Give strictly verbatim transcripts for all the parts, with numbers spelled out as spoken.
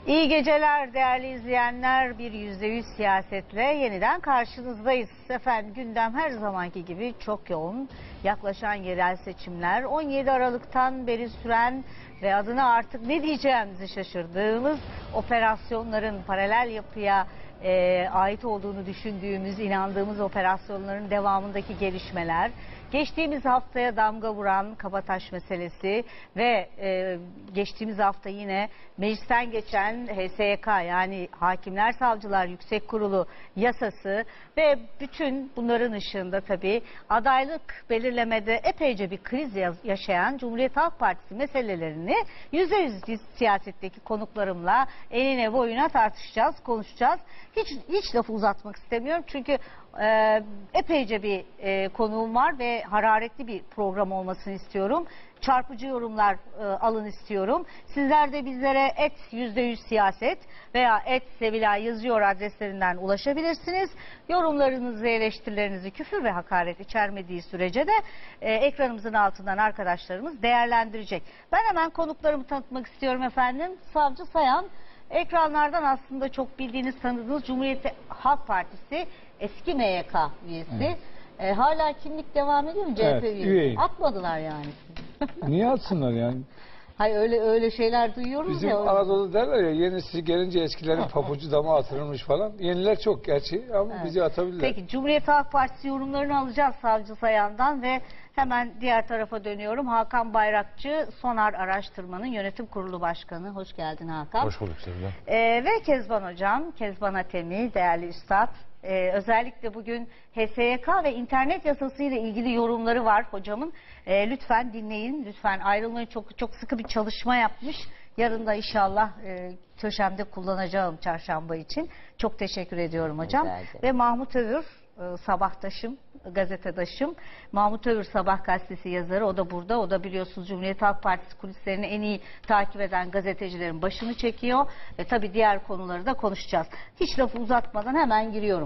İyi geceler değerli izleyenler. Bir yüzde yüz siyasetle yeniden karşınızdayız. Efendim gündem her zamanki gibi çok yoğun. Yaklaşan yerel seçimler, on yedi Aralık'tan beri süren ve adına artık ne diyeceğimizi şaşırdığımız operasyonların, paralel yapıya e, ait olduğunu düşündüğümüz, inandığımız operasyonların devamındaki gelişmeler. Geçtiğimiz haftaya damga vuran Kabataş meselesi ve e, geçtiğimiz hafta yine meclisten geçen H S Y K yani Hakimler Savcılar Yüksek Kurulu yasası ve bütün bunların ışığında tabii adaylık belirlemede epeyce bir kriz yaşayan Cumhuriyet Halk Partisi meselelerini yüzde yüz siyasetteki konuklarımla enine boyuna tartışacağız, konuşacağız. Hiç, hiç lafı uzatmak istemiyorum çünkü e, epeyce bir e, konuğum var ve hararetli bir program olmasını istiyorum. Çarpıcı yorumlar e, alın istiyorum. Sizler de bizlere et yüzde yüz siyaset veya et Sevilay yazıyor adreslerinden ulaşabilirsiniz. Yorumlarınızı, eleştirilerinizi küfür ve hakaret içermediği sürece de e, ekranımızın altından arkadaşlarımız değerlendirecek. Ben hemen konuklarımı tanıtmak istiyorum efendim. Savcı Sayan, ekranlardan aslında çok bildiğiniz, tanıdığınız Cumhuriyet Halk Partisi eski M Y K üyesi. Evet. E, hala kimlik devam ediyor mu C H P evet, üyesi? Atmadılar yani. Niye atsınlar yani? Hayır öyle öyle şeyler duyuyoruz Bizim ya. Bizim Anadolu derler ya, yenisi gelince eskilerin papucu dama atılmış falan. Yeniler çok gerçi ama evet, bizi atabilirler. Peki Cumhuriyet Halk Partisi yorumlarını alacağız Savcı Sayan'dan ve hemen diğer tarafa dönüyorum. Hakan Bayrakçı, Sonar Araştırma'nın Yönetim Kurulu Başkanı. Hoş geldin Hakan. Hoş bulduk Sevilay. Ee, ve Kezban Hocam, Kezban Atemi, değerli üstad. Ee, özellikle bugün H S Y K ve internet yasası ile ilgili yorumları var hocamın. Ee, lütfen dinleyin, lütfen ayrılmayın. Çok çok sıkı bir çalışma yapmış. Yarın da inşallah e, köşemde kullanacağım çarşamba için. Çok teşekkür ediyorum hocam. Ve Mahmut Övür, e, sabahtaşım, gazetedaşım. Mahmut Övür Sabah gazetesi yazarı. O da burada. O da biliyorsunuz Cumhuriyet Halk Partisi kulislerini en iyi takip eden gazetecilerin başını çekiyor. Ve tabii diğer konuları da konuşacağız. Hiç lafı uzatmadan hemen giriyorum.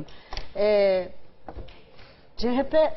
Ee, C H P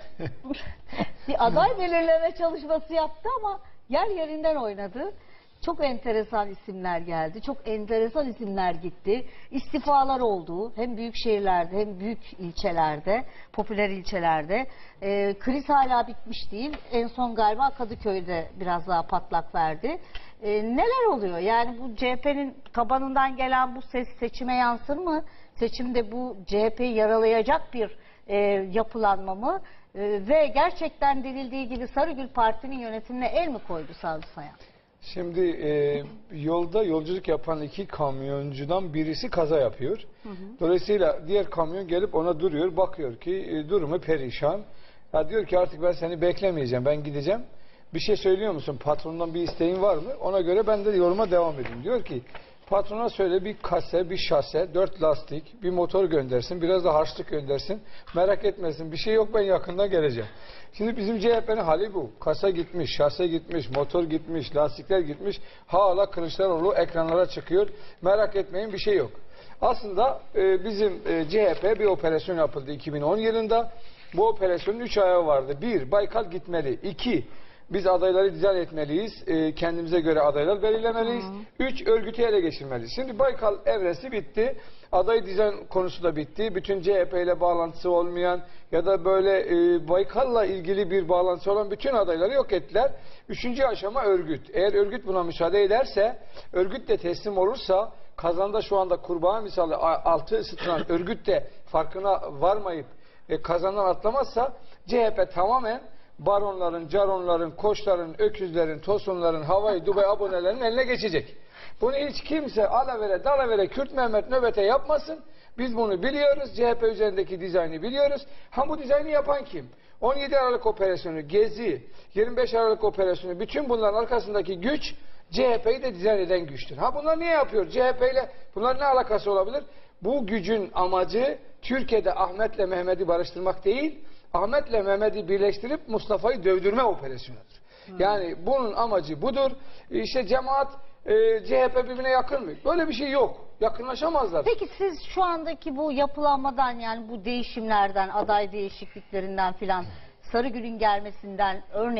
bir aday belirleme çalışması yaptı ama yer yerinden oynadı. Çok enteresan isimler geldi. Çok enteresan isimler gitti. İstifalar oldu. Hem büyük şehirlerde hem büyük ilçelerde, popüler ilçelerde. Ee, kriz hala bitmiş değil. En son galiba Kadıköy'de biraz daha patlak verdi. Ee, neler oluyor? Yani bu C H P'nin tabanından gelen bu ses seçime yansır mı? Seçimde bu C H P'yi yaralayacak bir e, yapılanma mı? E, ve gerçekten denildiği gibi Sarıgül Parti'nin yönetimine el mi koydu Savcı Sayan? Şimdi e, yolda yolculuk yapan iki kamyoncudan birisi kaza yapıyor. Hı hı. Dolayısıyla diğer kamyon gelip ona duruyor, bakıyor ki e, durumu perişan. Ya diyor ki artık ben seni beklemeyeceğim, ben gideceğim. Bir şey söylüyor musun? Patrondan bir isteğin var mı? Ona göre ben de yoruma devam edeyim. Diyor ki patrona söyle bir kase, bir şase, dört lastik, bir motor göndersin, biraz da harçlık göndersin. Merak etmesin, bir şey yok, ben yakında geleceğim. Şimdi bizim C H P'nin hali bu. Kasa gitmiş, şase gitmiş, motor gitmiş, lastikler gitmiş. Hala Kılıçdaroğlu ekranlara çıkıyor. Merak etmeyin, bir şey yok. Aslında e, bizim e, C H P bir operasyon yapıldı iki bin on yılında. Bu operasyonun üç ayağı vardı. Bir, Baykal gitmeli. İki, biz adayları dizayn etmeliyiz. E, kendimize göre adaylar belirlemeliyiz. Hı. Üç, örgütü ele geçirmeliyiz. Şimdi Baykal evresi bitti. Aday dizayn konusu da bitti. Bütün C H P ile bağlantısı olmayan ya da böyle e, Baykal'la ilgili bir bağlantısı olan bütün adayları yok ettiler. Üçüncü aşama örgüt. Eğer örgüt buna müsaade ederse, örgüt de teslim olursa, kazanda şu anda kurbağa misali altı ısıtılan örgüt de farkına varmayıp e, kazandan atlamazsa C H P tamamen baronların, caronların, koçların, öküzlerin, tosunların, Havai, Dubai abonelerinin eline geçecek. Bunu hiç kimse alavere, dalavere, Kürt Mehmet nöbete yapmasın. Biz bunu biliyoruz. C H P üzerindeki dizaynı biliyoruz. Ha bu dizaynı yapan kim? on yedi Aralık operasyonu, Gezi, yirmi beş Aralık operasyonu, bütün bunların arkasındaki güç C H P'yi de dizayn eden güçtür. Ha bunlar niye yapıyor? C H P ile bunlar ne alakası olabilir? Bu gücün amacı Türkiye'de Ahmet'le Mehmet'i barıştırmak değil, Ahmet'le Mehmet'i birleştirip Mustafa'yı dövdürme operasyonudur. Hmm. Yani bunun amacı budur. İşte cemaat e, C H P birbirine yakın mı? Böyle bir şey yok. Yakınlaşamazlar. Peki siz şu andaki bu yapılanmadan, yani bu değişimlerden, aday değişikliklerinden filan, Sarıgül'ün gelmesinden örneğin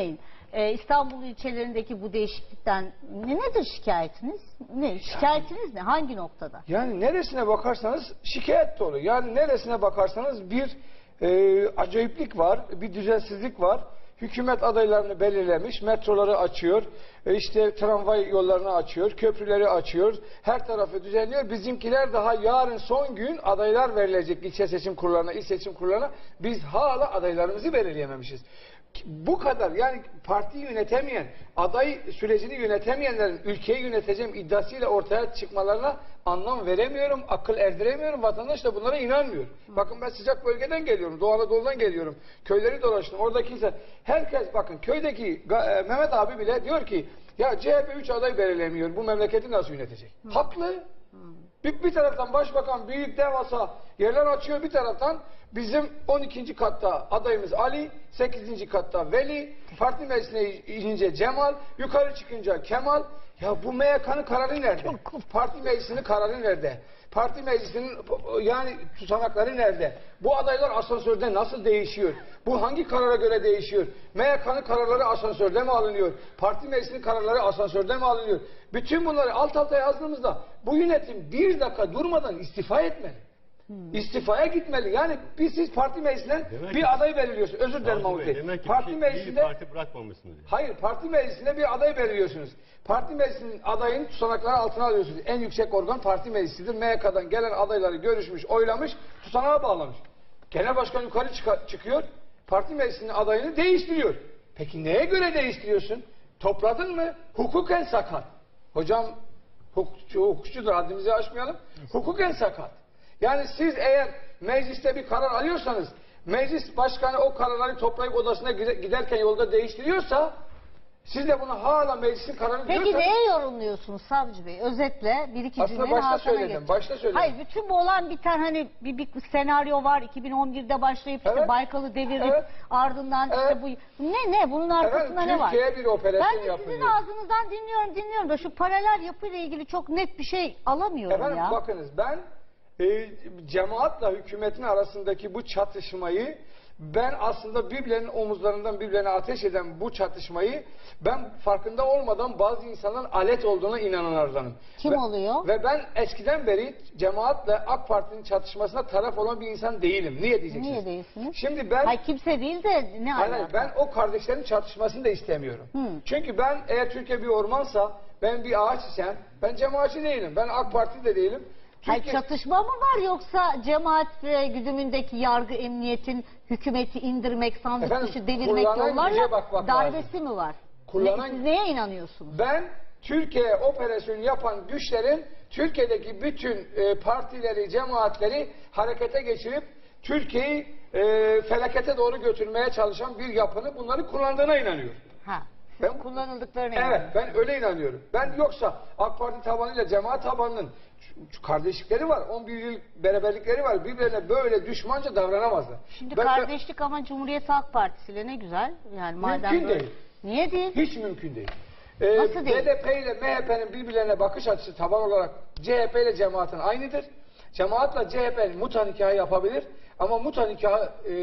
e, İstanbul ilçelerindeki bu değişiklikten ne, nedir şikayetiniz? Ne şikayetiniz ne? Hangi noktada? Yani neresine bakarsanız şikayet dolu. Yani neresine bakarsanız bir e, acayiplik var, bir düzensizlik var. Hükümet adaylarını belirlemiş, metroları açıyor, e, işte tramvay yollarını açıyor, köprüleri açıyor, her tarafı düzenliyor. Bizimkiler daha yarın son gün adaylar verilecek ilçe seçim kurullarına, il seçim kurullarına. Biz hala adaylarımızı belirleyememişiz. Bu kadar, yani partiyi yönetemeyen, aday sürecini yönetemeyenlerin ülkeyi yöneteceğim iddiasıyla ortaya çıkmalarına anlam veremiyorum, akıl erdiremiyorum. Vatandaş da bunlara inanmıyor. Bakın ben sıcak bölgeden geliyorum, Doğu Anadolu'dan geliyorum. Köyleri dolaştım. Oradaki insan, herkes bakın köydeki e, Mehmet abi bile diyor ki ya C H P üç aday belirlemiyor. Bu memleketi nasıl yönetecek? Hı. Haklı. Hı. Bir, bir taraftan başbakan büyük devasa yerler açıyor, bir taraftan bizim on ikinci katta adayımız Ali, sekizinci katta Veli, parti meclisine inince Cemal, yukarı çıkınca Kemal. Ya bu M Y K'nın kararı nerede? Parti meclisinin kararı nerede? Parti meclisinin yani tutanakları nerede? Bu adaylar asansörde nasıl değişiyor? Bu hangi karara göre değişiyor? M Y K'nın kararları asansörde mi alınıyor? Parti meclisinin kararları asansörde mi alınıyor? Bütün bunları alt alta yazdığımızda bu yönetim bir dakika durmadan istifa etmeli. Hmm. İstifaya gitmeli. Yani biz siz parti meclisinden demek bir ki, aday belirliyorsunuz. Özür dilerim Mahmut Bey. Demek ki parti bir, meclisinde bir parti bırakmamışsınız. Yani. Hayır, parti meclisinde bir aday belirliyorsunuz. Parti meclisinin adayın tutanakları altına alıyorsunuz. En yüksek organ parti meclisidir. M Y K'dan gelen adayları görüşmüş, oylamış, tutanağa bağlamış. Genel başkan yukarı çık- çıkıyor. Parti meclisinin adayını değiştiriyor. Peki neye göre değiştiriyorsun? Topladın mı? Hukuken sakat. Hocam hukukçu, hukukçudur, haddimizi aşmayalım. Hukuken sakat. Yani siz eğer mecliste bir karar alıyorsanız, meclis başkanı o kararları toplayıp odasına giderken yolda değiştiriyorsa, siz de bunu hala meclisin kararını Peki diyorsanız... neye yorumluyorsunuz Savcı Bey? Özetle bir iki Aslında cümleyle başta Hakan'a söyledim, başta söyledim. Hayır, bütün bu olan bir tane hani bir, bir senaryo var. iki bin on birde başlayıp işte Evet. Baykal'ı devirip Evet. ardından Evet. işte bu... Ne ne? Bunun arkasında Efendim, ne var? Türkiye'ye bir operasyon Ben de yapılıyor. sizin ağzınızdan dinliyorum dinliyorum da şu paralel yapıyla ilgili çok net bir şey alamıyorum Efendim, ya. bakınız ben e, cemaatla hükümetin arasındaki bu çatışmayı, ben aslında birbirlerinin omuzlarından birbirlerine ateş eden bu çatışmayı ben farkında olmadan bazı insanların alet olduğuna inananlardanım. Kim ve, oluyor? Ve ben eskiden beri cemaatle AK Parti'nin çatışmasına taraf olan bir insan değilim. Niye diyeceksiniz? Niye değilsiniz? Şimdi ben... Hayır, kimse değil de ne Hayır, alaka? ben o kardeşlerin çatışmasını da istemiyorum. Hmm. Çünkü ben eğer Türkiye bir ormansa, ben bir ağaç isem, ben cemaatçi değilim. Ben AK Parti de değilim. Hayır, Türkiye... çatışma mı var yoksa cemaat ve güdümündeki yargı emniyetin hükümeti indirmek, sandık Efendim, dışı devirmek kullanan güce yollarla bakmak darbesi lazım. mi var? Kullanan- Ne, siz neye inanıyorsunuz? Ben Türkiye operasyonu yapan güçlerin Türkiye'deki bütün e, partileri, cemaatleri harekete geçirip Türkiye'yi e, felakete doğru götürmeye çalışan bir yapını bunları kullandığına inanıyorum. Ha. Ben, kullanıldıklarına evet, inanıyorum. ben öyle inanıyorum. Ben yoksa AK Parti tabanıyla cemaat tabanının kardeşlikleri var, on bir yıl beraberlikleri var. Birbirlerine böyle düşmanca davranamazlar. Şimdi ben, kardeşlik ama Cumhuriyet Halk Partisi ile ne güzel. Yani madem mümkün böyle... değil. Niye değil? Hiç mümkün değil. Ee, Nasıl değil? B D P ile M H P'nin birbirlerine bakış açısı taban olarak C H P ile cemaatin aynıdır. Cemaatla C H P muta nikahı yapabilir ama muta nikahı e,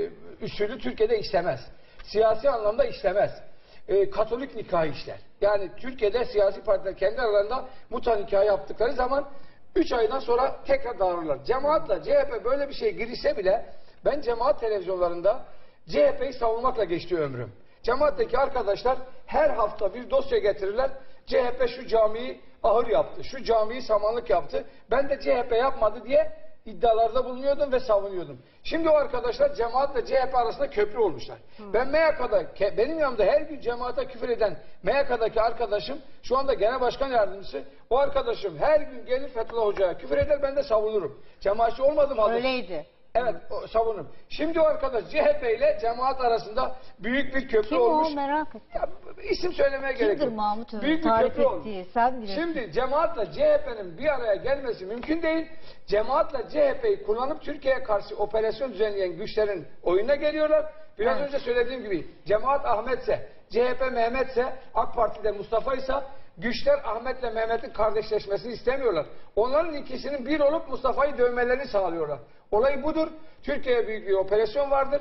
usulü Türkiye'de işlemez. Siyasi anlamda işlemez. E, Katolik nikahı işler. Yani Türkiye'de siyasi partiler kendi aralarında muta nikahı yaptıkları zaman üç aydan sonra tekrar dağılırlar. Cemaatla C H P böyle bir şey girişse bile ben cemaat televizyonlarında C H P'yi savunmakla geçti ömrüm. Cemaatteki arkadaşlar her hafta bir dosya getirirler. C H P şu camiyi ahır yaptı, şu camiyi samanlık yaptı. Ben de C H P yapmadı diye iddialarda bulunuyordum ve savunuyordum. Şimdi o arkadaşlar cemaatle C H P arasında köprü olmuşlar. Hmm. Ben M Y K'da, benim yanımda her gün cemaate küfür eden M Y K'daki arkadaşım, şu anda genel başkan yardımcısı, o arkadaşım her gün gelir Fethullah Hoca'ya küfür eder, ben de savunurum. Cemaatçi olmadım halde. Öyleydi. Evet, o, savunurum. Şimdi o arkadaş C H P ile cemaat arasında büyük bir köprü Kim olmuş. o, merak ettim. Ya, isim söylemeye gerek yok. Kimdir Mahmut Ömer? Büyük bir Tarif köprü olmuş. ettiği, sen bilirsin. Şimdi cemaatle C H P'nin bir araya gelmesi mümkün değil. Cemaatle C H P'yi kullanıp Türkiye'ye karşı operasyon düzenleyen güçlerin oyununa geliyorlar. Biraz evet. önce söylediğim gibi cemaat Ahmetse, C H P Mehmetse, AK Parti'de Mustafa ise güçler Ahmet'le Mehmet'in kardeşleşmesini istemiyorlar. Onların ikisinin bir olup Mustafa'yı dövmelerini sağlıyorlar. Olay budur. Türkiye'ye büyük bir operasyon vardır.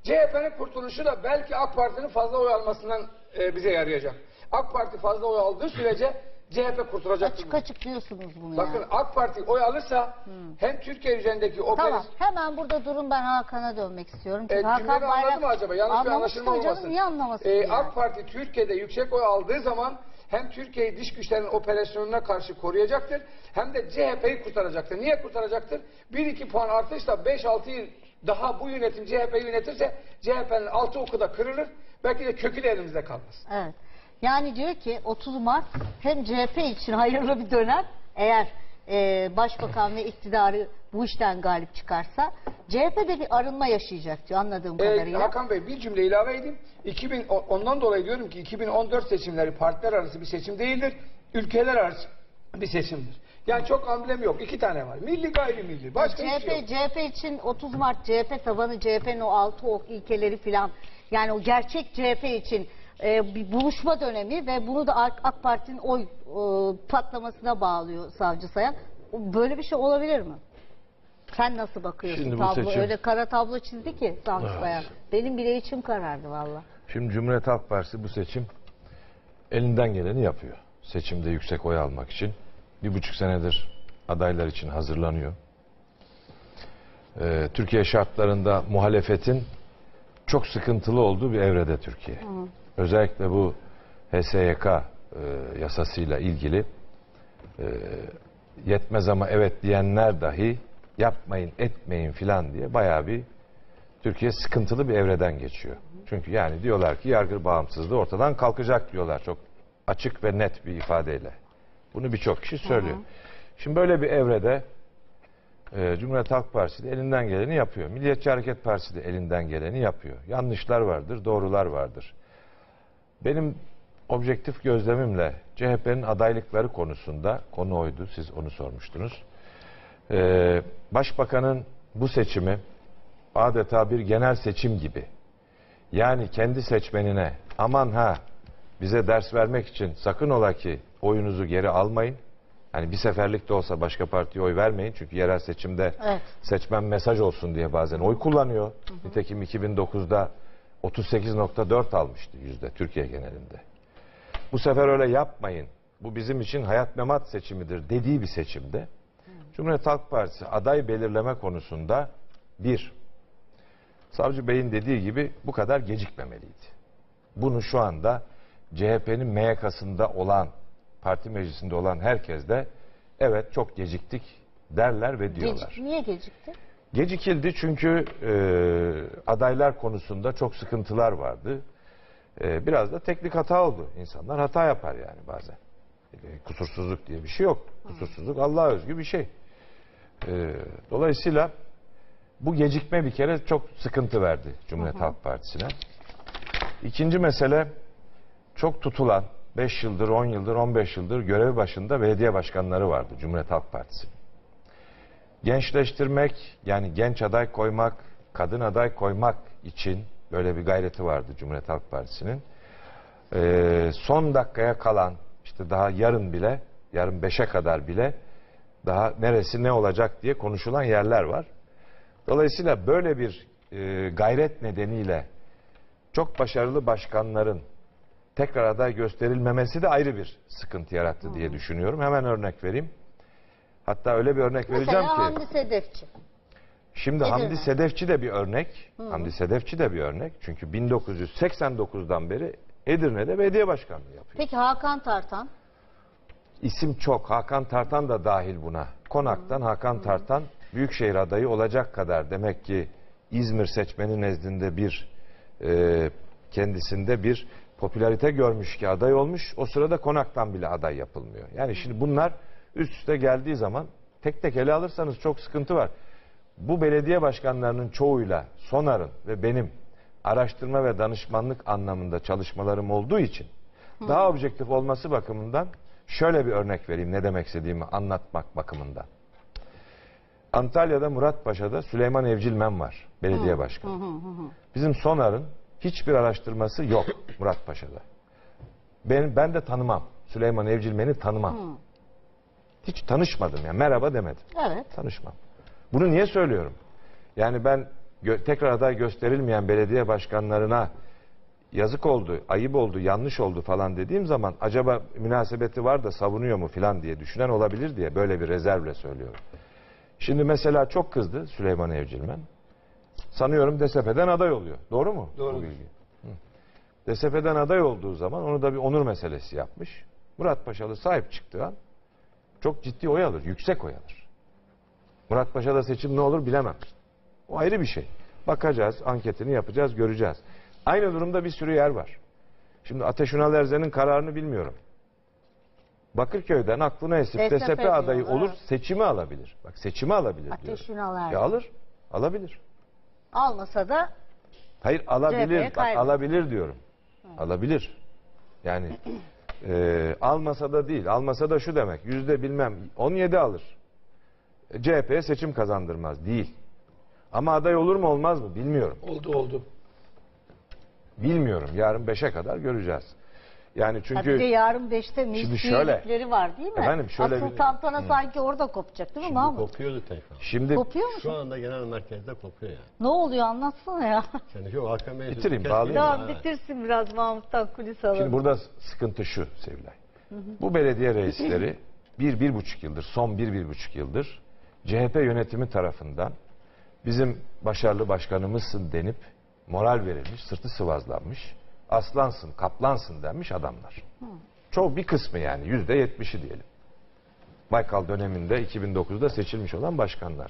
C H P'nin kurtuluşu da belki AK Parti'nin fazla oy almasından e, bize yarayacak. AK Parti fazla oy aldığı sürece C H P kurtulacaktır. Açık açık diyorsunuz bunu Bakın yani. AK Parti oy alırsa hmm. hem Türkiye üzerindeki o Tamam, periz... hemen burada durun, ben Hakan'a dönmek istiyorum. Çünkü E, Hakan cümlemi Bayrak... anladı mı acaba? Yanlış bir Anlamış anlaşılma tabii canım, olmasın. niye anlamasın E, yani? AK Parti Türkiye'de yüksek oy aldığı zaman hem Türkiye'yi dış güçlerin operasyonuna karşı koruyacaktır, hem de C H P'yi kurtaracaktır. Niye kurtaracaktır? bir iki puan artışla beş altı yıl daha bu yönetim C H P'yi yönetirse C H P'nin altı oku da kırılır. Belki de kökü de elimizde kalmaz. Evet. Yani diyor ki otuz Mart hem C H P için hayırlı bir dönem, eğer e, başbakan ve iktidarı bu işten galip çıkarsa C H P'de bir arınma yaşayacak diyor anladığım kadarıyla. Ee, Hakan Bey, bir cümle ilave edeyim. iki bin, ondan dolayı diyorum ki iki bin on dört seçimleri partiler arası bir seçim değildir. Ülkeler arası bir seçimdir. Yani çok amblem yok. İki tane var. Milli, gayrimilli. Başka C H P, hiçbir şey yok. C H P için otuz Mart C H P tabanı, C H P'nin o altı ok ilkeleri filan, yani o gerçek C H P için e, bir buluşma dönemi ve bunu da AK, AK Parti'nin oy e, patlamasına bağlıyor Savcı Sayan. Böyle bir şey olabilir mi? Sen nasıl bakıyorsun? Şimdi bu Tablo seçim- öyle kara tablo çizdi ki Savcı Evet. Sayan. Benim bile içim karardı valla. Şimdi Cumhuriyet Halk Partisi bu seçim elinden geleni yapıyor. Seçimde yüksek oy almak için. Bir buçuk senedir adaylar için hazırlanıyor. Ee, Türkiye şartlarında muhalefetin çok sıkıntılı olduğu bir evrede Türkiye. Hı. Özellikle bu H S Y K e, yasasıyla ilgili e, yetmez ama evet diyenler dahi yapmayın etmeyin filan diye bayağı bir Türkiye sıkıntılı bir evreden geçiyor. Çünkü yani diyorlar ki yargı bağımsızlığı ortadan kalkacak diyorlar çok açık ve net bir ifadeyle. Bunu birçok kişi söylüyor. Hı hı. Şimdi böyle bir evrede e, Cumhuriyet Halk Partisi de elinden geleni yapıyor. Milliyetçi Hareket Partisi de elinden geleni yapıyor. Yanlışlar vardır, doğrular vardır. Benim objektif gözlemimle C H P'nin adaylıkları konusunda, konu oydu, siz onu sormuştunuz. E, Başbakanın bu seçimi adeta bir genel seçim gibi. Yani kendi seçmenine aman ha bize ders vermek için sakın ola ki oyunuzu geri almayın. Hani bir seferlik de olsa başka partiye oy vermeyin. Çünkü yerel seçimde evet. seçmen mesaj olsun diye bazen oy kullanıyor. Hı hı. Nitekim iki bin dokuzda otuz sekiz nokta dört almıştı yüzde Türkiye genelinde. Bu sefer öyle yapmayın. Bu bizim için hayat memat seçimidir dediği bir seçimde. Hı. Cumhuriyet Halk Partisi aday belirleme konusunda bir, Savcı Bey'in dediği gibi bu kadar gecikmemeliydi. Bunu şu anda C H P'nin M Y K'sında olan, parti meclisinde olan herkes de evet çok geciktik derler ve diyorlar. Gecik, niye gecikti? Gecikildi çünkü e, adaylar konusunda çok sıkıntılar vardı. E, biraz da teknik hata oldu. İnsanlar hata yapar yani bazen. E, kusursuzluk diye bir şey yok. Kusursuzluk Allah'a özgü bir şey. E, dolayısıyla bu gecikme bir kere çok sıkıntı verdi Cumhuriyet hı hı. Halk Partisi'ne. İkinci mesele çok tutulan beş yıldır, on yıldır, on beş yıldır görev başında belediye başkanları vardı Cumhuriyet Halk Partisi. Gençleştirmek, yani genç aday koymak, kadın aday koymak için böyle bir gayreti vardı Cumhuriyet Halk Partisi'nin. Ee, son dakikaya kalan, işte daha yarın bile, yarın beşe kadar bile daha neresi ne olacak diye konuşulan yerler var. Dolayısıyla böyle bir e, gayret nedeniyle çok başarılı başkanların tekrar aday gösterilmemesi de ayrı bir sıkıntı yarattı diye düşünüyorum. Hemen örnek vereyim. Hatta öyle bir örnek Mesela vereceğim ki. Mesela Hamdi Sedefçi. Şimdi Edirne. Hamdi Sedefçi de bir örnek. Hı. Hamdi Sedefçi de bir örnek. Çünkü bin dokuz yüz seksen dokuzdan beri Edirne'de belediye başkanlığı yapıyor. Peki Hakan Tartan? İsim çok. Hakan Tartan da dahil buna. Konak'tan Hı. Hakan Hı. Tartan büyükşehir adayı olacak kadar demek ki İzmir seçmeni nezdinde bir e, kendisinde bir popülarite görmüş ki aday olmuş. O sırada Konak'tan bile aday yapılmıyor. Yani şimdi bunlar üst üste geldiği zaman tek tek ele alırsanız çok sıkıntı var. Bu belediye başkanlarının çoğuyla Sonar'ın ve benim araştırma ve danışmanlık anlamında çalışmalarım olduğu için Hı. daha objektif olması bakımından şöyle bir örnek vereyim ne demek istediğimi anlatmak bakımından. Antalya'da Muratpaşa'da Süleyman Evcilmen var. Belediye hı, başkanı. Hı, hı, hı. Bizim Sonar'ın hiçbir araştırması yok Muratpaşa'da. Ben, ben de tanımam. Süleyman Evcilmen'i tanımam. Hı. Hiç tanışmadım yani. Merhaba demedim. Evet. Tanışmam. Bunu niye söylüyorum? Yani ben gö- tekrar aday gösterilmeyen belediye başkanlarına yazık oldu, ayıp oldu, yanlış oldu falan dediğim zaman acaba münasebeti var da savunuyor mu falan diye düşünen olabilir diye böyle bir rezervle söylüyorum. Şimdi mesela çok kızdı Süleyman Evcilmen. Sanıyorum D S P'den aday oluyor. Doğru mu? Doğru. Bu bilgi. Hı. D S P'den aday olduğu zaman onu da bir onur meselesi yapmış. Murat Paşalı sahip çıktığı an çok ciddi oy alır, yüksek oy alır. Murat Paşa'da seçim ne olur bilemem. O ayrı bir şey. Bakacağız, anketini yapacağız, göreceğiz. Aynı durumda bir sürü yer var. Şimdi Ateş Ünal Erzen'in kararını bilmiyorum. Bakırköy'den aklına esip D S P D S P diyor, adayı olur, evet. seçimi alabilir. Bak seçimi alabilir Ateş diyorum. Ünal Erzen. Ya alır, alabilir. Almasa da Hayır C H P'ye alabilir, bak kaybeder. alabilir diyorum. Alabilir. Yani e, almasa da değil, almasa da şu demek, yüzde bilmem on yedi alır. E, C H P'ye seçim kazandırmaz, değil. Ama aday olur mu olmaz mı bilmiyorum. Oldu oldu. Bilmiyorum. Yarın beşe kadar göreceğiz. Yani Çünkü, çünkü yarın beşte meclis Şimdi şöyle, üyelikleri var değil mi? efendim şöyle Asıl bir- tantana sanki orada kopacak değil mi Şimdi Mahmut? kopuyordu tekrar. şimdi Kopuyor mu? Şu anda genel merkezde kopuyor yani. Ne oluyor anlatsana ya. Yani yok Hakan Bey Bitireyim, sözünü bağlayayım. kesmeyin. Tamam Evet. bitirsin biraz Mahmut'tan kulis alalım. şimdi burada sıkıntı şu Sevilay. Bu belediye reisleri bir, bir buçuk yıldır, son bir, bir buçuk yıldır C H P yönetimi tarafından bizim başarılı başkanımızsın denip moral verilmiş, sırtı sıvazlanmış, aslansın, kaplansın denmiş adamlar. Çoğu bir kısmı yani yüzde yetmişi diyelim. Baykal döneminde iki bin dokuzda seçilmiş olan başkanlar.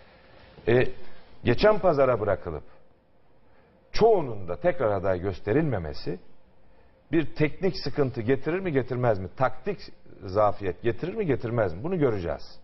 E, geçen pazara bırakılıp çoğunun da tekrar aday gösterilmemesi bir teknik sıkıntı getirir mi getirmez mi? Taktik zafiyet getirir mi getirmez mi? Bunu göreceğiz.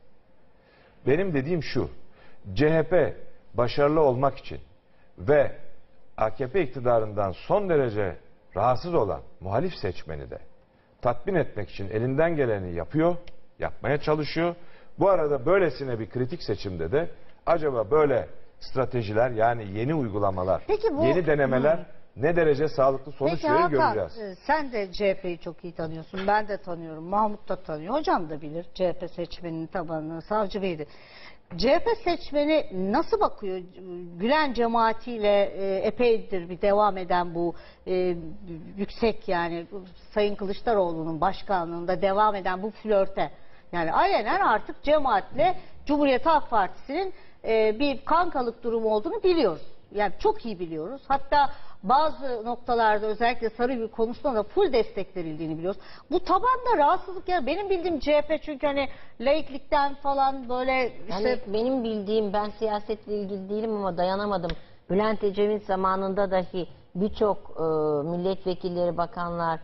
Benim dediğim şu, C H P başarılı olmak için ve A K P iktidarından son derece rahatsız olan muhalif seçmeni de tatmin etmek için elinden geleni yapıyor, yapmaya çalışıyor. Bu arada böylesine bir kritik seçimde de acaba böyle stratejiler yani yeni uygulamalar, Peki bu- yeni denemeler ne derece sağlıklı sonuç Peki verir Hakan, göreceğiz. e, sen de C H P'yi çok iyi tanıyorsun. Ben de tanıyorum. Mahmut da tanıyor. Hocam da bilir C H P seçmeninin tabanını. Savcı Bey'di. C H P seçmeni nasıl bakıyor? Gülen cemaatiyle e, epeydir bir devam eden bu e, yüksek yani Sayın Kılıçdaroğlu'nun başkanlığında devam eden bu flörte. Yani alenen artık cemaatle Cumhuriyet Halk Partisi'nin e, bir kankalık durumu olduğunu biliyoruz. Yani çok iyi biliyoruz. Hatta bazı noktalarda özellikle Sarıgül konusunda da full destek verildiğini biliyoruz. Bu tabanda rahatsızlık ya benim bildiğim C H P çünkü hani laiklikten falan böyle işte Yani benim bildiğim, ben siyasetle ilgili değilim ama dayanamadım. Bülent Ecevit zamanında dahi birçok e, milletvekilleri, bakanlar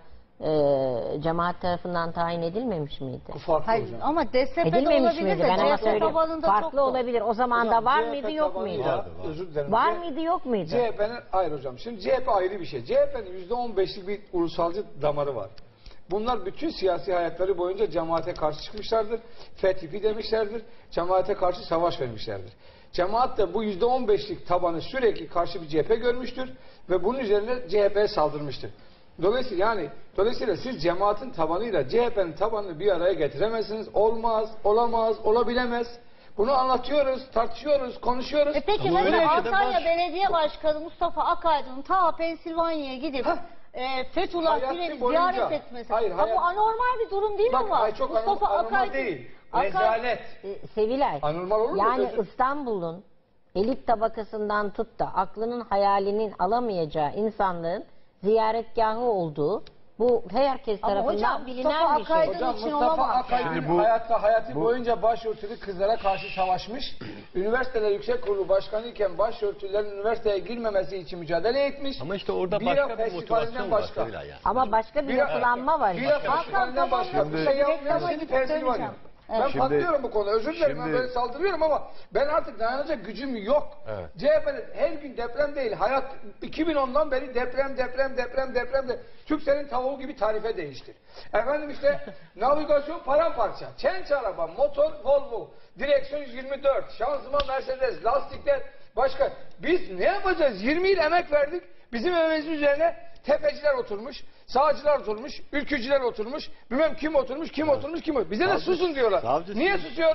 e, cemaat tarafından tayin edilmemiş miydi? Bu farklı hayır, hocam. ama D S P'de Edilmemiş olabilir miydi? de Ben ama C H P söylüyorum. tabanında Farklı çok olabilir. O zaman Hocam, da var C H P mıydı yok tabanıyla- muydu? Vardı, var. Özür dilerim. Var C- mıydı yok muydu? C H P'nin hayır hocam. Şimdi C H P ayrı bir şey. C H P'nin yüzde on beşlik bir ulusalcı damarı var. Bunlar bütün siyasi hayatları boyunca cemaate karşı çıkmışlardır. Fethifi demişlerdir. Cemaate karşı savaş vermişlerdir. Cemaat de bu yüzde on beşlik tabanı sürekli karşı bir cephe görmüştür ve bunun üzerine C H P'ye saldırmıştır. Dolayısıyla yani dolayısıyla siz cemaatin tabanıyla C H P'nin tabanını bir araya getiremezsiniz. Olmaz, olamaz, olabilemez. Bunu anlatıyoruz, tartışıyoruz, konuşuyoruz. E peki Ama mesela öyle ki de Antalya baş- Belediye Başkanı Mustafa Akaydın'ın ta Pensilvanya'ya gidip Hah. e, Fethullah Hayatı Gülen'i boyunca- ziyaret etmesi. Hayır, Ha, hayat- bu anormal bir durum değil mi Bak ama? ay çok Mustafa anormal, anormal Akaydın- değil. Akay- Rezalet. E, Sevilay. Anormal olur mu? Yani Özür- İstanbul'un elit tabakasından tut da aklının hayalinin alamayacağı insanların ziyaretgahı olduğu bu herkes Ama tarafından hocam, bilinen Mustafa bir şey. Akaydın- Hocam için Mustafa olamaz Akaydın yani. Bu- hayatta hayatı bu- boyunca başörtülü kızlara karşı savaşmış. Üniversiteler Yüksek Kurulu Başkanı iken başörtülerin üniversiteye girmemesi için mücadele etmiş. Ama işte orada Bira başka bir festivalinden motivasyon var. başka. Sevilay yani. Ama başka bir Bira- yapılanma var. Bira işte. festivalinden başka. Şimdi- Bir şey yapmıyor. Reklama Seni gidip Pensilvanya. döneceğim. Ben Şimdi- patlıyorum bu konuda. Özür dilerim. Ben Şimdi- böyle saldırıyorum ama ben artık dayanacak gücüm yok. Evet. C H P'nin her gün deprem değil. Hayat iki bin ondan beri deprem, deprem, deprem, deprem de Türkcell'in tavuğu gibi tarife değiştir. Efendim işte navigasyon paramparça. Çenç araba, motor Volvo, direksiyon yüz yirmi dört, şanzıman Mercedes, lastikler başka. Biz ne yapacağız? yirmi yıl emek verdik. Bizim evimizin üzerine tepeciler oturmuş, sağcılar oturmuş, ülkücüler oturmuş, bilmem kim oturmuş, kim oturmuş, kim oturmuş. Bize de Savcı- susun diyorlar. savcı- Niye susuyoruz?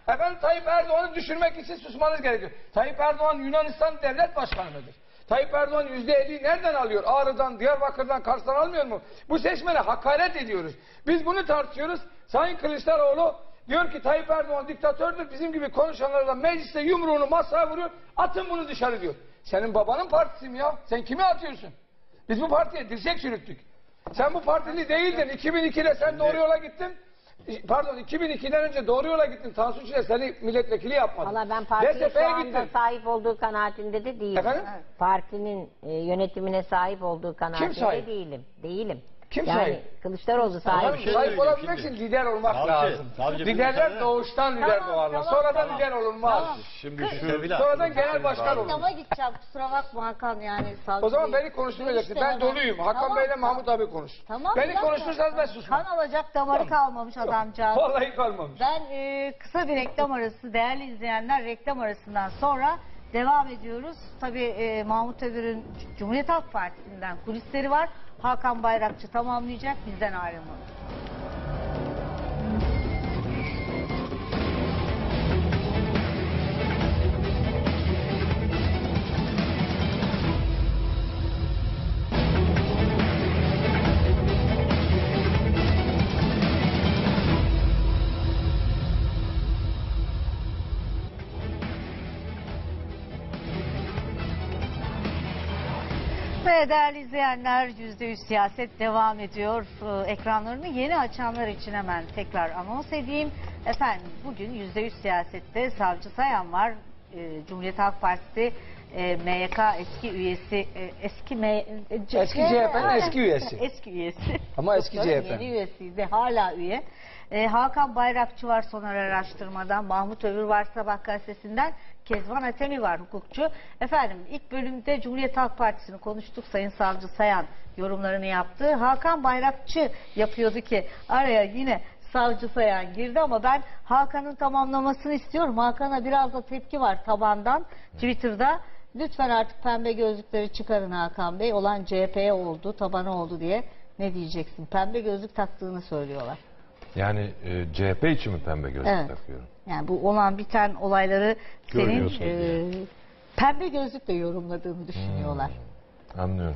Efendim Tayyip Erdoğan'ı düşürmek için susmanız gerekiyor. Tayyip Erdoğan Yunanistan devlet başkanı mıdır? Tayyip Erdoğan yüzde elliyi nereden alıyor? Ağrı'dan, Diyarbakır'dan, Kars'tan almıyor mu? Bu seçmene hakaret ediyoruz. Biz bunu tartışıyoruz. Sayın Kılıçdaroğlu diyor ki Tayyip Erdoğan diktatördür. Bizim gibi konuşanlarla mecliste yumruğunu masaya vuruyor. Atın bunu dışarı diyor. Senin babanın partisi mi ya? Sen kimi atıyorsun? Biz bu partiye dirsek çürüttük. Sen bu partili değildin. iki bin ikide sen doğru yola gittin. Pardon iki bin ikiden önce doğru yola gittin. Tansu Çiller seni milletvekili yapmadı. Valla ben partiye D S şu F'ye anda gittin. sahip olduğu kanaatinde de değilim. Efendim? Partinin e, yönetimine sahip olduğu kanaatinde sahip? değilim. Değilim. Kim yani sahip? Kılıçdaroğlu Tamam, sahip. bir şey sahip söyleyeyim olabilmek şimdi. için lider olmak Savcı, lazım. savcı, Liderler müsaade- doğuştan lider Tamam, doğarlar. tamam, Sonradan tamam. lider olunmaz. Tamam. Şimdi şu Sevgili Sonradan genel başkan olur. Reklama gideceğim kusura bakma Hakan yani. savcı O zaman değil. beni konuşturmayacaksın. Görüşte Ben hemen. doluyum. Hakan Tamam, Bey'le tamam. Mahmut abi konuş. Tamam, Beni bir dakika. konuştursanız ben susmam. Kan alacak damarı kalmamış adamcağız. Vallahi kalmamış. Ben e, kısa bir reklam arası, değerli izleyenler, reklam arasından sonra devam ediyoruz. Tabii e, Mahmut Övür'ün Cumhuriyet Halk Partisi'nden kulisleri var. Hakan Bayrakçı tamamlayacak, bizden ayrılmayın. Ve değerli izleyenler yüzde yüz siyaset devam ediyor. Ee, ekranlarını yeni açanlar için hemen tekrar anons edeyim. Efendim bugün yüzde yüz siyasette Savcı Sayan var. Ee, Cumhuriyet Halk Partisi e, M Y K eski üyesi, e, eski M e, C- Eski C H P'nin eski üyesi. Eski üyesi. Ama eski Yok, C H P. Yeni üyesiydi, hala üye. Ee, Hakan Bayrakçı var Soner Araştırma'dan, Mahmut Övür var Sabah gazetesinden, Kezban Atemi var hukukçu. Efendim ilk bölümde Cumhuriyet Halk Partisi'ni konuştuk. Sayın Savcı Sayan yorumlarını yaptı. Hakan Bayrakçı yapıyordu ki araya yine Savcı Sayan girdi ama ben Hakan'ın tamamlamasını istiyorum. Hakan'a biraz da tepki var tabandan Twitter'da. Lütfen artık pembe gözlükleri çıkarın Hakan Bey. Olan C H P'ye oldu, tabana oldu diye ne diyeceksin? Pembe gözlük taktığını söylüyorlar. yani e, C H P için mi pembe gözlük Evet. takıyorum? Yani bu olan biten olayları senin Görüyorsun e, pembe gözlükle yorumladığını düşünüyorlar. Anlıyorum.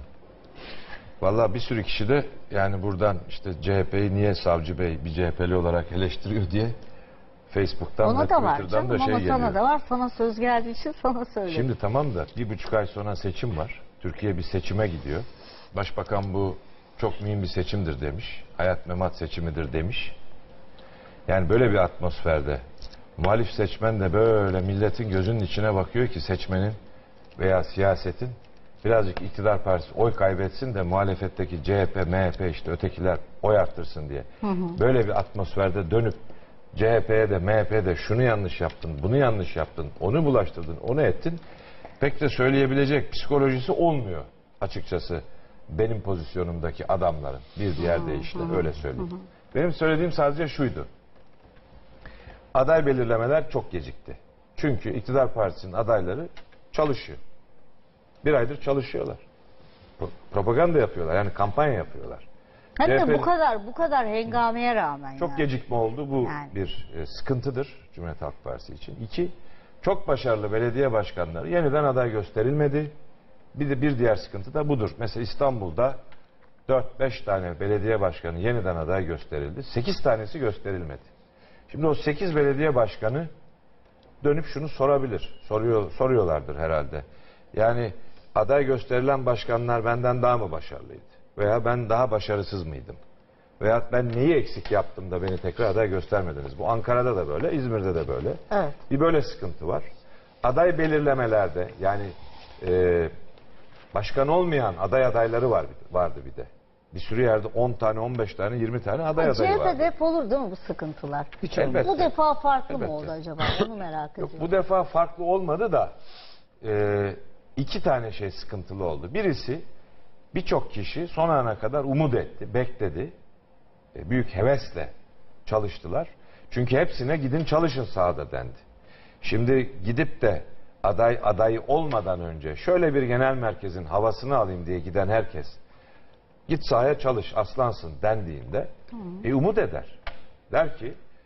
Vallahi bir sürü kişi de yani buradan işte C H P'yi niye Savcı Bey bir C H P'li olarak eleştiriyor diye Facebook'tan Ona ve da var Twitter'dan canım da şey ama geliyor. sana da var. Sana söz geldiği için sana söyledim. Şimdi tamam da bir buçuk ay sonra seçim var. Türkiye bir seçime gidiyor. Başbakan bu çok mühim bir seçimdir demiş. Hayat memat seçimidir demiş. Yani böyle bir atmosferde muhalif seçmen de böyle milletin gözünün içine bakıyor ki seçmenin veya siyasetin birazcık iktidar partisi oy kaybetsin de muhalefetteki C H P, M H P işte ötekiler oy arttırsın diye. Hı hı. Böyle bir atmosferde dönüp C H P'ye de M H P'ye de şunu yanlış yaptın, bunu yanlış yaptın, onu bulaştırdın, onu ettin. Pek de söyleyebilecek psikolojisi olmuyor açıkçası benim pozisyonumdaki adamların. Bir diğer deyişle öyle söyleyeyim. Hı hı. Benim söylediğim sadece şuydu. Aday belirlemeler çok gecikti. Çünkü iktidar partisinin adayları çalışıyor. Bir aydır çalışıyorlar. Pro- propaganda yapıyorlar. Yani kampanya yapıyorlar. Hem de C H P'li bu kadar bu kadar hengameye rağmen çok yani. gecikme oldu. Bu Yani. bir e, sıkıntıdır Cumhuriyet Halk Partisi için. İki, çok başarılı belediye başkanları yeniden aday gösterilmedi. Bir de bir diğer sıkıntı da budur. Mesela İstanbul'da dört beş tane belediye başkanı yeniden aday gösterildi. sekiz tanesi gösterilmedi. Şimdi o sekiz belediye başkanı dönüp şunu sorabilir. Soruyor, soruyorlardır herhalde. Yani aday gösterilen başkanlar benden daha mı başarılıydı? Veya ben daha başarısız mıydım? Veya ben neyi eksik yaptım da beni tekrar aday göstermediniz? Bu Ankara'da da böyle, İzmir'de de böyle. Evet. Bir böyle sıkıntı var. Aday belirlemelerde yani e, başkan olmayan aday adayları var vardı bir de. Bir sürü yerde on tane, on beş tane, yirmi tane aday adayı C H vardı. P'de hep olur değil mi bu sıkıntılar? Hiç elbette. Bu defa farklı Elbette. mı oldu acaba? Onu merak Yok, ediyorum. bu defa farklı olmadı da e, iki tane şey sıkıntılı oldu. Birisi birçok kişi son ana kadar umut etti, bekledi. E, büyük hevesle çalıştılar. Çünkü hepsine gidin çalışın sahada dendi. Şimdi gidip de aday adayı olmadan önce şöyle bir genel merkezin havasını alayım diye giden herkes git sahaya çalış aslansın dendiğinde e, umut eder. Der ki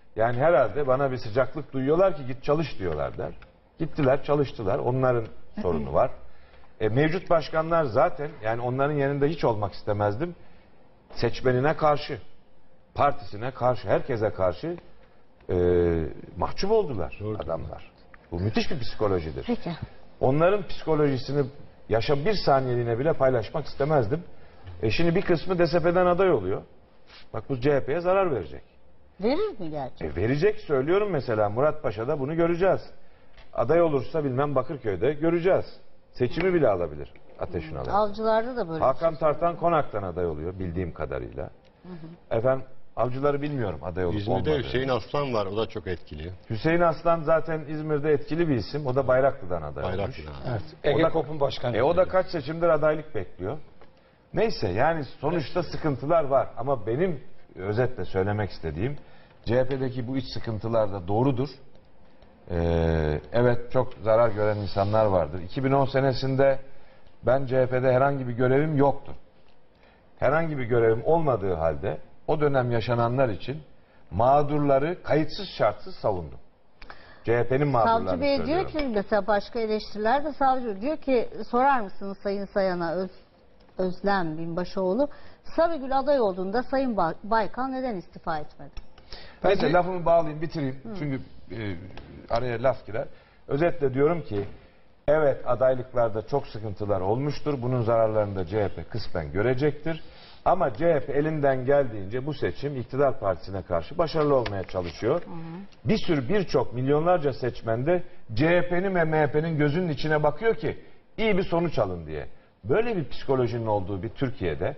Yani herhalde bana bir sıcaklık duyuyorlar ki git çalış diyorlar der. Gittiler, çalıştılar. Onların sorunu var. E, mevcut başkanlar zaten, yani onların yanında hiç olmak istemezdim. Seçmenine karşı, partisine karşı, herkese karşı e, mahcup oldular adamlar. Bu müthiş bir psikolojidir. Peki. Onların psikolojisini yaşam bir saniyeliğine bile paylaşmak istemezdim. E şimdi bir kısmı D S P'den aday oluyor. Bak bu C H P'ye zarar verecek. Verir mi gerçekten? E verecek, söylüyorum mesela Muratpaşa'da bunu göreceğiz. Aday olursa bilmem Bakırköy'de göreceğiz. Seçimi bile alabilir Ateş Ünal. Avcılarda da böyle. Hakan Tartan Konak'tan aday oluyor bildiğim kadarıyla. Hı hı. Efendim avcıları bilmiyorum aday olup İzmir'de olmadığı. Hüseyin Aslan var, o da çok etkili. Hüseyin Aslan zaten İzmir'de etkili bir isim. O da Bayraklı'dan aday olmuş. Bayraklı'dan. Evet. O Ege da- Kop'un başkanı. E o da kaç seçimdir adaylık bekliyor. Neyse yani sonuçta sıkıntılar var. Ama benim özetle söylemek istediğim C H P'deki bu iç sıkıntılar da doğrudur. Ee, evet çok zarar gören insanlar vardır. iki bin on senesinde ben C H P'de herhangi bir görevim yoktu. Herhangi bir görevim olmadığı halde o dönem yaşananlar için mağdurları kayıtsız şartsız savundum. C H P'nin mağdurlarını Savcı Bey diyor söylüyorum. ki mesela başka eleştiriler de savcı diyor ki sorar mısınız Sayın Sayan'a Öz, Özlem Binbaşıoğlu Sarıgül aday olduğunda Sayın Ba- Baykan neden istifa etmedi? Neyse Peki- lafımı bağlayayım bitireyim. Çünkü e, araya laf girer. Özetle diyorum ki evet adaylıklarda çok sıkıntılar olmuştur. Bunun zararlarını da C H P kısmen görecektir. Ama C H P elinden geldiğince bu seçim iktidar partisine karşı başarılı olmaya çalışıyor. Hı hı. Bir sürü birçok milyonlarca seçmen de C H P'nin ve M H P'nin gözünün içine bakıyor ki iyi bir sonuç alın diye. Böyle bir psikolojinin olduğu bir Türkiye'de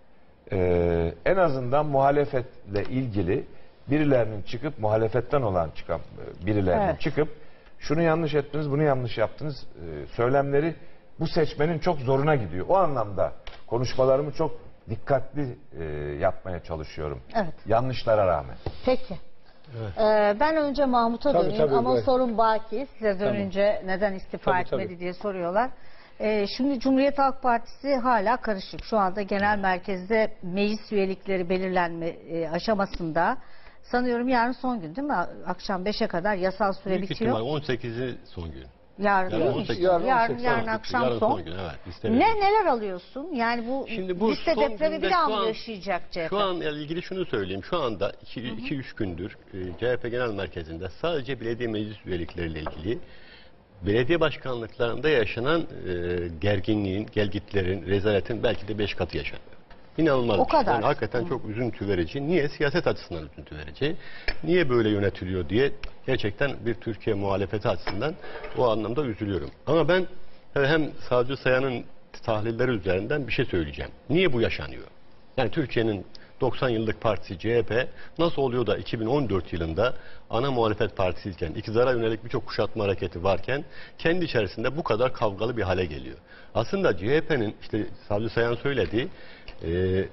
e, en azından muhalefetle ilgili birilerinin çıkıp muhalefetten olan çıkan e, birilerinin Evet. çıkıp şunu yanlış ettiniz, bunu yanlış yaptınız e, söylemleri bu seçmenin çok zoruna gidiyor. O anlamda konuşmalarımı çok dikkatli e, yapmaya çalışıyorum. Evet. Yanlışlara rağmen. Peki. Ee, ben önce Mahmut'a Tabii, döneyim tabii, ama buyur. sorun baki. Size dönünce neden istifa Tabii, etmedi tabii. diye soruyorlar. Ee, şimdi Cumhuriyet Halk Partisi hala karışık. Şu anda genel merkezde meclis üyelikleri belirlenme e, aşamasında. Sanıyorum yarın son gün değil mi? Akşam beşe kadar yasal süre Büyük bitiyor. ihtimal on sekizi son gün. Yarın, Yarın değil mi? on sekiz. Yarın, Yarın yarın, on sekiz. akşam Yarın son. son gün, evet. İstemiyorum. Ne neler alıyorsun? Yani bu, Şimdi bu liste son depremi günde bir daha şu mı an- yaşayacak C H P? Şu an ile ilgili şunu söyleyeyim. Şu anda iki üç gündür e, C H P Genel Merkezi'nde sadece belediye meclis üyelikleriyle ilgili belediye başkanlıklarında yaşanan e, gerginliğin, gelgitlerin, rezaletin belki de beş katı yaşanıyor. İnanılmaz. O bir şey. kadar. Yani hakikaten çok üzüntü verici. Niye? Siyaset açısından üzüntü verici. Niye böyle yönetiliyor diye gerçekten bir Türkiye muhalefeti açısından o anlamda üzülüyorum. Ama ben hem Savcı Sayan'ın tahlilleri üzerinden bir şey söyleyeceğim. Niye bu yaşanıyor? Yani Türkiye'nin doksan yıllık partisi C H P nasıl oluyor da iki bin on dört yılında ana muhalefet partisiyken, iktidara yönelik birçok kuşatma hareketi varken kendi içerisinde bu kadar kavgalı bir hale geliyor. Aslında C H P'nin işte Savcı Sayan söylediği e,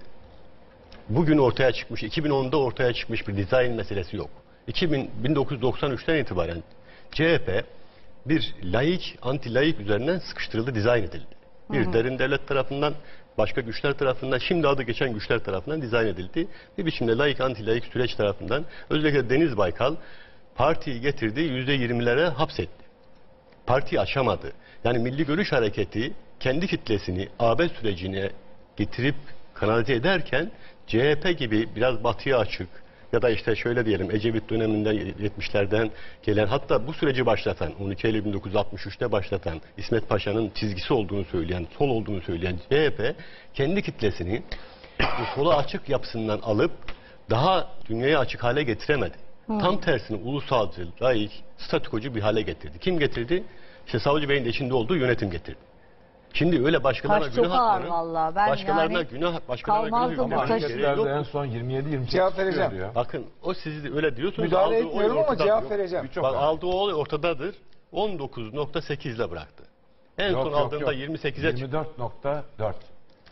bugün ortaya çıkmış, iki bin onda ortaya çıkmış bir dizayn meselesi yok. iki bin, bin dokuz yüz doksan üçten itibaren C H P bir laik, anti-laik üzerinden sıkıştırıldı, dizayn edildi. Bir derin devlet tarafından, başka güçler tarafından, şimdi adı geçen güçler tarafından dizayn edildi. Bir biçimde laik, anti-laik süreç tarafından özellikle Deniz Baykal partiyi getirdiği yüzde yirmilere hapsetti. Partiyi aşamadı. Yani Milli Görüş Hareketi kendi kitlesini A B sürecine getirip kanalize ederken C H P gibi biraz batıya açık ya da işte şöyle diyelim Ecevit döneminde yetmişlerden gelen, hatta bu süreci başlatan, on iki Eylül bin dokuz yüz altmış üçte başlatan, İsmet Paşa'nın çizgisi olduğunu söyleyen, sol olduğunu söyleyen C H P kendi kitlesini bu sola açık yapısından alıp daha dünyaya açık hale getiremedi. Tam tersine ulusalcı, laik, statükocu bir hale getirdi. Kim getirdi? İşte Savcı Bey'in de içinde olduğu yönetim getirdi. Şimdi öyle başkalarına Taş çok günah ağır atmanın, vallahi. Ben başkalarına yani günah, başkalarına günah kalmazdım bu yüklemenin taş- gereği yok. Anketlerde en son yirmi yedi yirmi sekiz Cevap çıkıyor vereceğim. diyor. Bakın o siz de öyle diyorsunuz. Müdahale aldığı oy etmiyorum ama ortada. cevap Yok. vereceğim. Birçok Bak var. aldığı oy ortadadır. on dokuz nokta sekiz ile bıraktı. En Yok, son yok, aldığında yok. yirmi sekize çıktı. yirmi dört nokta dört.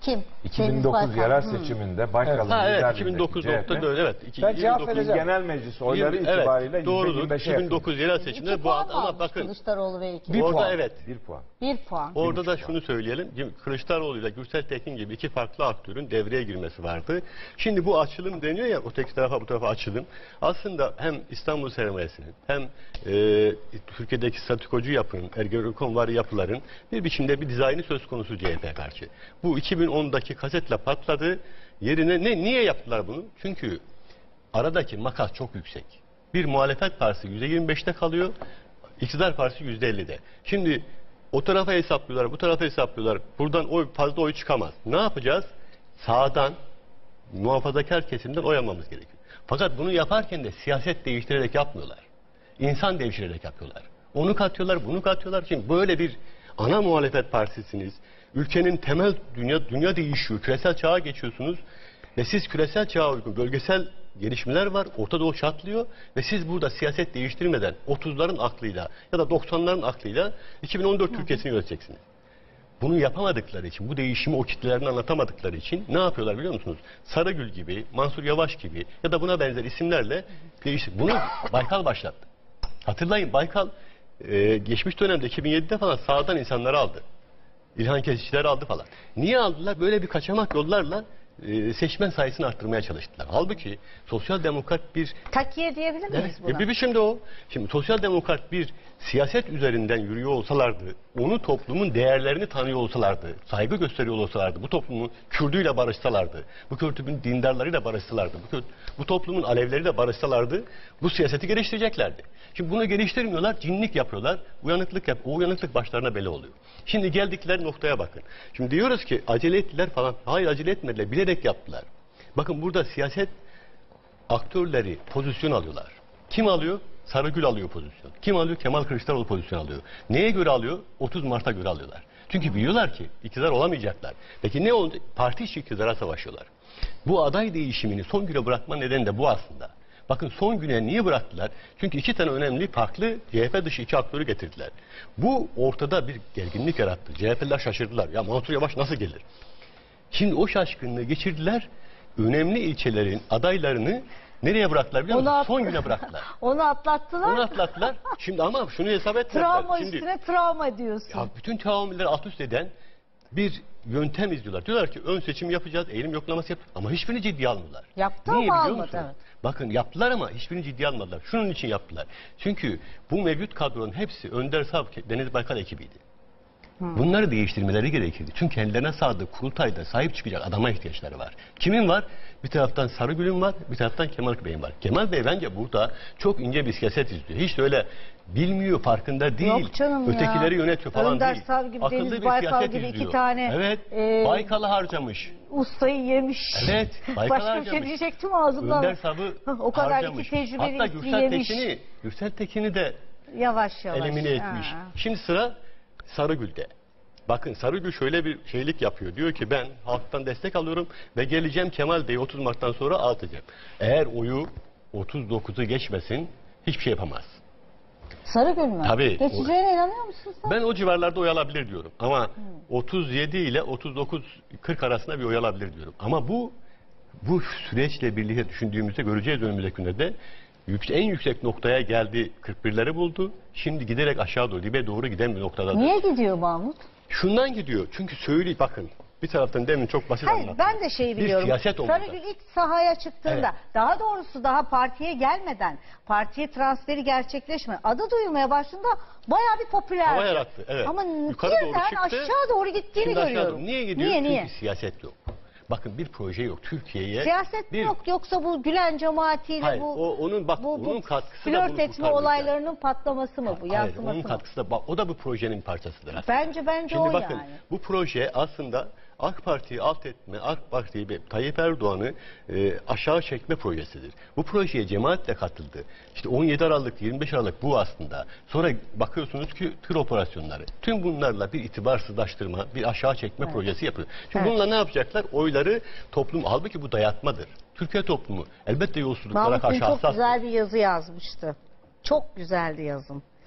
Kim? iki bin Deniz dokuz Baykal. yerel Hmm. seçiminde Baykal'ın Ha evet liderliğindeki iki bin dokuz C H P, nokta dört evet. iki- Ben cevap iki bin dokuz vereceğim. genel meclis oyları evet, itibariyle doğrudur. yüzde yirmi beşe iki bin yakın. dokuz yerel seçimde İki bu puan ama almış bakın Kılıçdaroğlu ve ekip. Bir orada puan. evet. Bir puan. Bir puan. Orada da buçuk şunu söyleyelim. Kılıçdaroğlu ile Gürsel Tekin gibi iki farklı aktörün devreye girmesi vardı. Şimdi bu açılım deniyor ya, o tek tarafa bu tarafa açılım. Aslında hem İstanbul sermayesinin hem e, Türkiye'deki statükocu yapının, ergenekon yapıların bir biçimde bir dizaynı söz konusu C H P karşı. Bu iki bin ondaki kasetle patladı. Yerine ne niye yaptılar bunu? Çünkü aradaki makas çok yüksek. Bir muhalefet partisi yüzde yirmi beşte kalıyor. İktidar partisi yüzde ellide. Şimdi o tarafa hesaplıyorlar, bu tarafa hesaplıyorlar. Buradan oy, fazla oy çıkamaz. Ne yapacağız? Sağdan, muhafazakar kesimden oy almamız gerekiyor. Fakat bunu yaparken de siyaset değiştirerek yapmıyorlar. İnsan devşirerek yapıyorlar. Onu katıyorlar, bunu katıyorlar. Şimdi böyle bir ana muhalefet partisiniz. Ülkenin temel dünya dünya değişiyor. Küresel çağa geçiyorsunuz. Ve siz küresel çağa uygun bölgesel gelişmeler var. Orta Doğu çatlıyor. Ve siz burada siyaset değiştirmeden otuzların aklıyla ya da doksanların aklıyla iki bin on dört Türkiye'sini yöneteceksiniz. Bunu yapamadıkları için, bu değişimi o kitlelerine anlatamadıkları için ne yapıyorlar biliyor musunuz? Sarıgül gibi, Mansur Yavaş gibi ya da buna benzer isimlerle değiştir. Bunu Baykal başlattı. Hatırlayın, Baykal e, geçmiş dönemde iki bin yedide falan sağdan insanları aldı. İlhan Kesicileri aldı falan. Niye aldılar? Böyle bir kaçamak yollarla e, seçmen sayısını arttırmaya çalıştılar. Halbuki sosyal demokrat bir Takiye diyebilir miyiz Evet, buna? bir biçimde o. Şimdi sosyal demokrat bir siyaset üzerinden yürüyor olsalardı, onu toplumun değerlerini tanıyor olsalardı, saygı gösteriyor olsalardı, bu toplumu Kürdüyle barışsalardı, bu toplumun dindarlarıyla barışsalardı, bu, kö- bu toplumun Alevleriyle barışsalardı, bu siyaseti geliştireceklerdi. Şimdi bunu geliştirmiyorlar, cinlik yapıyorlar, uyanıklık yap, o uyanıklık başlarına bela oluyor. Şimdi geldikleri noktaya bakın. Şimdi diyoruz ki acele ettiler falan. Hayır, acele etmediler, bilerek yaptılar. Bakın burada siyaset aktörleri pozisyon alıyorlar. Kim alıyor? Sarıgül alıyor pozisyon. Kim alıyor? Kemal Kılıçdaroğlu pozisyon alıyor. Neye göre alıyor? otuz Mart'a göre alıyorlar. Çünkü biliyorlar ki iktidar olamayacaklar. Peki ne oldu? Parti içi iktidara savaşıyorlar. Bu aday değişimini son güne bırakma nedeni de bu aslında. Bakın son güne niye bıraktılar? Çünkü iki tane önemli farklı C H P dışı iki aktörü getirdiler. Bu ortada bir gerginlik yarattı. C H P'liler şaşırdılar. Ya Mansur Yavaş nasıl gelir? Şimdi o şaşkınlığı geçirdiler. Önemli ilçelerin adaylarını nereye bıraktılar biliyor musunuz? Onu at- Son güne bıraktılar. Onu atlattılar. Onu atlattılar. Şimdi ama şunu hesap etmediler. Travma Şimdi, üstüne travma diyorsun. ya bütün tahammülleri alt üst eden bir yöntem izliyorlar. Diyorlar ki ön seçim yapacağız, eğilim yoklaması yap. Ama hiçbirini ciddiye almıyorlar. Yaptı Niye ama biliyor almadı, musunuz? evet. Bakın yaptılar ama hiçbirini ciddiye almadılar. Şunun için yaptılar. Çünkü bu mevcut kadronun hepsi Önder Savcı, Deniz Baykal ekibiydi. Bunları değiştirmeleri gerekirdi. Çünkü kendilerine sadık kurultayda sahip çıkacak adama ihtiyaçları var. Kimin var? Bir taraftan Sarıgül'ün var, bir taraftan Kemal Bey'in var. Kemal Bey bence burada çok ince bir siyaset izliyor. Hiç de öyle bilmiyor, farkında değil. Yok canım ya. Ötekileri yönetiyor falan Önder değil. Sav gibi, Akıllı Deniz bir Baykal siyaset gibi iki izliyor. tane, Evet, e, Baykal'ı harcamış. Ustayı yemiş. Evet, Baykal Başka bir harcamış. şey diyecektim ağzımdan. Önder Sav'ı O kadar harcamış. iki tecrübeli Hatta ismi Gürsel yemiş. Tekin'i, Gürsel Tekin'i de Yavaş yavaş. elimine etmiş. Ha. Şimdi sıra Sarıgül'de. Bakın Sarıgül şöyle bir şeylik yapıyor. Diyor ki ben halktan destek alıyorum ve geleceğim Kemal Bey'i otuz Mart'tan sonra atacağım. Eğer oyu otuz dokuzu geçmesin hiçbir şey yapamaz. Sarıgül mü? Tabii. Geçeceğine inanıyor musun sen? Ben o civarlarda oy alabilir diyorum. Ama otuz yedi ile otuz dokuz kırk arasında bir oy alabilir diyorum. Ama bu bu süreçle birlikte düşündüğümüzde göreceğiz önümüzdeki günlerde yük- en yüksek noktaya geldi, kırk birleri buldu. Şimdi giderek aşağı doğru, dibe doğru giden bir noktada. Niye gidiyor Mahmut? Şundan gidiyor. Çünkü söyleyeyim bakın. Bir taraftan demin çok basit Hayır, anlattım. ben de şeyi Bir biliyorum. siyaset olmadı. Sarıgül ilk sahaya çıktığında, Evet. daha doğrusu daha partiye gelmeden, partiye transferi gerçekleşmeden, adı duyulmaya başladığında bayağı bir popülerdi. Hava yarattı, evet. Ama Yukarı doğru birden çıktı. aşağı doğru gittiğini Şimdi aşağı görüyorum. doğru. Niye gidiyor? Niye, Çünkü niye? siyaset yok. Bakın bir proje yok. Türkiye'ye Siyaset mi bir... yok, yoksa bu Gülen cemaatiyle Hayır, bu, o, onun bak bu, onun bu katkısı da bunu flört etme kurtarmayacak. olaylarının patlaması mı bu, Hayır, yansıması onun mı? katkısı da bak, o da bu projenin parçasıdır aslında. Bence bence Şimdi o bakın yani. bu proje aslında AK Parti'yi alt etme, AK Parti'yi ve Tayyip Erdoğan'ı e, aşağı çekme projesidir. Bu projeye cemaat de katıldı. İşte on yedi Aralık, yirmi beş Aralık bu aslında. Sonra bakıyorsunuz ki tır operasyonları. Tüm bunlarla bir itibarsızlaştırma, bir aşağı çekme Evet. projesi yapıyor. Şimdi Evet. bununla ne yapacaklar? Oyları toplum, halbuki bu dayatmadır. Türkiye toplumu elbette yolsuzluklara Mahmut dün karşı çok hassas. güzel bir yazı yazmıştı. Çok güzeldi yazım.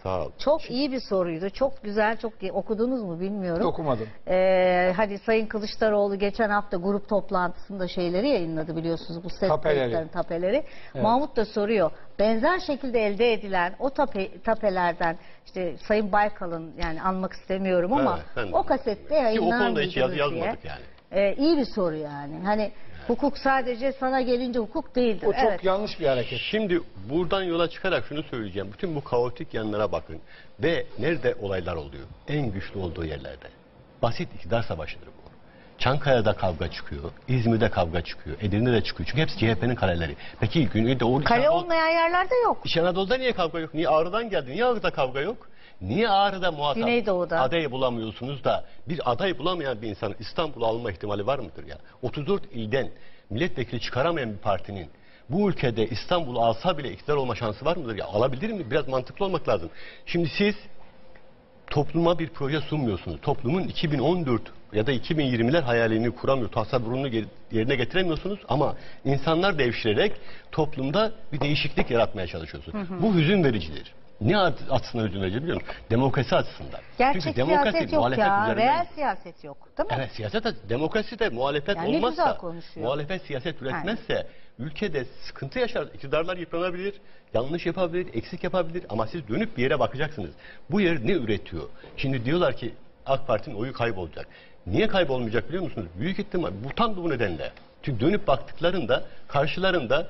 Sağ ol. Çok iyi bir soruydu. Çok güzel, çok iyi. Okudunuz mu bilmiyorum. Okumadım. Ee, hani Sayın Kılıçdaroğlu geçen hafta grup toplantısında şeyleri yayınladı biliyorsunuz. Bu ses Tapeleri. kayıtlarının tapeleri. Evet. Mahmut da soruyor. Benzer şekilde elde edilen o tape, tapelerden işte Sayın Baykal'ın, yani anmak istemiyorum ama Evet, ben de o kasette Ki o yayınlanan konuda hiç yazı diye. yazmadık yani. Ee, iyi bir soru yani. Hani hukuk sadece sana gelince hukuk değildir. O çok Evet. yanlış bir hareket. Şimdi buradan yola çıkarak şunu söyleyeceğim. Bütün bu kaotik yanlara bakın. Ve nerede olaylar oluyor? En güçlü olduğu yerlerde. Basit iktidar savaşıdır bu. Çankaya'da kavga çıkıyor. İzmir'de kavga çıkıyor. Edirne'de de çıkıyor. Çünkü hepsi C H P'nin kaleleri. Peki Güneydoğu... Kale İç olmayan yerlerde yok. İç Anadolu'da niye kavga yok? Niye Ağrı'dan geldi? Niye Ağrı'da kavga yok? Niye Ağrı'da muhatap Güneydoğu'da. aday bulamıyorsunuz da bir aday bulamayan bir insanın İstanbul'u alma ihtimali var mıdır ya? otuz dört ilden milletvekili çıkaramayan bir partinin bu ülkede İstanbul'u alsa bile iktidar olma şansı var mıdır ya? Alabilir mi? Biraz mantıklı olmak lazım. Şimdi siz topluma bir proje sunmuyorsunuz. Toplumun iki bin on dört ya da iki bin yirmiler hayalini kuramıyor, tasavvurunu yerine getiremiyorsunuz ama insanlar devşirerek toplumda bir değişiklik yaratmaya çalışıyorsunuz. Hı hı. Bu hüzün vericidir. Ne açısından hüzün verici biliyor musun? Demokrasi açısından. Gerçek Çünkü demokrasi, siyaset yok muhalefet ya. üzerinden... Reel siyaset yok. Değil mi? Evet, siyaset, demokrasi de muhalefet Yani ne güzel olmazsa, konuşuyor. muhalefet siyaset üretmezse ülkede sıkıntı yaşar. İktidarlar yıpranabilir, yanlış yapabilir, eksik yapabilir ama siz dönüp bir yere bakacaksınız. Bu yer ne üretiyor? Şimdi diyorlar ki AK Parti'nin oyu kaybolacak. Niye kaybolmayacak biliyor musunuz? Büyük ihtimal bu tam da bu nedenle. Çünkü dönüp baktıklarında karşılarında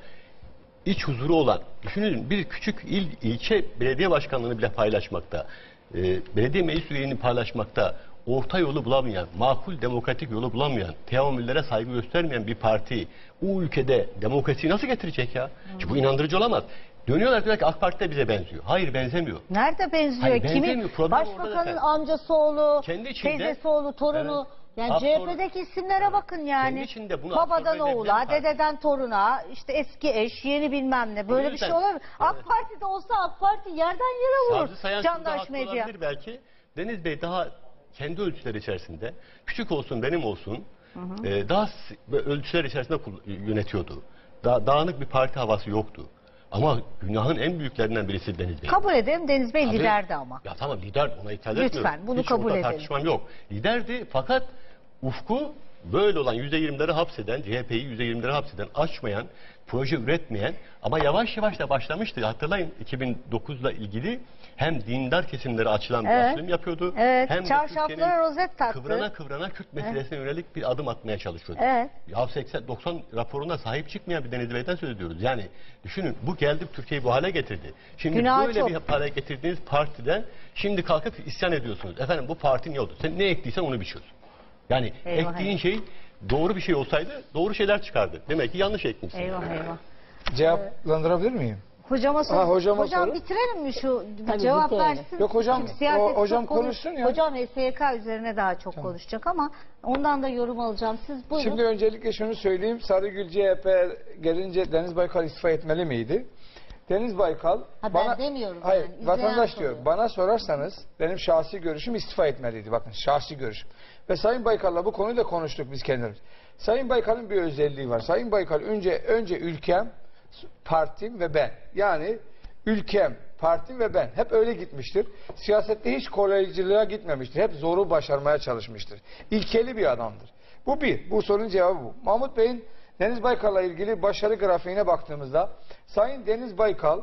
iç huzuru olan, düşünün bir küçük il, ilçe belediye başkanlığını bile paylaşmakta, e, belediye meclis üyeliğini paylaşmakta, orta yolu bulamayan, makul demokratik yolu bulamayan, teamüllere saygı göstermeyen bir parti o ülkede demokrasiyi nasıl getirecek ya? Hmm. Çünkü bu inandırıcı olamaz. Dönüyorlar diyorlar ki AK Parti de bize benziyor. Hayır, benzemiyor. Nerede benziyor? Hayır, Kimin? benzemiyor. Problem orada Başbakanın zaten. amcası oğlu, Kendi içinde- teyzesi oğlu, torunu. Evet. Yani Absor- C H P'deki isimlere bakın yani. Kendi içinde bunu Babadan absorbe edebilen oğula, parti. dededen toruna, işte eski eş, yeni bilmem ne. Böyle O bir şey yüzden- olabilir. AK Evet. Parti'de olsa AK Parti yerden yere vurur. Savcı Sayan şurada Candaş haklı medya. olabilir belki. Deniz Bey daha kendi ölçüleri içerisinde, küçük olsun benim olsun, hı hı. E, daha s- ölçüler içerisinde kul- yönetiyordu. Da, dağınık bir parti havası yoktu. Ama günahın en büyüklerinden birisi Deniz Bey. Kabul edelim, Deniz Bey Tabii. liderdi ama. Ya tamam, lider, ona itiraz Lütfen, etmiyorum. bunu Hiç kabul orada edelim. tartışmam yok. Liderdi fakat ufku böyle olan yüzde yirmileri hapseden, C H P'yi yüzde yirmileri hapseden, açmayan, proje üretmeyen ama yavaş yavaş da başlamıştı. Hatırlayın iki bin dokuzla ilgili hem dindar kesimlere açılan bir Evet. açılım yapıyordu. Evet, Hem de çarşaflara Türkiye'nin rozet taktı. Kıvrana kıvrana Kürt meselesine yönelik bir adım atmaya çalışıyordu. Evet. Ya seksen doksan raporuna sahip çıkmayan bir Deniz Bey'den söz ediyoruz. Yani düşünün, bu geldi Türkiye'yi bu hale getirdi. Şimdi Günah böyle çok. bir hale getirdiğiniz partiden şimdi kalkıp isyan ediyorsunuz. Efendim bu parti ne oldu? Sen ne ektiysen onu biçiyorsun. Yani Eyvah, ektiğin eyvah. şey doğru bir şey olsaydı doğru şeyler çıkardı. Demek ki yanlış ekmişsin. Eyvah eyvah. Cevaplandırabilir miyim? Hocama sor. Ha, hocama hocam soru. bitirelim mi şu bir Tabii, cevap bitirelim. versin. Yok hocam, Çünkü siyaset o- hocam çok konuş- konuşsun ya. Hocam S Y K üzerine daha çok konuşacak ama ondan da yorum alacağım. Siz buyurun. Şimdi öncelikle şunu söyleyeyim. Sarıgül C H P gelince Deniz Baykal istifa etmeli miydi? Deniz Baykal Ha, ben bana demiyorum hayır, yani, izleyen vatandaş soruyor. diyor. Bana sorarsanız benim şahsi görüşüm istifa etmeliydi. Bakın, şahsi görüşüm. Ve Sayın Baykal'la bu konuyu da konuştuk biz kendimiz. Sayın Baykal'ın bir özelliği var. Sayın Baykal önce önce ülkem, partim ve ben. Yani ülkem, partim ve ben. Hep öyle gitmiştir. Siyasette hiç kolaycılığa gitmemiştir. Hep zoru başarmaya çalışmıştır. İlkeli bir adamdır. Bu bir. Bu sorunun cevabı bu. Mahmut Bey'in Deniz Baykal'la ilgili başarı grafiğine baktığımızda Sayın Deniz Baykal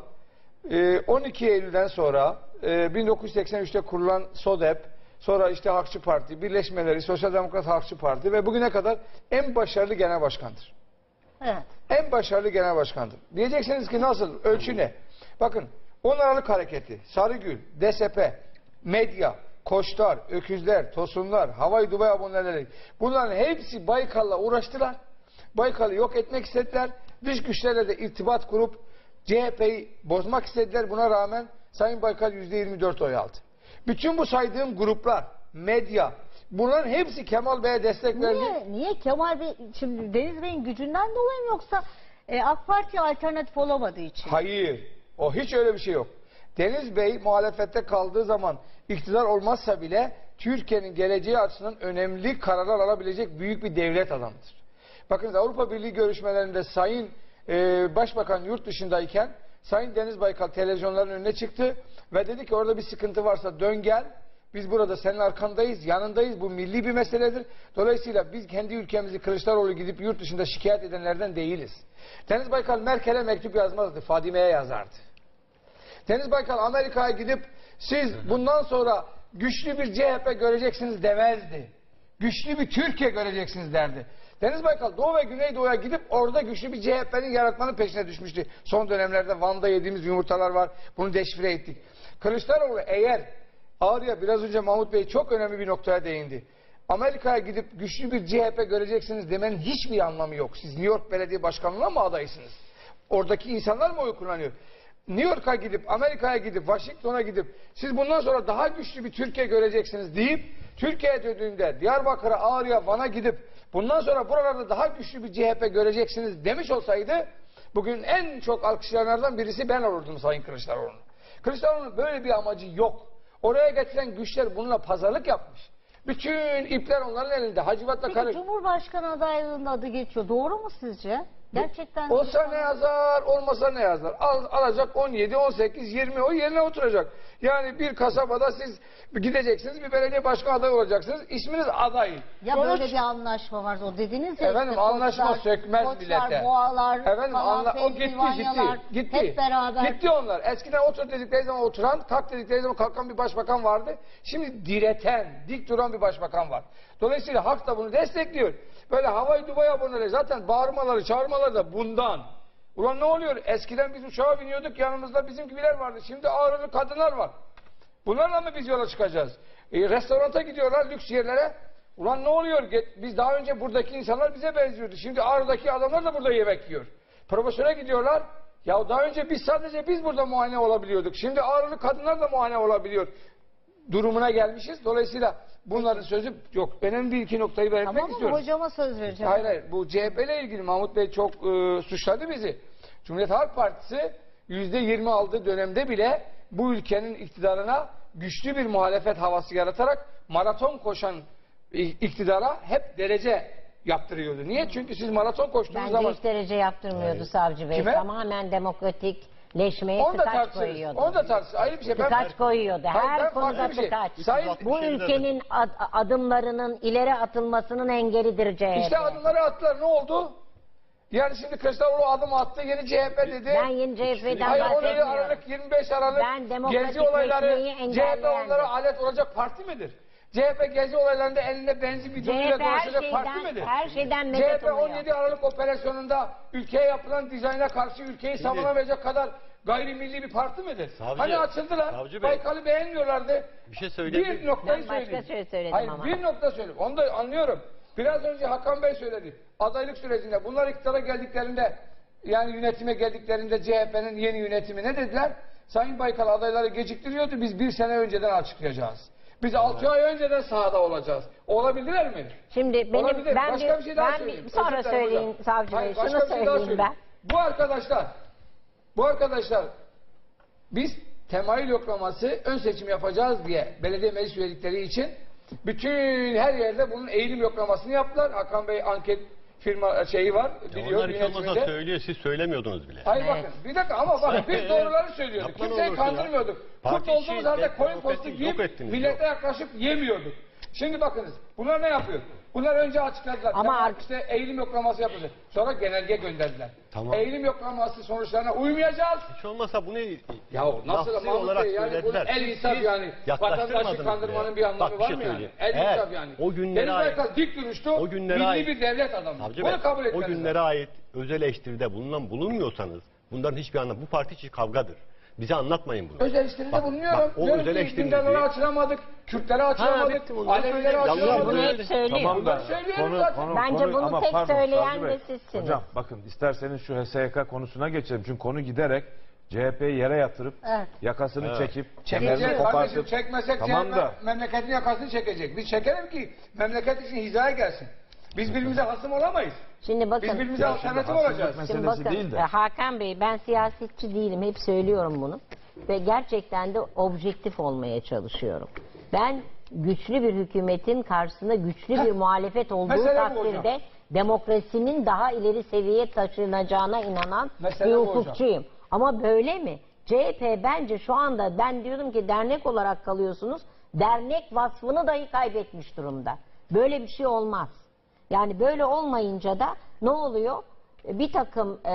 on iki Eylül'den sonra bin dokuz yüz seksen üç'te kurulan SODEP, sonra işte Halkçı Parti, birleşmeleri, Sosyal Demokrat Halkçı Parti ve bugüne kadar en başarılı genel başkandır. Evet. En başarılı genel başkandır. Diyeceksiniz ki nasıl? Ölçü ne? Bakın, on Aralık Hareketi, Sarıgül, D S P, medya, Koçlar, Öküzler, Tosunlar, Havay Dubai aboneleri, bunların hepsi Baykal'la uğraştılar. Baykal'ı yok etmek istediler. Dış güçlerle de irtibat kurup C H P'yi bozmak istediler. Buna rağmen Sayın Baykal yüzde yirmi dört oy aldı. Bütün bu saydığım gruplar, medya, bunların hepsi Kemal Bey'e destek verdi. Niye, niye Kemal Bey, şimdi Deniz Bey'in gücünden dolayı mı yoksa e, AK Parti alternatif olamadığı için? Hayır. O hiç öyle bir şey yok. Deniz Bey muhalefette kaldığı zaman iktidar olmazsa bile Türkiye'nin geleceği açısından önemli kararlar alabilecek büyük bir devlet adamıdır. Bakın, Avrupa Birliği görüşmelerinde Sayın e, Başbakan yurt dışındayken Sayın Deniz Baykal televizyonların önüne çıktı ve dedi ki orada bir sıkıntı varsa dön gel. Biz burada senin arkandayız, yanındayız. Bu milli bir meseledir. Dolayısıyla biz kendi ülkemizi Kılıçdaroğlu gidip yurt dışında şikayet edenlerden değiliz. Deniz Baykal Merkel'e mektup yazmazdı, Fadime'ye yazardı. Deniz Baykal Amerika'ya gidip siz bundan sonra güçlü bir C H P göreceksiniz demezdi. Güçlü bir Türkiye göreceksiniz derdi. Deniz Baykal Doğu ve Güneydoğu'ya gidip orada güçlü bir C H P'nin yaratmanın peşine düşmüştü. Son dönemlerde Van'da yediğimiz yumurtalar var. Bunu deşifre ettik. Kılıçdaroğlu eğer Ağrı'ya biraz önce Mahmut Bey çok önemli bir noktaya değindi. Amerika'ya gidip güçlü bir C H P göreceksiniz demenin hiçbir anlamı yok. Siz New York Belediye Başkanlığı'na mı adaysınız? Oradaki insanlar mı oy kullanıyor? New York'a gidip, Amerika'ya gidip, Washington'a gidip siz bundan sonra daha güçlü bir Türkiye göreceksiniz deyip Türkiye'ye döndüğünde Diyarbakır'a, Ağrı'ya, Van'a gidip bundan sonra buralarda daha güçlü bir C H P göreceksiniz demiş olsaydı bugün en çok alkışlayanlardan birisi ben olurdum Sayın Kılıçdaroğlu'nun. Kılıçdaroğlu'nun böyle bir amacı yok. Oraya getiren güçler bununla pazarlık yapmış. Bütün ipler onların elinde. Hacivat'la Peki karış. Cumhurbaşkanı adaylığının adı geçiyor. Doğru mu sizce? Gerçekten. Olsa ne yazar, olmasa ne yazar? Al, alacak on yedi, on sekiz, yirmi oy yerine oturacak. Yani bir kasabada siz gideceksiniz, bir belediye başkan adayı olacaksınız. İsminiz aday. Ya Sonuç, böyle bir anlaşma var. O dediniz ya. efendim işte, anlaşma koçlar, sökmez koçlar, millete. boğalar, Efendim anla, o gitti pehlivanyalar, gitti. Gitti. Hep beraber. Gitti onlar. Eskiden otur dedikleri zaman oturan, kalk dedikleri zaman kalkan bir başbakan vardı. Şimdi direten, dik duran bir başbakan var. Dolayısıyla halk da bunu destekliyor. Böyle havayı duvaya aboneleri zaten bağırmaları, çağırmaları da bundan. Ulan ne oluyor? Eskiden biz uçağa biniyorduk, yanımızda bizim gibiler vardı. Şimdi ağırlı kadınlar var. Bunlarla mı biz yola çıkacağız? E, restoranta gidiyorlar, lüks yerlere. Ulan ne oluyor? Biz daha önce buradaki insanlar bize benziyordu. Şimdi Ağrı'daki adamlar da burada yemek yiyor. Profesöre gidiyorlar. Ya daha önce biz sadece biz burada muayene olabiliyorduk. Şimdi Ağrı'lı kadınlar da muayene olabiliyor. Durumuna gelmişiz. Dolayısıyla bunların sözü yok. Önemli bir iki noktayı belirtmek Tamam mı? istiyorum. Hocama söz vereceğim. Hayır hayır. Bu C H P ile ilgili Mahmut Bey çok e, suçladı bizi. Cumhuriyet Halk Partisi yüzde yirmi aldığı dönemde bile bu ülkenin iktidarına güçlü bir muhalefet havası yaratarak maraton koşan iktidara hep derece yaptırıyordu. Niye? Çünkü siz maraton koştuğunuz Bence zaman... hiç derece yaptırmıyordu Hayır. Savcı Bey. Kime? Tamamen demokratikleşmeye Onu da tıkaç tartışırız. koyuyordu. Onu da tartışırız. Ayrı bir şey. Ben- Tıkaç koyuyordu. Hayır, ben Her konuda farklı bir şey. tıkaç. Sayın- Bu ülkenin ad- adımlarının ileri atılmasının engelidir C H P. İşte adımları attılar. Ne oldu? Yani şimdi Kılıçdaroğlu adım attı. Yeni C H P dedi. Ben yeni C H P'den Hayır on yedi bahsetmiyorum. Aralık, yirmi beş Aralık Ben demokratikleşmeyi Gezi olayları C H P engelleyendim. onlara alet olacak parti midir? C H P Gezi olaylarında elinde benzin bidonuyla C H P her dolaşacak parti şeyden, midir? her şeyden C H medet P umuyor. on yedi Aralık operasyonunda ülkeye yapılan dizayna karşı ülkeyi savunamayacak kadar gayrimilli bir parti midir? Savcı- hani açıldılar, Savcı Bey. Baykal'ı beğenmiyorlardı. Bir şey söyleyebilir Bir noktayı Ben başka söyleyeyim. şey söyledim Hayır, ama. bir nokta söyleyeyim. Onu da anlıyorum. Biraz önce Hakan Bey söyledi. Adaylık sürecinde bunlar iktidara geldiklerinde yani yönetime geldiklerinde C H P'nin yeni yönetimi ne dediler? Sayın Baykal adayları geciktiriyordu. Biz bir sene önceden açıklayacağız. Biz altı ay önceden sahada olacağız. Olabildiler mi? Şimdi benim Olabilir. ben Başka bir, bir şey daha ben söyleyeyim. bir, sonra Özür dilerim söyleyin hocam. Savcı Bey. Hayır, başka Şunu bir şey daha söyleyeyim ben. Bu arkadaşlar bu arkadaşlar biz temayül yoklaması ön seçim yapacağız diye belediye meclis üyelikleri için bütün her yerde bunun eğilim yoklamasını yaptılar. Hakan Bey anket firma şeyi var. Ya Biliyor onlar hiç olmasa yönetiminde. söylüyor, siz söylemiyordunuz bile. Hayır Evet. bakın bir dakika ama bakın biz doğruları söylüyorduk. Yapma ne Kimseyi olursun ya. kandırmıyorduk. Kurt Parti olduğumuz işi, halde de- koyun demokrasi postu yok giyip ettiniz, millete yaklaşıp yemiyorduk. Şimdi bakınız bunlar ne yapıyor? Bunlar önce açıkladılar. Ama Ama ar- işte eğilim yoklaması yapıldı. Sonra genelge gönderdiler. Tamam. Eğilim yoklaması sonuçlarına uymayacağız. Hiç olmasa bunu Ya nasıl lafzı Mahmut olarak Bey yani bunun söylediler. el insaf Siz yani. Vatandaşı yaklaştırmadınız kandırmanın bile. bir anlamı Bak, bir var şey mı yani? söyleyeyim. El Eğer insaf yani. o günlere Deniz ait- Baykal dik duruştu. o günlere milli ait- bir devlet adamı. Savcı Bunu Bey, kabul o etmeniz günlere lazım. ait özel eleştiride bulunan bulunmuyorsanız bunların hiçbir anlamı. Bu parti içi kavgadır. Bize anlatmayın bunu. Özel eleştiride Bak, bulunuyorum. bak, o Diyorum özel ki eleştirinizi- dindarları açılamadık, Kürtleri açılamadık, bitti bunlar. Alevileri Söyle. Bunu açılamadık. hep söylüyor. Tamam Bunları da söylüyorum konu, zaten. konu, Bence konu- bunu ama tek pardon, söyleyen Savcı de Bey. sizsiniz. Hocam bakın isterseniz şu H S Y K konusuna geçelim. Çünkü konu giderek C H P'yi yere yatırıp Evet. yakasını Evet. çekip Çekecek kemerini kardeşim, kopartıp çekmesek tamam C H P da memleketin yakasını çekecek. Biz çekelim ki memleket için hizaya gelsin. Biz birbirimize hasım olamayız. Şimdi bakın. Biz birbirimize Ya şimdi alternatif haksızlık olacağız. meselesi Şimdi bakın değil de. e, Hakan Bey ben siyasetçi değilim hep söylüyorum bunu ve gerçekten de objektif olmaya çalışıyorum. Ben güçlü bir hükümetin karşısında güçlü bir Heh, muhalefet olduğu mesele bu takdirde hocam. demokrasinin daha ileri seviyeye taşınacağına inanan Mesele bir bu hocam. hukukçuyum. Ama böyle mi? C H P bence şu anda, ben diyordum ki dernek olarak kalıyorsunuz. Dernek vasfını dahi kaybetmiş durumda. Böyle bir şey olmaz. Yani böyle olmayınca da ne oluyor? Bir takım e,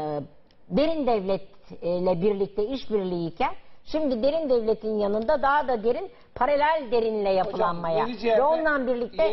derin devletle birlikte işbirliğiyken şimdi derin devletin yanında daha da derin paralel derinle yapılanmaya Hocam, C H P, ve onunla birlikte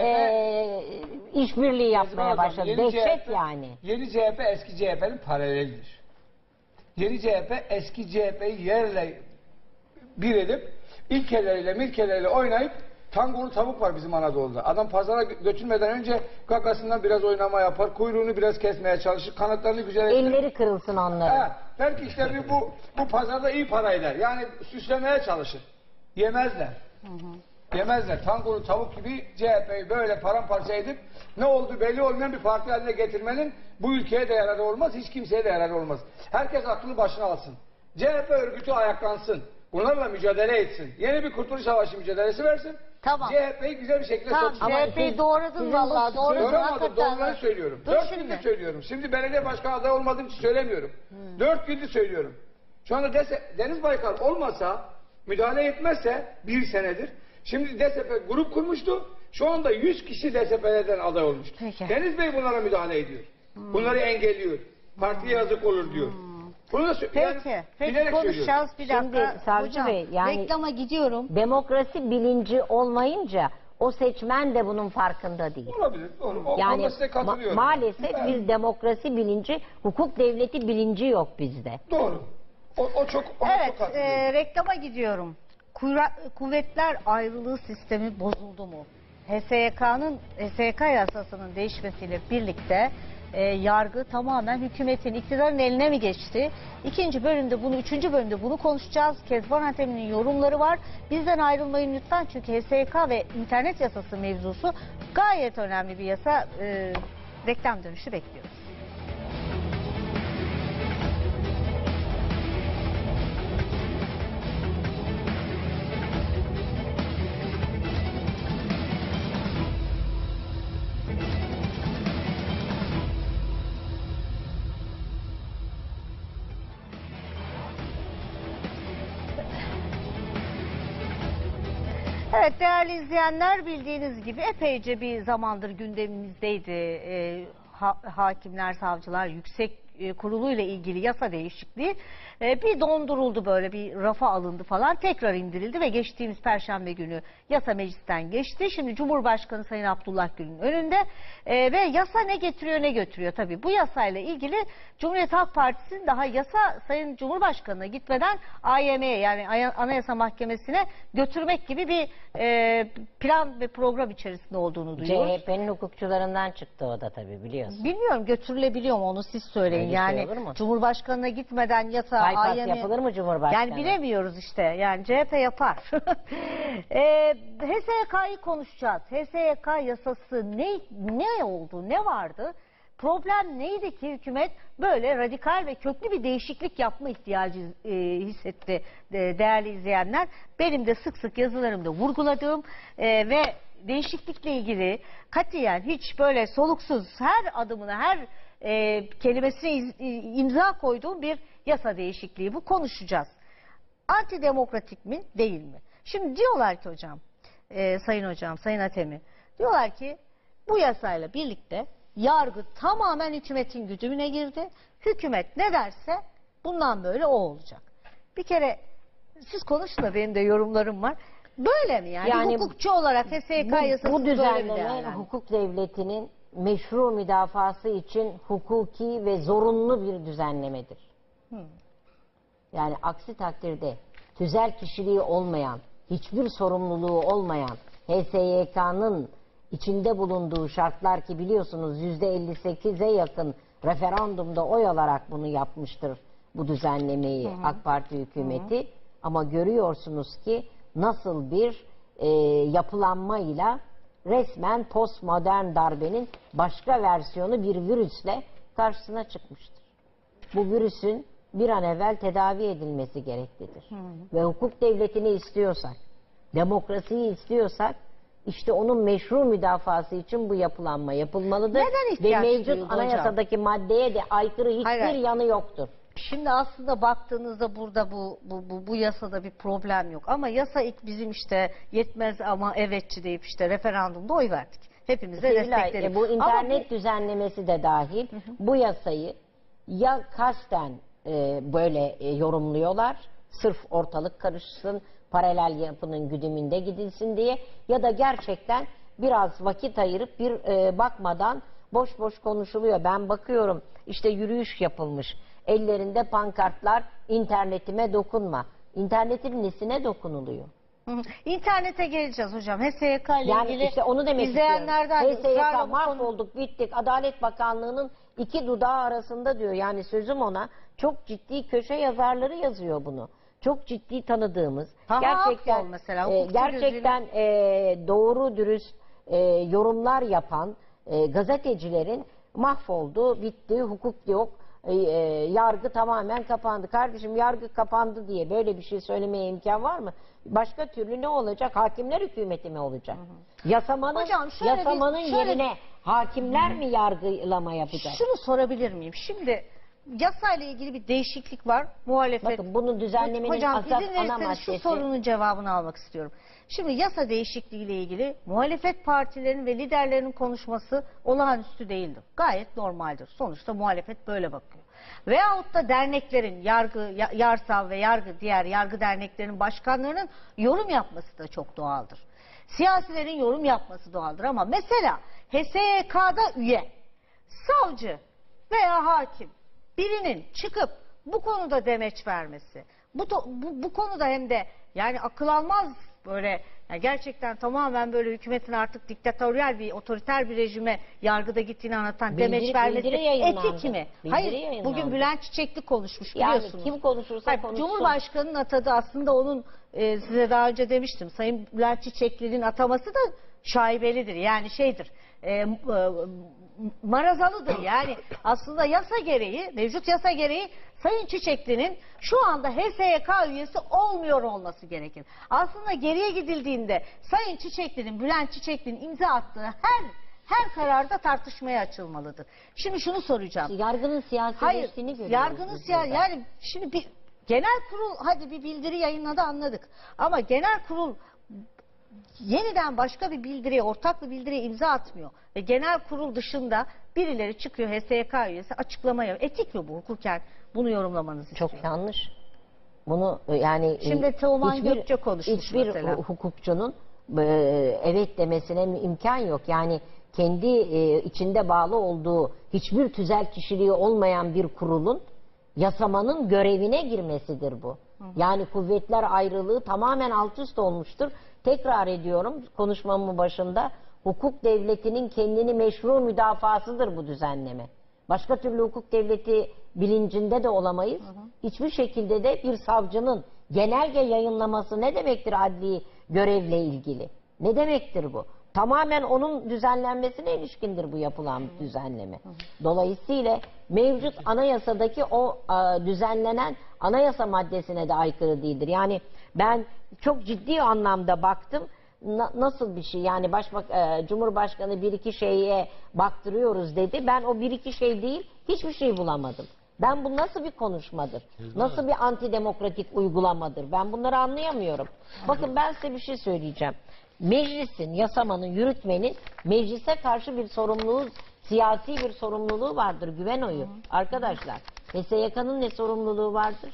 e, işbirliği yapmaya başladı. Dehşet yani. Yeni C H P eski C H P'nin paralelidir. Yeni C H P eski C H P'yi yerle bir edip ilkeleriyle milkeleriyle oynayıp tangolu tavuk var bizim Anadolu'da. Adam pazara götürmeden önce gagasından biraz oynama yapar, kuyruğunu biraz kesmeye çalışır, kanatlarını güzel... Elleri kırılsın onların. Ha, belki işte bir bu, bu pazarda iyi para eder. Yani süslemeye çalışır. Yemezler. Hı hı. Yemezler. Tangolu tavuk gibi C H P'yi böyle paramparça edip ne oldu belli olmayan bir parti haline getirmenin bu ülkeye de yararı olmaz, hiç kimseye de yararı olmaz. Herkes aklını başına alsın. C H P örgütü ayaklansın. Bunlarla mücadele etsin. Yeni bir kurtuluş savaşı mücadelesi versin. Tamam. C H P'yi güzel bir şekilde Tamam, soksun. C H P'yi doğradın vallahi. Doğradın Doğramadım, hakikaten. doğruları söylüyorum. Dur Dört şimdi. gündür söylüyorum. Şimdi belediye başkanı adayı olmadığım için söylemiyorum. Hmm. Dört gündür söylüyorum. Şu anda Dese, Deniz Baykal olmasa, müdahale etmezse bir senedir. Şimdi D S P grup kurmuştu. Şu anda yüz kişi D S P'lerden aday olmuştu. Peki. Deniz Bey bunlara müdahale ediyor. Hmm. Bunları engelliyor. Partiye yazık olur diyor. Hmm. Bunu da Peki, yani, peki konuşacağız bir dakika. Şimdi Savcı Hocam, Bey, yani reklama gidiyorum. Demokrasi bilinci olmayınca o seçmen de bunun farkında değil. Olabilir, doğru. O yani ma maalesef evet. biz demokrasi bilinci, hukuk devleti bilinci yok bizde. Doğru. O, o çok, evet, çok e, reklama gidiyorum. Kuvra, kuvvetler ayrılığı sistemi bozuldu mu? H S Y K'nın H S Y K yasasının değişmesiyle birlikte e, yargı tamamen hükümetin, iktidarın eline mi geçti? İkinci bölümde bunu, üçüncü bölümde bunu konuşacağız. Kezban Hatem'in yorumları var. Bizden ayrılmayın lütfen, çünkü H S Y K ve internet yasası mevzusu gayet önemli bir yasa. E, reklam dönüşü bekliyoruz. Evet değerli izleyenler, bildiğiniz gibi epeyce bir zamandır gündemimizdeydi. Ee, ha, hakimler, savcılar, yüksek e, kurulu ile ilgili yasa değişikliği e, bir donduruldu, böyle bir rafa alındı falan, tekrar indirildi ve geçtiğimiz Perşembe günü yasa meclisten geçti. Şimdi Cumhurbaşkanı Sayın Abdullah Gül'ün önünde e, ve yasa ne getiriyor ne götürüyor. Tabii bu yasayla ilgili Cumhuriyet Halk Partisi'nin daha yasa Sayın Cumhurbaşkanı'na gitmeden A Y M'ye, yani Anayasa Mahkemesi'ne götürmek gibi bir e, plan ve program içerisinde olduğunu duyuyoruz. C H P'nin hukukçularından çıktı o da tabii, biliyorsun. Bilmiyorum, götürülebiliyor mu onu siz söyleyin. Öyle yani şey Cumhurbaşkanı'na gitmeden yasa Bypass A Y M yapılır mı Cumhurbaşkanı? Yani bilemiyoruz işte. Yani C H P yapar. e, H S Y K'yı konuşacağız. H S Y K yasası ne ne oldu? Ne vardı? Problem neydi ki hükümet böyle radikal ve köklü bir değişiklik yapma ihtiyacı e, hissetti e, değerli izleyenler. Benim de sık sık yazılarımda vurguladığım e, ve değişiklikle ilgili katiyen hiç böyle soluksuz her adımına, her e, kelimesine iz, imza koyduğum bir yasa değişikliği. Bu konuşacağız. Antidemokratik mi değil mi? Şimdi diyorlar ki hocam, e, sayın hocam, sayın Atemi, diyorlar ki bu yasayla birlikte yargı tamamen hükümetin güdümüne girdi. Hükümet ne derse bundan böyle o olacak. Bir kere siz konuşun da benim de yorumlarım var. Böyle mi yani? Yani hukukçu olarak H S Y K yasası bu düzenleme yani. hukuk devletinin meşru müdafası için hukuki ve zorunlu bir düzenlemedir. Hmm. Yani aksi takdirde tüzel kişiliği olmayan, hiçbir sorumluluğu olmayan H S Y K'nın içinde bulunduğu şartlar, ki biliyorsunuz yüzde elli sekize yakın referandumda oy alarak bunu yapmıştır, bu düzenlemeyi, hı hı. AK Parti hükümeti. Hı hı. Ama görüyorsunuz ki nasıl bir e, yapılanmayla resmen postmodern darbenin başka versiyonu bir virüsle karşısına çıkmıştır. Bu virüsün bir an evvel tedavi edilmesi gereklidir. Hı hı. Ve hukuk devletini istiyorsak, demokrasiyi istiyorsak, İşte onun meşru müdafası için bu yapılanma yapılmalıdır. Neden ihtiyaç ve mevcut duyuldu anayasadaki hocam? maddeye de aykırı hiçbir hayır, hayır. yanı yoktur. Şimdi aslında baktığınızda burada bu, bu, bu, bu yasada bir problem yok. Ama yasa ilk bizim işte yetmez ama evetçi deyip işte referandumda oy verdik. Hepimiz de Sevgili Ay, destekledik. e, bu internet Ama düzenlemesi de dahil bu yasayı ya kasten e, böyle e, yorumluyorlar, sırf ortalık karışsın, paralel yapının güdümünde gidilsin diye, ya da gerçekten biraz vakit ayırıp bir e, bakmadan boş boş konuşuluyor. Ben bakıyorum, işte yürüyüş yapılmış, ellerinde pankartlar, internetime dokunma. İnternetin nesine dokunuluyor? Hı hı. İnternete geleceğiz hocam. H S Y K ile Yani ilgili işte onu demek izleyenlerden de istiyorum. H S Y ısrarla K bu konu- mahvolduk, bittik. Adalet Bakanlığı'nın iki dudağı arasında diyor. Yani sözüm ona, çok ciddi köşe yazarları yazıyor bunu. Çok ciddi tanıdığımız, Taha gerçekten Akyol mesela, e, hukukçu gerçekten e, doğru dürüst e, yorumlar yapan e, gazetecilerin mahvoldu, bitti, hukuk yok. E, e, yargı tamamen kapandı. Kardeşim, yargı kapandı diye böyle bir şey söylemeye imkan var mı? Başka türlü ne olacak? Hakimler hükümeti mi olacak? Hı hı. Yasamanın, Hocam şöyle bir- yasamanın şöyle- yerine hakimler mi yargılama yapacak? Şunu sorabilir miyim? Şimdi yasayla ilgili bir değişiklik var. Muhalefet. Bakın, bunu düzenlemenin Hocam asas izin ana verirseniz şu maddesi- sorunun cevabını almak istiyorum. Şimdi yasa değişikliği ile ilgili muhalefet partilerinin ve liderlerinin konuşması olağanüstü değildir. Gayet normaldir. Sonuçta muhalefet böyle bakıyor. Veyahut da derneklerin, yargı, ya- yarsal ve yargı, diğer yargı derneklerinin başkanlarının yorum yapması da çok doğaldır. Siyasilerin yorum yapması doğaldır ama mesela H S Y K'da üye, savcı veya hakim birinin çıkıp bu konuda demeç vermesi, bu, to- bu, bu konuda hem de yani akıl almaz böyle, yani gerçekten tamamen böyle hükümetin artık diktatöryel bir, otoriter bir rejime yargıda gittiğini anlatan Bildiri- demeç vermesi bildiri yayınlandı. etik mi? Bildiri Hayır, yayınlandı. bugün Bülent Çiçekli konuşmuş Yani biliyorsunuz. kim konuşursa Hayır, konuşsun. Cumhurbaşkanı'nın atadığı, aslında onun e, size daha önce demiştim, Sayın Bülent Çiçekli'nin ataması da şaibelidir. Yani şeydir, e, e, marazalıdır. Yani aslında yasa gereği, mevcut yasa gereği Sayın Çiçekli'nin şu anda H S Y K üyesi olmuyor olması gerekir. Aslında geriye gidildiğinde Sayın Çiçekli'nin, Bülent Çiçekli'nin imza attığı her her kararda tartışmaya açılmalıdır. Şimdi şunu soracağım. Yargının Hayır, siyasileştiğini görüyoruz. yargının biz siyasi, burada. yani şimdi bir genel kurul hadi bir bildiri yayınladı, anladık. Ama genel kurul yeniden başka bir bildiriye, ortak bir bildiriye imza atmıyor. Ve genel kurul dışında birileri çıkıyor, H S Y K üyesi açıklama yapıyor. Etik mi bu hukuken? Bunu yorumlamanızı Çok istiyorum. yanlış. Bunu e, yani Şimdi e, Teoman hiçbir- Gökçe konuşmuş hiçbir mesela. hukukçunun e, evet demesine mi imkan yok. Yani kendi e, içinde bağlı olduğu hiçbir tüzel kişiliği olmayan bir kurulun yasamanın görevine girmesidir bu. Yani kuvvetler ayrılığı tamamen alt üst olmuştur. Tekrar ediyorum konuşmamın başında, hukuk devletinin kendini meşru müdafasıdır bu düzenleme. Başka türlü hukuk devleti bilincinde de olamayız. Hı hı. Hiçbir şekilde de bir savcının genelge yayınlaması ne demektir adli görevle ilgili? Ne demektir bu? Tamamen onun düzenlenmesine ilişkindir bu yapılan düzenleme. Hı hı. Dolayısıyla mevcut anayasadaki o a, düzenlenen anayasa maddesine de aykırı değildir. Yani ben çok ciddi anlamda baktım. Na, nasıl bir şey? Yani başbak e, Cumhurbaşkanı bir iki şeye baktırıyoruz dedi. Ben o bir iki şey değil, hiçbir şey bulamadım. Ben bu nasıl bir konuşmadır? Nasıl bir antidemokratik uygulamadır? Ben bunları anlayamıyorum. Bakın, ben size bir şey söyleyeceğim. Meclisin, yasamanın, yürütmenin meclise karşı bir sorumluluğu, siyasi bir sorumluluğu vardır. Güven oyu. Arkadaşlar, H S Y K'nın ne sorumluluğu vardır?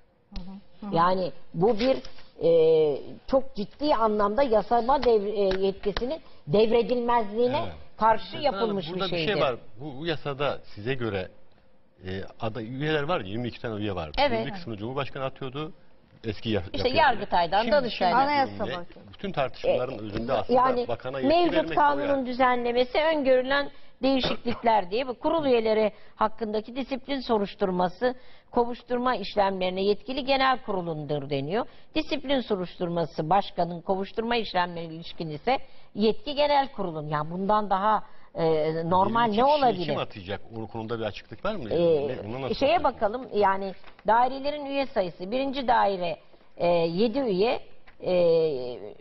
Yani bu bir e, çok ciddi anlamda yasama dev, e, yetkisinin devredilmezliğine Evet. karşı Mesela yapılmış burada bir şeydir. bir şey var. Bu, bu yasada size göre e, aday üyeler var ya, yirmi iki tane üye vardı. Evet. yirmi iki kısmını Cumhurbaşkanı atıyordu. Eski ya, İşte yapıyordu. Yargıtay'dan, Şimdi- Danıştay'dan. şimdi Anayasa bölümde Bakanı. bütün tartışmaların özünde aslında Yani bakana yetki mevcut vermek o kanunun yani. düzenlemesi öngörülen değişiklikler diye bu kurul üyeleri hakkındaki disiplin soruşturması, kovuşturma işlemlerine yetkili genel kurulundur deniyor. Disiplin soruşturması başkanın, kovuşturma işlemlerine ilişkin ise yetki genel kurulun. Yani bundan daha e, normal yirmi iki ne kişiyi olabilir? Kim atayacak? O konuda bir açıklık var mı? Ee, Ne- ona nasıl şeye atacak? bakalım, yani dairelerin üye sayısı, birinci daire e, yedi üye, e,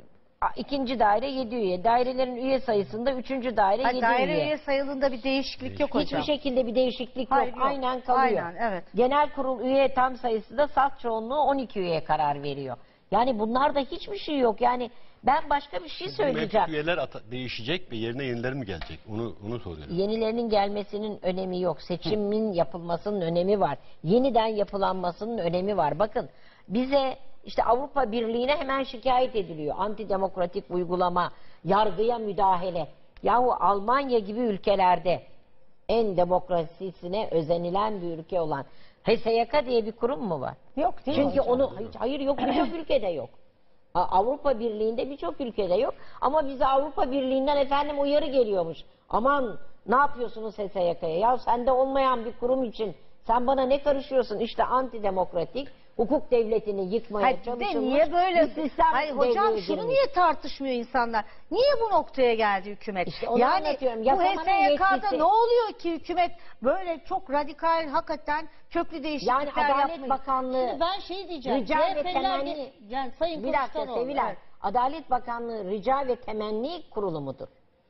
ikinci daire yedi üye. Dairelerin üye sayısında üçüncü daire Hayır, yedi daire üye. üye sayılığında bir değişiklik yok hocam. Hiçbir şekilde bir değişiklik Hayır, yok. yok. Aynen kalıyor. Aynen, evet. Genel kurul üye tam sayısı da salt çoğunluğu on iki üyeye karar veriyor. Yani bunlarda hiçbir şey yok. Yani ben başka bir şey söyleyeceğim. Mevcut üyeler ata- değişecek ve yerine yenileri mi gelecek? Onu onu soruyorum. Yenilerinin gelmesinin önemi yok. Seçimin yapılmasının önemi var. Yeniden yapılanmasının önemi var. Bakın bize işte Avrupa Birliği'ne hemen şikayet ediliyor. Antidemokratik uygulama, yargıya müdahale. Yahu Almanya gibi ülkelerde en demokrasisine özenilen bir ülke olan H S Y K diye bir kurum mu var? Yok değil mi Çünkü hocam? onu hayır yok birçok ülkede yok. A- Avrupa Birliği'nde birçok ülkede yok. Ama bize Avrupa Birliği'nden efendim uyarı geliyormuş. Aman ne yapıyorsunuz H S Y K'ya? Ya sende olmayan bir kurum için sen bana ne karışıyorsun? İşte antidemokratik, hukuk devletini yıkmaya Hayır, bir de çalışılmış niye böyle? bir sistem Hayır hocam devreye şunu girmiş. niye tartışmıyor insanlar? Niye bu noktaya geldi hükümet? İşte onu yani anlatıyorum. bu Yasamanın H S Y K'da yetkisi- ne oluyor ki hükümet böyle çok radikal hakikaten köklü değişiklikler Yani Adalet yapmayı- Bakanlığı Şimdi ben şey diyeceğim. rica ve C H P'liler temenni gene- yani Sayın bir dakika Kılıçdaroğlu, Sevilay, evet. Adalet Bakanlığı rica ve temenni kurulu mudur?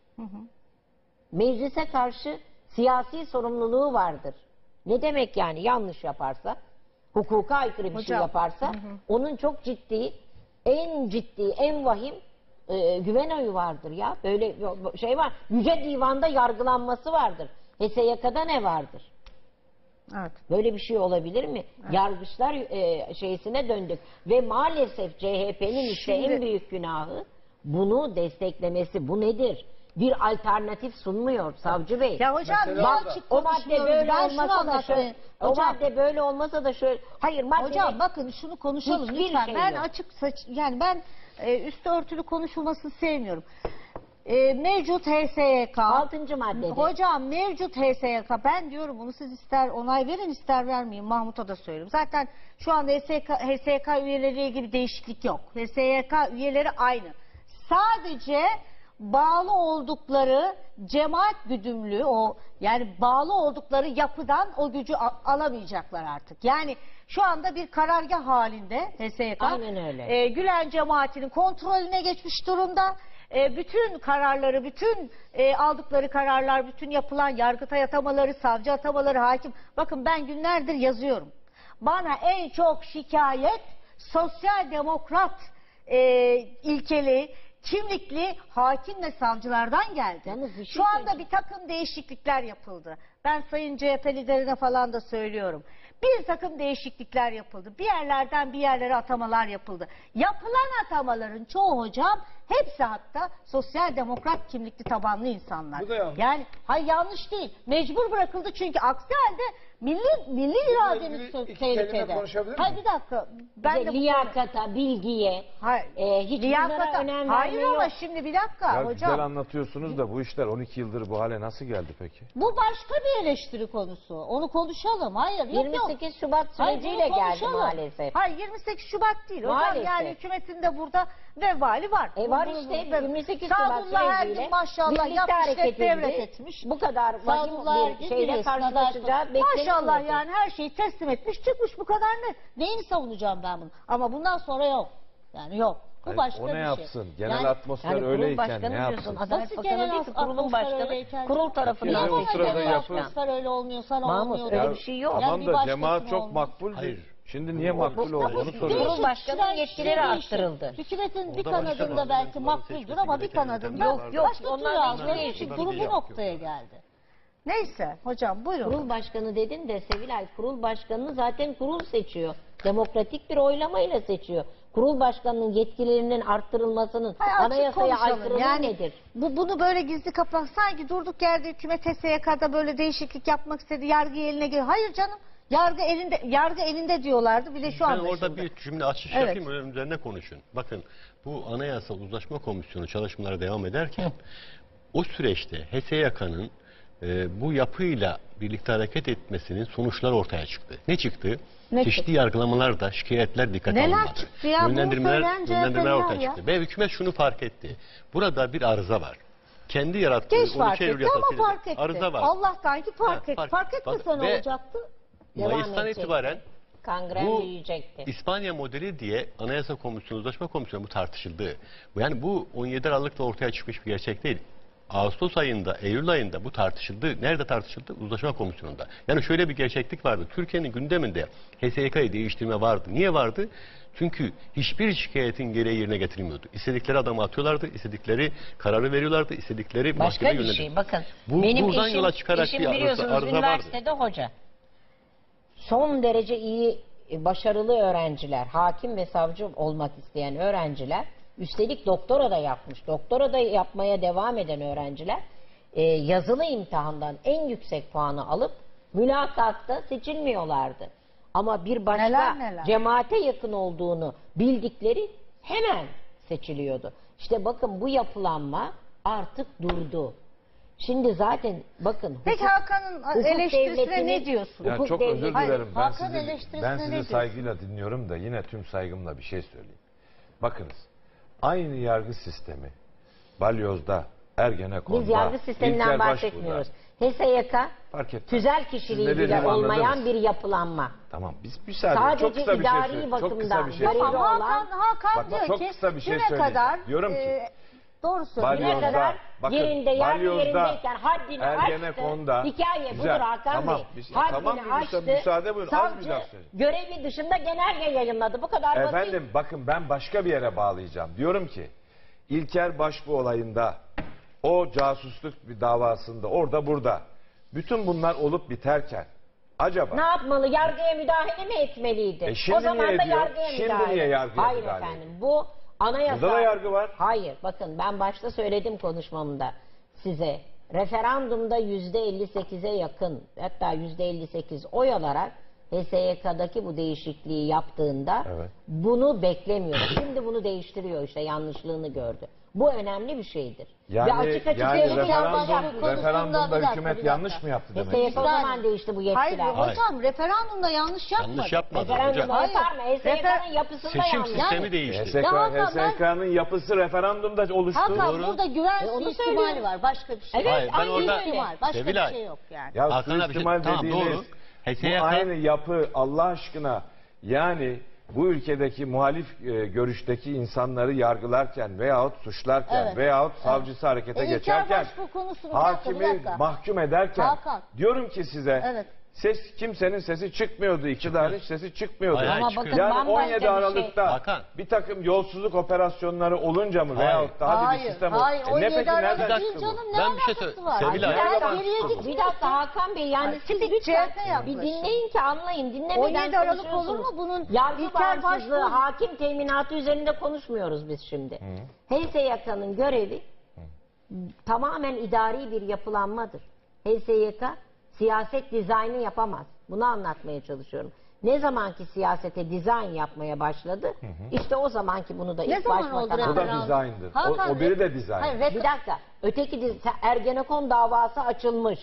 Meclise karşı siyasi sorumluluğu vardır. Ne demek yani yanlış yaparsa, hukuka aykırı bir şey Hocam, yaparsa, onun çok ciddi, en ciddi, en vahim e, güven oyu vardır ya. Böyle bir şey var. Yüce Divan'da yargılanması vardır. H S Y K'da ne vardır? Evet. Böyle bir şey olabilir mi? Yargıçlar e, şeysine döndük. Ve maalesef C H P'nin işte Şimdi- en büyük günahı bunu desteklemesi. Bu nedir? Bir alternatif sunmuyor savcı bey. Ya hocam Mesela niye bak, açık o madde konuşmuyoruz? böyle Ben şunu olmasa da anlatayım. şöyle, o Hocam, madde böyle olmasa da şöyle. Hayır madde hocam bakın şunu konuşalım Hiçbir lütfen. şey ben yok. açık saç yani ben e, üstü örtülü konuşulmasını sevmiyorum. E, mevcut H S Y K altıncı maddede. Hocam mevcut H S Y K ben diyorum bunu siz ister onay verin ister vermeyin Mahmut'a da söylüyorum. Zaten şu anda H S Y K, H S Y K üyeleriyle ilgili değişiklik yok. H S Y K üyeleri aynı. Sadece bağlı oldukları cemaat güdümlü o yani bağlı oldukları yapıdan o gücü a- alamayacaklar artık. Yani şu anda bir karargah halinde H S Y K Aynen öyle. e, Gülen cemaatinin kontrolüne geçmiş durumda. E, bütün kararları, bütün e, aldıkları kararlar, bütün yapılan yargıtay atamaları, savcı atamaları, hakim. Bakın ben günlerdir yazıyorum. Bana en çok şikayet sosyal demokrat e, ilkeli, kimlikli hakim ve savcılardan geldi. Yalnız bir şey Şu anda söyleyeceğim. bir takım değişiklikler yapıldı. Ben Sayın C H P liderine falan da söylüyorum. Bir takım değişiklikler yapıldı. Bir yerlerden bir yerlere atamalar yapıldı. Yapılan atamaların çoğu hocam hepsi hatta sosyal demokrat kimlikli tabanlı insanlar. Bu da yanlış. Yani hayır yanlış değil. Mecbur bırakıldı çünkü aksi halde milli milli irademiz ilgili söz iki kelime tehlikede. konuşabilir Hayır miyim? bir dakika. Ben Ben de bu liyakata, bilgiye, Hayır. e, hiç bunlara Liyakata. önem Hayır verme ama yok. şimdi bir dakika Ya hocam. güzel anlatıyorsunuz da bu işler on iki yıldır bu hale nasıl geldi peki? Bu başka bir eleştiri konusu. Onu konuşalım. Hayır yok yok. yirmi sekiz Şubat Hayır, süreciyle bunu geldi konuşalım. maalesef. Hayır yirmi sekiz Şubat değil. Hocam Maalesef. yani hükümetin de burada vebali var. E var Bu- bu- işte bu- yirmi sekiz Şubat Sadullah Ergin süreciyle maşallah birlikte yapmış hareket ve devlet edildi. etmiş. Bu kadar Sadullah vahim Ergin bir şeyle biliyorsun, karşılaşacağı adalet- beklenilmedi. Maşallah yani her şeyi teslim etmiş çıkmış bu kadar net. Neyini savunacağım ben bunu? Ama bundan sonra yok. Yani yok. Bu Hayır, başka o bir ne şey. yapsın? Genel Yani- atmosfer Yani kurul öyleyken başkanı ne diyorsun. yapsın? Adalet Nasıl Bakanı genel değil ki kurulun atmosfer başkanı. öyleyken? Kurul tarafından Yani o Niye sırada genel yapın. atmosfer öyle olmuyorsa ne Mahmut, olmuyor? öyle Ya, bir şey yok. Tamam bir da başkasının cemaat çok olmuyor. makbuldür. Hayır. Şimdi niye makbul olduğunu Değişik- soruyorum. Kurul başkanının değişik- yetkileri değişik. arttırıldı. Hükümetin bir O da başka kanadında bazı belki mevzuların makbuldür seçmesi ama bir gereken kanadında Yok, yok, başka onlar türlü değişik. algıladığı için durum bu noktaya geldi. Neyse hocam buyurun. Kurul başkanı dedin de Sevilay, kurul başkanını zaten kurul seçiyor. Demokratik bir oylamayla seçiyor. Kurul başkanının yetkilerinin arttırılmasının Hayır, açık anayasaya konuşalım. aykırılığı Yani nedir? Bu, bunu böyle gizli kapak sanki durduk yerde hükümet H S Y K'da böyle değişiklik yapmak istedi. Yargı eline geliyor. Hayır canım. Yargı elinde yargı elinde diyorlardı. Bir de şu Ben an orada bir cümle açış Evet. yapayım, öyle üzerine konuşun. Bakın, bu Anayasal Uzlaşma Komisyonu çalışmaları devam ederken o süreçte H S Y K'nın e, bu yapıyla birlikte hareket etmesinin sonuçları ortaya çıktı. Ne çıktı? Ne Çeşitli çıktı? yargılamalar şikayetler dikkate Neler alınmadı. çıktı ya? Bunu Yönlendirmeler, söyleyen C H P'liler yönlendirmeler ortaya ya. çıktı. Ve hükümet şunu fark etti. Burada bir arıza var. Kendi yarattığı Geç on iki fark Eylül etti ama yasasıyla fark etti. arıza var. Allah'tan ki fark Ha, etti. fark- Fark etmese Bak- ne ve olacaktı? Devam Mayıs'tan edecek. itibaren Kangren Bu büyüyecekti. İspanya modeli diye Anayasa Komisyonu, Uzlaşma Komisyonu bu tartışıldı. Yani bu on yedi Aralık'ta ortaya çıkmış bir gerçek değil. Ağustos ayında, Eylül ayında bu tartışıldı. Nerede tartışıldı? Uzlaşma Komisyonu'nda. Yani şöyle bir gerçeklik vardı. Türkiye'nin gündeminde H S Y K'yı değiştirme vardı. Niye vardı? Çünkü hiçbir şikayetin gereği yerine getirilmiyordu. İstedikleri adamı atıyorlardı, istedikleri kararı veriyorlardı, istedikleri Başka mahkeme bir yönetiyordu. şey bakın. Bu- benim buradan eşim, yola çıkarak eşim bir arıza- biliyorsunuz arıza vardı. üniversitede hoca. Son derece iyi, başarılı öğrenciler, hakim ve savcı olmak isteyen öğrenciler, üstelik doktora da yapmış, doktora da yapmaya devam eden öğrenciler e, yazılı imtihandan en yüksek puanı alıp mülakatta seçilmiyorlardı. Ama bir başka Neler neler. cemaate yakın olduğunu bildikleri hemen seçiliyordu. İşte bakın bu yapılanma artık durdu. Şimdi zaten bakın Peki hukuk- Hakan'ın hukuk eleştirisine devletinin- ne diyorsun? Ya hukuk çok devleti- özür Hayır, dilerim. Ben Hakan sizi, eleştirisine ben ne sizi diyorsun? saygıyla dinliyorum da yine tüm saygımla bir şey söyleyeyim. Bakınız, aynı yargı sistemi Balyoz'da, Ergenekon'da, Biz yargı İlker sisteminden Başbuğ'da, bahsetmiyoruz. H S Y K fark etmez. tüzel Siz ne kişiliği bile dediğimi olmayan anladınız. bir yapılanma. Tamam, biz bir saniye Sadece çok kısa bir şey idari söyleyeyim. Çok kısa bakımdan bir şey görevi Tamam söyleyeyim. olan- Hakan, Hakan Bak, bak, diyor çok ki kısa bir şey düne söyleyeyim. kadar Diyorum ki, e, doğru söylüyor. Düne Balyoz'da, kadar bakın, yerinde yargı Balyoz'da, yerindeyken haddini Ergenekon'da, açtı. Hikaye güzel, budur Hakan tamam, Bey. bir şey- Haddini tamam, bir müsa- açtı. müsaade buyurun, az bir Savcı laf söyleyeyim. görevi dışında genelge yayınladı. Bu kadar basit. Efendim bakın ben başka bir yere bağlayacağım. Diyorum ki İlker Başbuğ olayında, o casusluk bir davasında, orada burada bütün bunlar olup biterken acaba Ne yapmalı? Yargıya müdahale mi etmeliydi? E şimdi o zaman niye da ediyor? yargıya Şimdi müdahale. niye yargıya Hayır müdahale efendim. Bu anayasa. Burada da yargı var. Hayır. Bakın ben başta söyledim konuşmamda size. Referandumda yüzde elli sekize yakın, hatta yüzde elli sekiz oy alarak H S Y K'daki bu değişikliği yaptığında Evet. bunu beklemiyor. Şimdi bunu değiştiriyor, işte yanlışlığını gördü. Bu önemli bir şeydir. yani, Ve açık açık yani söyledi, referandum, yanlış yaptı. referandumda Bir dakika, hükümet bir yanlış dakika. mı yaptı H demek S Y K o istiyorsun? zaman değişti bu Hayır yetkiler. hocam referandumda yanlış yapmadı. Yanlış yapmadı Referandum hocam. Hayır. yapar mı? H S Y K'nın yapısında Seçim yanlış. sistemi Yani- değişti. H S K, Ya Hakan, H S K'nın yapısı referandumda oluştu. Hakan Doğru. burada güven E, onu suistimali söylüyorum. var. Başka bir şey. Evet, Hayır, ben aynı orada- suistimal. Başka Sevilay. bir şey yok yani. Ya Hakan'a bir şey- suistimal tamam, dediğiniz doğru. H S Y bu K aynı yapı Allah aşkına, yani bu ülkedeki muhalif e, görüşteki insanları yargılarken veyahut suçlarken Evet. veyahut savcısı harekete E, İlker geçerken Başbuğ konusunu bir dakika, bir hakimi dakika. mahkum ederken Hakan. diyorum ki size Evet. ses kimsenin sesi çıkmıyordu, iktidarın hiç sesi çıkmıyordu. Hayır, hayır, Ama çıkıyor. bakın Yani bambaşka on yedi bir şey. Aralık'ta Hakan. bir takım yolsuzluk operasyonları olunca mı Hayır. veyahut da hadi Hayır, bir sistem hayır. oldu. E on ne yedi peki Aralık nereden değil çıktı bu? canım. Ne Ben bir şey alakası söyle- var? Sevilay. Hayır, Nereden geriye çıktı bu? gitmiyorsun. Bir dakika Hakan Bey, yani Hayır, siz siz lütfen C H P bir yaklaşın. dinleyin ki anlayın. Dinlemeden on yedi Aralık konuşuyorsunuz. olur mu? Bunun yargı İlker bağımsızlığı, Başbuğ- hakim teminatı üzerinde konuşmuyoruz biz şimdi. H S Y K'nın görevi tamamen idari bir yapılanmadır. H S Y K siyaset dizaynı yapamaz. Bunu anlatmaya çalışıyorum. Ne zamanki siyasete dizayn yapmaya başladı, işte o zamanki bunu da Ne ilk zaman başbakan oldu O da referandum? dizayndır. O, Hakan, o biri de dizayn. Hayır, bir refer- dakika. Öteki dizi, Ergenekon davası açılmış.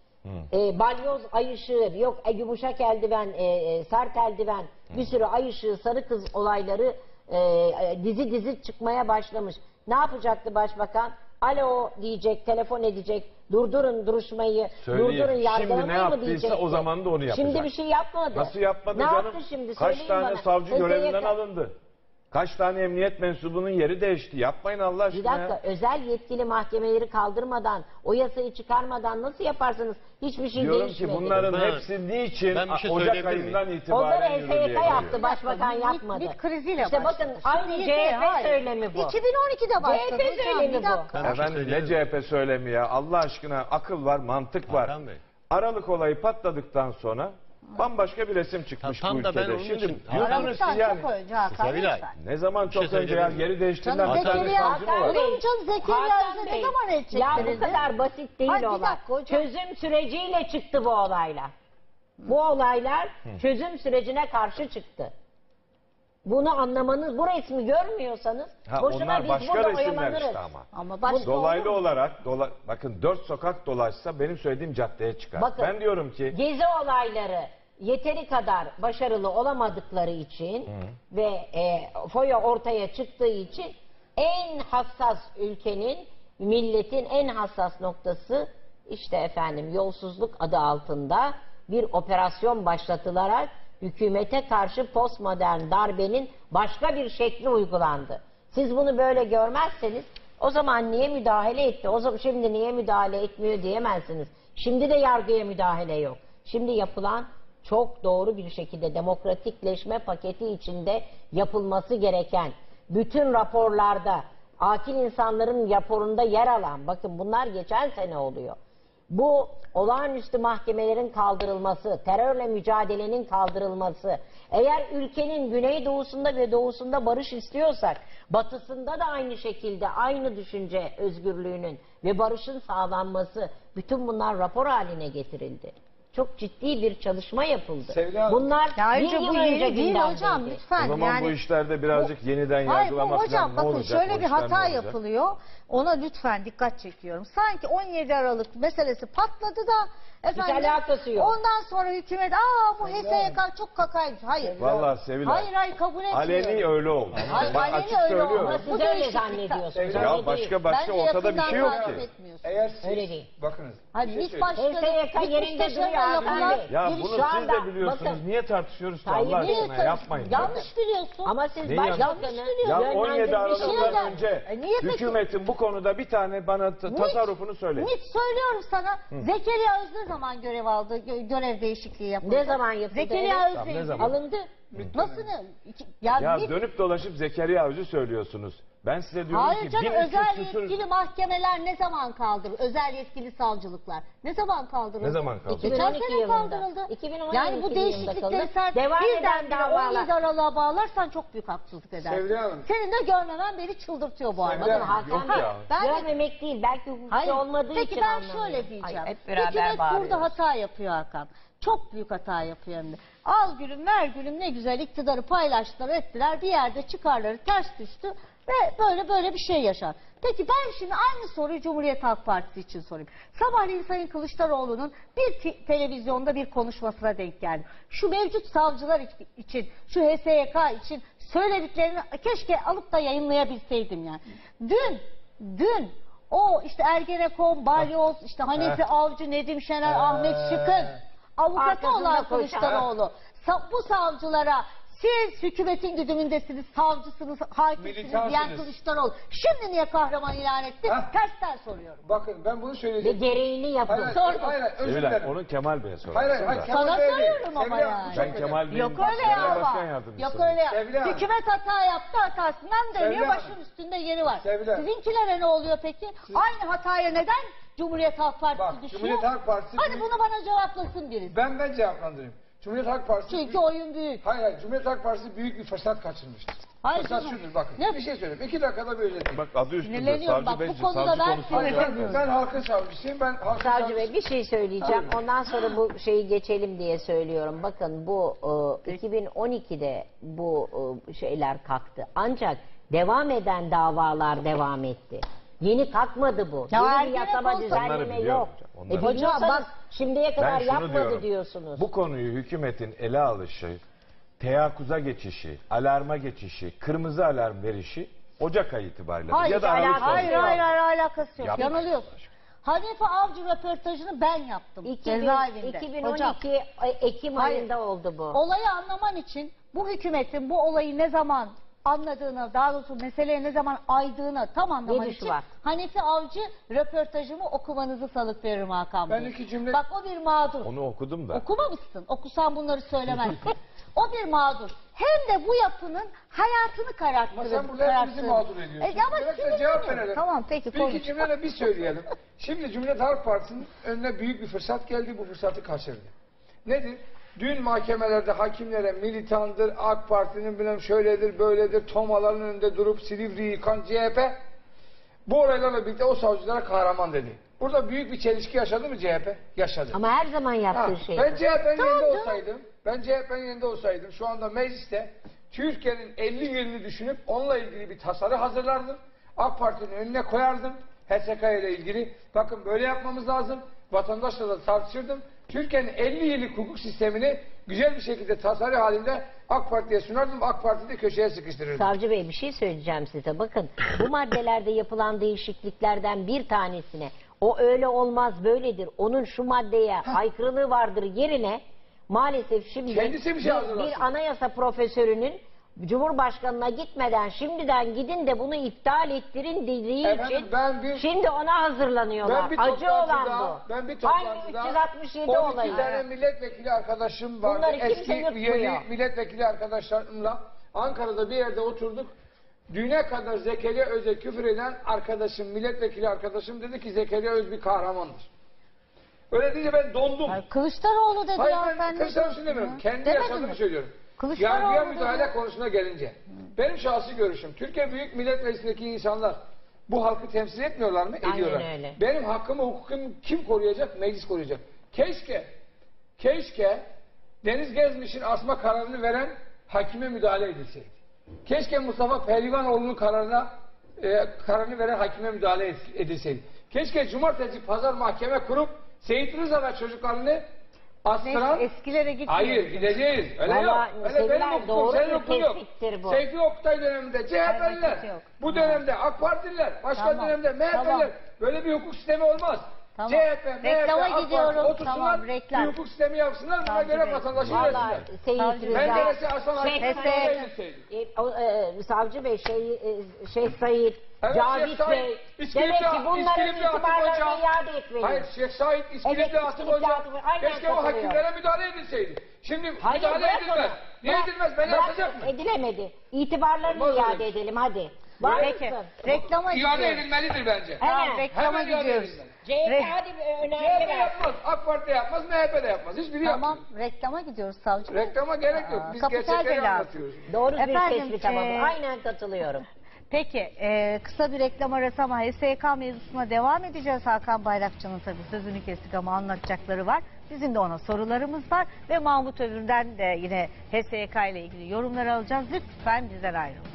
E, balyoz ay ışığı, yok e, yumuşak eldiven, e, e, sert eldiven, bir sürü ay ışığı, sarı kız olayları e, e, dizi dizi çıkmaya başlamış. Ne yapacaktı başbakan? Alo diyecek, telefon edecek, durdurun duruşmayı, Söyleyeyim. durdurun Şimdi yargılamayı ne mı yaptıysa diyecekti? o zaman da onu yapacak. Şimdi bir şey yapmadı. Nasıl yapmadı ne canım? yaptı şimdi? Kaç Söyleyin tane bana. savcı H S Y K görevinden alındı? Kaç tane emniyet mensubunun yeri değişti? Yapmayın Allah aşkına. Bir dakika, ya. özel yetkili mahkemeleri kaldırmadan, o yasayı çıkarmadan nasıl yaparsınız? Hiçbir şey Diyorum değişmedi. ki bunların Ben- hepsi niçin ben bir şey Ocak söyleyebilir miyim? ayından Onları itibaren H yürürlüğe S Y K giriyor. yaptı, başbakan Bit- yapmadı. bit kriziyle İşte bakın başladı. aynı Şimdi C H P hayır. söylemi bu. iki bin on ikide başladı. C H P hocam, söylemi bir bu. dakika. Ben bir şey Efendim ne söyleyeyim. C H P söylemi ya? Allah aşkına akıl var, mantık var. Hakan Bey. Aralık olayı patladıktan sonra bambaşka bir resim çıkmış Tam bu da ben ülkede. onun Şimdi için- diyorsunuz Aralıktan ki yani çok önce Hakan Sevilay. lütfen. ne zaman Bir şey çok önce ya söyleyebilir miyim? geri değiştirilen Canım, bir tane Zekeriya savcı mı Hakan var? Bey, Olur mu canım, Zekeriya Hakan Özde Bey, ne zaman edecek Ya bu krizi? kadar basit değil Hayır, bir olay. dakika hocam. Çözüm süreciyle çıktı bu olaylar. Bu olaylar çözüm sürecine karşı çıktı. Bunu anlamanız, bu resmi görmüyorsanız Ha, boşuna onlar biz başka burada resimler oyalanırız. işte ama. Ama başka Dolaylı olur mu? olarak dola, bakın dört sokak dolaşsa benim söylediğim caddeye çıkar. Bakın, ben diyorum ki Gezi olayları yeteri kadar başarılı olamadıkları için ve e, FOIA ortaya çıktığı için en hassas ülkenin, milletin en hassas noktası işte efendim yolsuzluk adı altında bir operasyon başlatılarak hükümete karşı postmodern darbenin başka bir şekli uygulandı. Siz bunu böyle görmezseniz o zaman niye müdahale etti? O zaman şimdi niye müdahale etmiyor diyemezsiniz. Şimdi de yargıya müdahale yok. Şimdi yapılan çok doğru bir şekilde demokratikleşme paketi içinde yapılması gereken, bütün raporlarda akil insanların raporunda yer alan, bakın bunlar geçen sene oluyor. Bu olağanüstü mahkemelerin kaldırılması, terörle mücadelenin kaldırılması, eğer ülkenin güneydoğusunda ve doğusunda barış istiyorsak, batısında da aynı şekilde aynı düşünce özgürlüğünün ve barışın sağlanması, bütün bunlar rapor haline getirildi. Çok ciddi bir çalışma yapıldı. Sevda Hanım. Bunlar Ya bir ayrıca yıl bu önce yeni değil hocam gündemdeydi. lütfen. O zaman yani, bu işlerde birazcık yeniden Hayır bu yargılama hocam falan ne bakın olacak? şöyle O bir işler ne hata olacak? yapılıyor. Ona lütfen dikkat çekiyorum. Sanki on yedi Aralık meselesi patladı da efendim alakası yok. ondan sonra hükümet aa bu H S Y K çok kakaymış. Hayır. Vallahi Sevilay. Hayır hayır kabul etmiyorum. Aleni öyle oldu. Hayır, Bak, aleni açık öyle söylüyorum. olmaz. Siz Bu öyle değişiklik- zannediyorsunuz. Ya öyle Ya değil. başka başka Bence ortada bir yakından şey yok takip ki. etmiyorsunuz. Eğer siz, Öyle değil. bakınız. Hayır bir şey biz söyleyeyim. başkanı, H S Y K biz yerinde müsteşarla duruyor abi. yapılan Ya bir bunu şu siz anda- de biliyorsunuz. bakın, Niye tartışıyoruz ki Tayyip Allah Bey, aşkına yapmayın. yanlış biliyorsun. Ama siz Neyi başbakanı Ya on yedi yönlendirmiş Aralık'tan şeyler- önce E niye peki? hükümetin bu konuda bir tane bana t- tasarrufunu söyleyin. Net söylüyorum sana. Zekeriya Öz ne zaman görev aldı? Gö- görev değişikliği yapıldı. Ne zaman yapıldı? Zekeriya Evet. Öz Ne değil. zaman? alındı. Nasıl? ne? İki- Ya, Ya bir- dönüp dolaşıp Zekeriya Öz'ü söylüyorsunuz. Ben size diyorum Hayır ki canım bin üç yüz özel küsur... yetkili mahkemeler ne zaman kaldırıldı? Özel yetkili savcılıklar ne zaman kaldırıldı? Ne zaman kaldırıldı? Geçen iki bin on iki sene yılında. kaldırıldı. iki bin on iki Yani bu yılında değişiklikleri kaldı. sen Devam birden eden bire davalar. on yedi Aralık'a bağlarsan çok büyük haksızlık edersin. Sevda Hanım. Senin de görmemen beni çıldırtıyor bu arada. Sevda Bakın Hanım, Hakan yok Bey, ya. Ben de- görmemek değil, belki hukuki Hayır. olmadığı Peki için ben anlamıyor. şöyle diyeceğim. Hayır, hep beraber Hükümet bağırıyoruz. burada hata yapıyor Hakan. Çok büyük hata yapıyor hem de. Al gülüm ver gülüm ne güzel iktidarı paylaştılar ettiler. Bir yerde çıkarları ters düştü ve böyle böyle bir şey yaşar. Peki ben şimdi aynı soruyu Cumhuriyet Halk Partisi için sorayım. Sabahleyin Sayın Kılıçdaroğlu'nun bir te- televizyonda bir konuşmasına denk geldi. Şu mevcut savcılar iç- için, şu H S Y K için söylediklerini keşke alıp da yayınlayabilseydim yani. Dün, dün o işte Ergenekon, Balyoz, işte Hanefi Avcı, Nedim Şener, Ahmet Şık'ın avukatı Arkasında olan koşan. Kılıçdaroğlu sa- bu savcılara siz hükümetin güdümündesiniz, savcısınız, hakimsiniz Militansınız. diyen Kılıçdaroğlu şimdi niye kahraman ilan etti? Hah. Tersten soruyorum. Bakın ben bunu Ve söyleyeceğim. gereğini yapın. Hayır, Sordum. hayır, hayır, özür Sevilay, dilerim. onu Kemal Bey'e sorarsın Hayır, hayır, hayır, da. Kemal Sana Bey değil. soruyorum ama Sevda Hanım, yani. çok Ben önemli. Kemal Bey'in Yok öyle ya genel başkan ama. yardımcısıyım. Yok öyle ya. Sevda Hanım. Hükümet hata yaptı, hatasından dönüyor, Sevda başın Hanım. üstünde yeri var. Sevda Hanım. Sizinkilere ne oluyor peki? Aynı hataya neden Cumhuriyet Halk Partisi Bak, düşüyor? Cumhuriyet Halk Partisi Hadi büyük- bunu bana cevaplasın birisi. Ben ben cevaplandırayım. Cumhuriyet Halk Partisi Çünkü büyük- oyun büyük. Hayır hayır Cumhuriyet Halk Partisi büyük bir fırsat kaçırmıştır. Hayır fırsat canım. şudur bakın. Ne? Bir şey söyleyeyim. İki dakikada bir özetleyeyim. Bak adı üstünde Sinirleniyorum. savcı Bak, bu bey, konuda savcı ben konusunda Hayır, sinirleniyorum. ben, ben halkın savcısıyım. Ben halkın Savcı savcısıyım. Bey bir şey söyleyeceğim. Ondan sonra bu şeyi geçelim diye söylüyorum. Bakın bu e, iki bin on ikide bu e, şeyler kalktı. Ancak devam eden davalar devam etti. Yeni kalkmadı bu. Ya Yeni bir Ergenekon yasama savcıları düzenleme biliyorum yok. hocam, E onları biliyorsanız Hocam bak, şimdiye Ben kadar şunu yapmadı diyorum. diyorsunuz. Bu konuyu hükümetin ele alışı, teyakkuza geçişi, alarma geçişi, kırmızı alarm verişi Ocak ayı itibariyle. Hayır, ya da hiç Aralık alakası ayı. hayır, yok. hayır, hayır, alakası yok. Yapma. Yanılıyorsun. Hanife Avcı röportajını ben yaptım. iki bin, cezaevinde. iki bin Hocam, on iki Ekim Hayır. ayında oldu bu. olayı anlaman için bu hükümetin bu olayı ne zaman anladığını, daha doğrusu meseleye ne zaman aydığını tam anlaman Gelişi için var. Hanife Avcı röportajımı okumanızı salık veririm Hakan Bey. Ben iki cümle- Bak o bir mağdur. Onu okudum da. Okumamışsın. Okusan bunları söylemezsin. O bir mağdur. Hem de bu yapının hayatını kararttırır. Ama sen burada hepimizi mağdur ediyorsun. E, ama Bırak da sinirleniyorum. cevap verelim. Tamam peki Bir konuş. iki cümleyle bir söyleyelim. Şimdi Cumhuriyet Halk Partisi'nin önüne büyük bir fırsat geldi. Bu fırsatı kaçırdı. Nedir? Dün mahkemelerde hakimlere militandır, AK Parti'nin bilmem şöyledir, böyledir, tomaların önünde durup Silivri yıkan C H P bu olaylarla birlikte o savcılara kahraman dedi. Burada büyük bir çelişki yaşadı mı C H P? Yaşadı. Ama her zaman Ha, yaptığı şey. ben C H P'nin Tamam yerinde canım. olsaydım, ben C H P'nin yerinde olsaydım şu anda mecliste Türkiye'nin elli yılını düşünüp onunla ilgili bir tasarı hazırlardım. AK Parti'nin önüne koyardım. H S K ile ilgili. Bakın böyle yapmamız lazım. Vatandaşla da tartışırdım. Türkiye'nin elli yıllık hukuk sistemini güzel bir şekilde tasarı halinde AK Parti'ye sunardım. AK Parti'yi de köşeye sıkıştırırdım. Savcı Bey bir şey söyleyeceğim size. Bakın bu maddelerde yapılan değişikliklerden bir tanesine o öyle olmaz böyledir, onun şu maddeye aykırılığı vardır yerine Maalesef şimdi Kendisi bir bir, şey hazırlasın. bir anayasa profesörünün Cumhurbaşkanına gitmeden şimdiden gidin de bunu iptal ettirin dediği Efendim, için ben bir- şimdi ona hazırlanıyorlar. Ben bir Acı olan toplantıda, bu. ben bir Aynı toplantıda üç yüz altmış yedi on iki olayı. tane milletvekili arkadaşım vardı. Bunları kimse Eski yutmuyor. yeni milletvekili arkadaşlarımla Ankara'da bir yerde oturduk. Düne kadar Zekeriya Öz'e küfür eden arkadaşım, milletvekili arkadaşım dedi ki Zekeriya Öz bir kahramandır. Öyle deyince ben dondum. Hayır, Kılıçdaroğlu dedi Hayır ya. ben sen ne Kılıçdaroğlu diyorsun demiyorum. ya? Kendi Demedin yaşadığımı mi? söylüyorum. Kılıçdaroğlu Yargıya dedi müdahale ya. konusuna gelince. Benim şahsi görüşüm. Türkiye Büyük Millet Meclisi'ndeki insanlar bu halkı temsil etmiyorlar mı? Aynen Ediyorlar. öyle. Benim hakkımı, hukukumu kim koruyacak? Meclis koruyacak. Keşke, keşke Deniz Gezmiş'in asma kararını veren hakime müdahale edilseydi. Keşke Mustafa Pehlivanoğlu'nun kararına e, kararını veren hakime müdahale edilseydi. Keşke cumartesi pazar mahkeme kurup Seyit Rıza ve çocuklarını astıran... Neyse, eskilere gitmiyoruz. Hayır gideceğiz. Öyle Vallahi yok. Öyle Seviler, benim hukukum, doğru senin bir hukukun yok. tespittir bu. Seyfi Oktay döneminde C H P'liler, alakası yok. bu Tamam. dönemde AK Partililer, başka Tamam. dönemde M H P'liler. Tamam. Böyle bir hukuk sistemi olmaz. Tamam. C H P, M H P, Reklama AK Parti gidiyoruz. otursunlar, Tamam, reklam. bir hukuk sistemi yapsınlar, buna Savcı göre Bey. vatandaşı Vallahi versinler. Seyit Savcı Rıza, Bey. Menderes'e Hasan Şeyh Hakkı'na Said, verilseydi. e, o, e, Savcı Bey, şey, e, Şeyh Said, Evet, Cavit Şeyh Said, Bey, İskilipli- demek ki bunların İskilipli Atıf itibarlarını Hoca- iade etmeliyiz. Hayır, Şeyh Said, İskilipli Evet, Atıf İskilipli Hoca, Atıf- aynen keşke o katılıyorum. hakimlere müdahale edilseydi. Şimdi Hayır, müdahale bırak edilmez. onu. Niye Bırak- edilmez? Beni bırak- atacak mı? Edilemedi. İtibarlarını Olmaz iade öyle. edelim hadi. Var Peki. mısın? Reklama İade gidiyoruz. edilmelidir bence. Tamam, Hemen. reklama Hemen iade gidiyoruz. edilmeli. C H P Re- hadi bir C H P önerge ver. yapmaz, AK Parti yapmaz, M H P de yapmaz. Hiçbiri Tamam, yapmaz. reklama gidiyoruz savcı Bey. Reklama gerek yok. Aa, Biz kapital gerçekleri belası. anlatıyoruz. Doğru bir Efendim, tespit ama bu. e, Aynen katılıyorum. Peki, e, kısa bir reklam arası ama H S Y K mevzusuna devam edeceğiz. Hakan Bayrakçı'nın tabii sözünü kestik ama anlatacakları var. Bizim de ona sorularımız var ve Mahmut Övür'den de yine H S Y K ile ilgili yorumlar alacağız. Lütfen bizden ayrılmayın.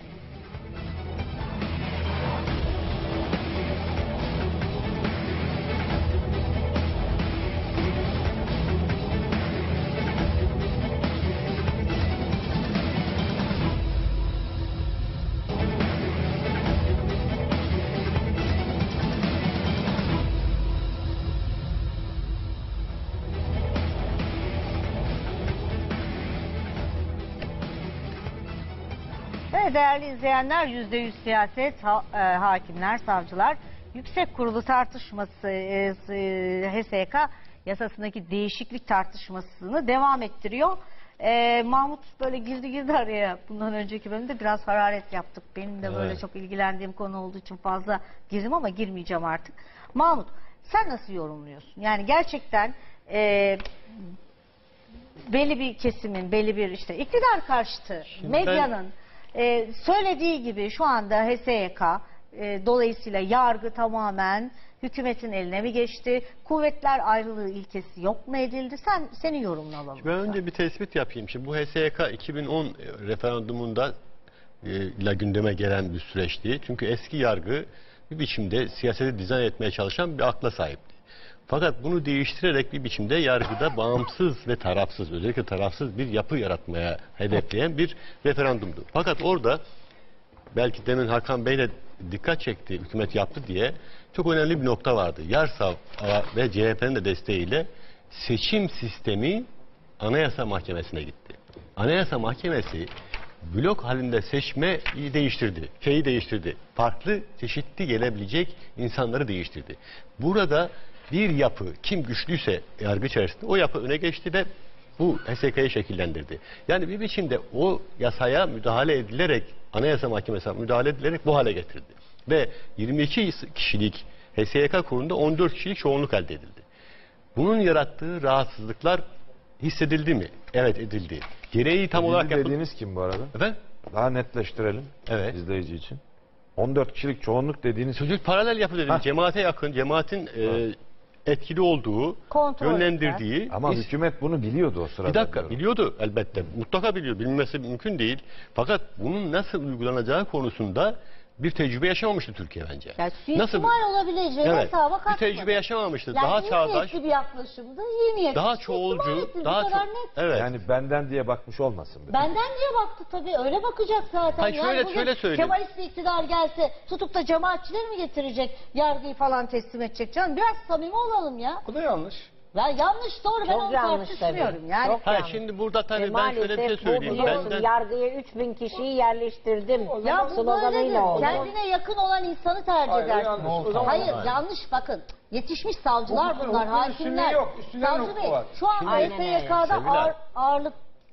Evet değerli izleyenler, yüzde yüz siyaset, ha- e, hakimler, savcılar yüksek kurulu tartışması, e, e, H S Y K yasasındaki değişiklik tartışmasını devam ettiriyor. E, Mahmut böyle girdi girdi araya, bundan önceki bölümde biraz hararet yaptık. Benim de böyle Evet. çok ilgilendiğim konu olduğu için fazla girdim ama girmeyeceğim artık. Mahmut, sen nasıl yorumluyorsun? Yani gerçekten e, belli bir kesimin, belli bir işte iktidar karşıtı Şimdi ben- medyanın e, söylediği gibi şu anda H S Y K e, dolayısıyla yargı tamamen hükümetin eline mi geçti? Kuvvetler ayrılığı ilkesi yok mu edildi? Sen senin yorumunu alalım. Ben önce bir tespit yapayım. Şimdi bu H S Y K iki bin on referandumunda e, ile gündeme gelen bir süreçti. Çünkü eski yargı bir biçimde siyaseti dizayn etmeye çalışan bir akla sahipti. Fakat bunu değiştirerek bir biçimde yargıda bağımsız ve tarafsız, özellikle tarafsız bir yapı yaratmaya hedefleyen bir referandumdu. Fakat orada belki demin Hakan Bey de dikkat çekti, hükümet yaptı diye çok önemli bir nokta vardı. Yarsav ve C H P'nin de desteğiyle seçim sistemi Anayasa Mahkemesi'ne gitti. Anayasa Mahkemesi blok halinde seçmeyi değiştirdi, şeyi değiştirdi. Farklı, çeşitli gelebilecek insanları değiştirdi. Burada bir yapı, kim güçlüyse yargı içerisinde o yapı öne geçti ve bu H S K'yı şekillendirdi. Yani bir biçimde o yasaya müdahale edilerek, Anayasa Mahkemesi'ne müdahale edilerek bu hale getirdi. Ve yirmi iki kişilik H S Y K kurulunda on dört kişilik çoğunluk elde edildi. Bunun yarattığı rahatsızlıklar hissedildi mi? Evet, edildi. Gereği tam olarak yapıldı. dediğiniz kim bu arada? Efendim? Daha netleştirelim Evet. izleyici için. on dört kişilik çoğunluk dediğiniz Çocuk paralel yapı dedim. Hah. Cemaate yakın, cemaatin e, etkili olduğu, Kontrol yönlendirdiği. ama is- hükümet bunu biliyordu o sırada. Bir dakika, diyorum. biliyordu elbette. Mutlaka biliyor. Bilmesi mümkün değil. Fakat bunun nasıl uygulanacağı konusunda bir tecrübe yaşamamıştı Türkiye bence. Yani Nasıl? suistimal olabileceğini Evet. hesaba Bir katmadı. tecrübe yaşamamıştı. Yani Daha iyi çağdaş, niyetli bir yaklaşımdı, iyi niyetli. daha Suistimal çoğulcu, etti, bu daha kadar çok. net. Evet. Yani benden diye bakmış olmasın. bir de. Benden diye baktı tabii, öyle bakacak zaten. Hayır, şöyle- bugün şöyle söyleyeyim. Kemalist bir iktidar gelse tutup da cemaatçileri mi getirecek, yargıyı falan teslim edecek canım? Biraz samimi olalım ya. Bu da yanlış. Ya yanlış doğru ben Çok onu yanlış tartışmıyorum. tabii. Yani Çok Ha, yanlış. şimdi burada tabii Ve ben şöyle bir şey maalesef bu söyleyeyim. biliyorsun Benden yargıya üç bin kişiyi yerleştirdim. ya bu sloganıyla böyledir. oldu. Kendine yakın olan insanı tercih Hayır, edersin. yanlış. O zaman- Hayır Hayır. yanlış bakın. Yetişmiş savcılar Hukukun- bunlar, hukukun hakimler. üstünlüğü yok, üstünlerin Savcı hukuku Bey, var. şu an Aynen S Y K'da öyle. ağır, ağırlık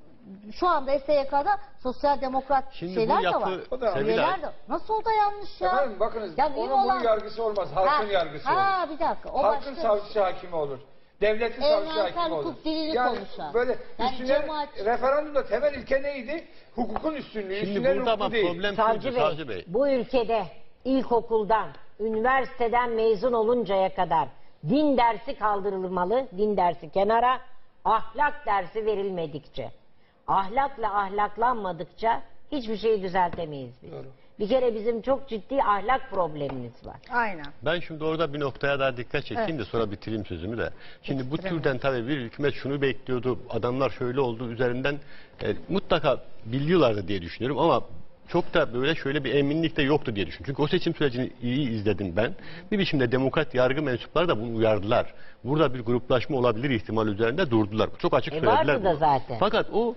şu anda S Y K'da sosyal demokrat Şimdi şeyler bu de yapı- var. O da- Üyeler Sevilay. de. Nasıl o da yanlış ya? Efendim bakınız Ya mühim onun olan- bunun yargısı olmaz. Halkın Ha, yargısı olur. Ha bir dakika. O Halkın başka. savcısı hakimi olur. Devletin savcısı Evrensel hakimi olur. hukuk dilini konuşan. böyle Yani üstüne cemaat- referandumda temel ilke neydi? Hukukun üstünlüğü. Şimdi üstünlerin burada hukuku ama değil. problem Savcı şuydu, Bey, Savcı Bey. bu ülkede ilkokuldan, üniversiteden mezun oluncaya kadar din dersi kaldırılmalı, din dersi kenara, ahlak dersi verilmedikçe, ahlakla ahlaklanmadıkça hiçbir şeyi düzeltemeyiz biz. Doğru. Bir kere bizim çok ciddi ahlak problemimiz var. Aynen. Ben şimdi orada bir noktaya daha dikkat çekeyim de sonra bitireyim sözümü de. Şimdi bu türden tabii bir hükümet şunu bekliyordu, adamlar şöyle oldu üzerinden e, mutlaka biliyorlardı diye düşünüyorum ama çok da böyle şöyle bir eminlik de yoktu diye düşünüyorum. Çünkü o seçim sürecini iyi izledim ben. Bir biçimde demokrat yargı mensupları da bunu uyardılar. Burada bir gruplaşma olabilir ihtimal üzerinde durdular. Çok açık E, söylediler vardı da bunu. zaten. Fakat o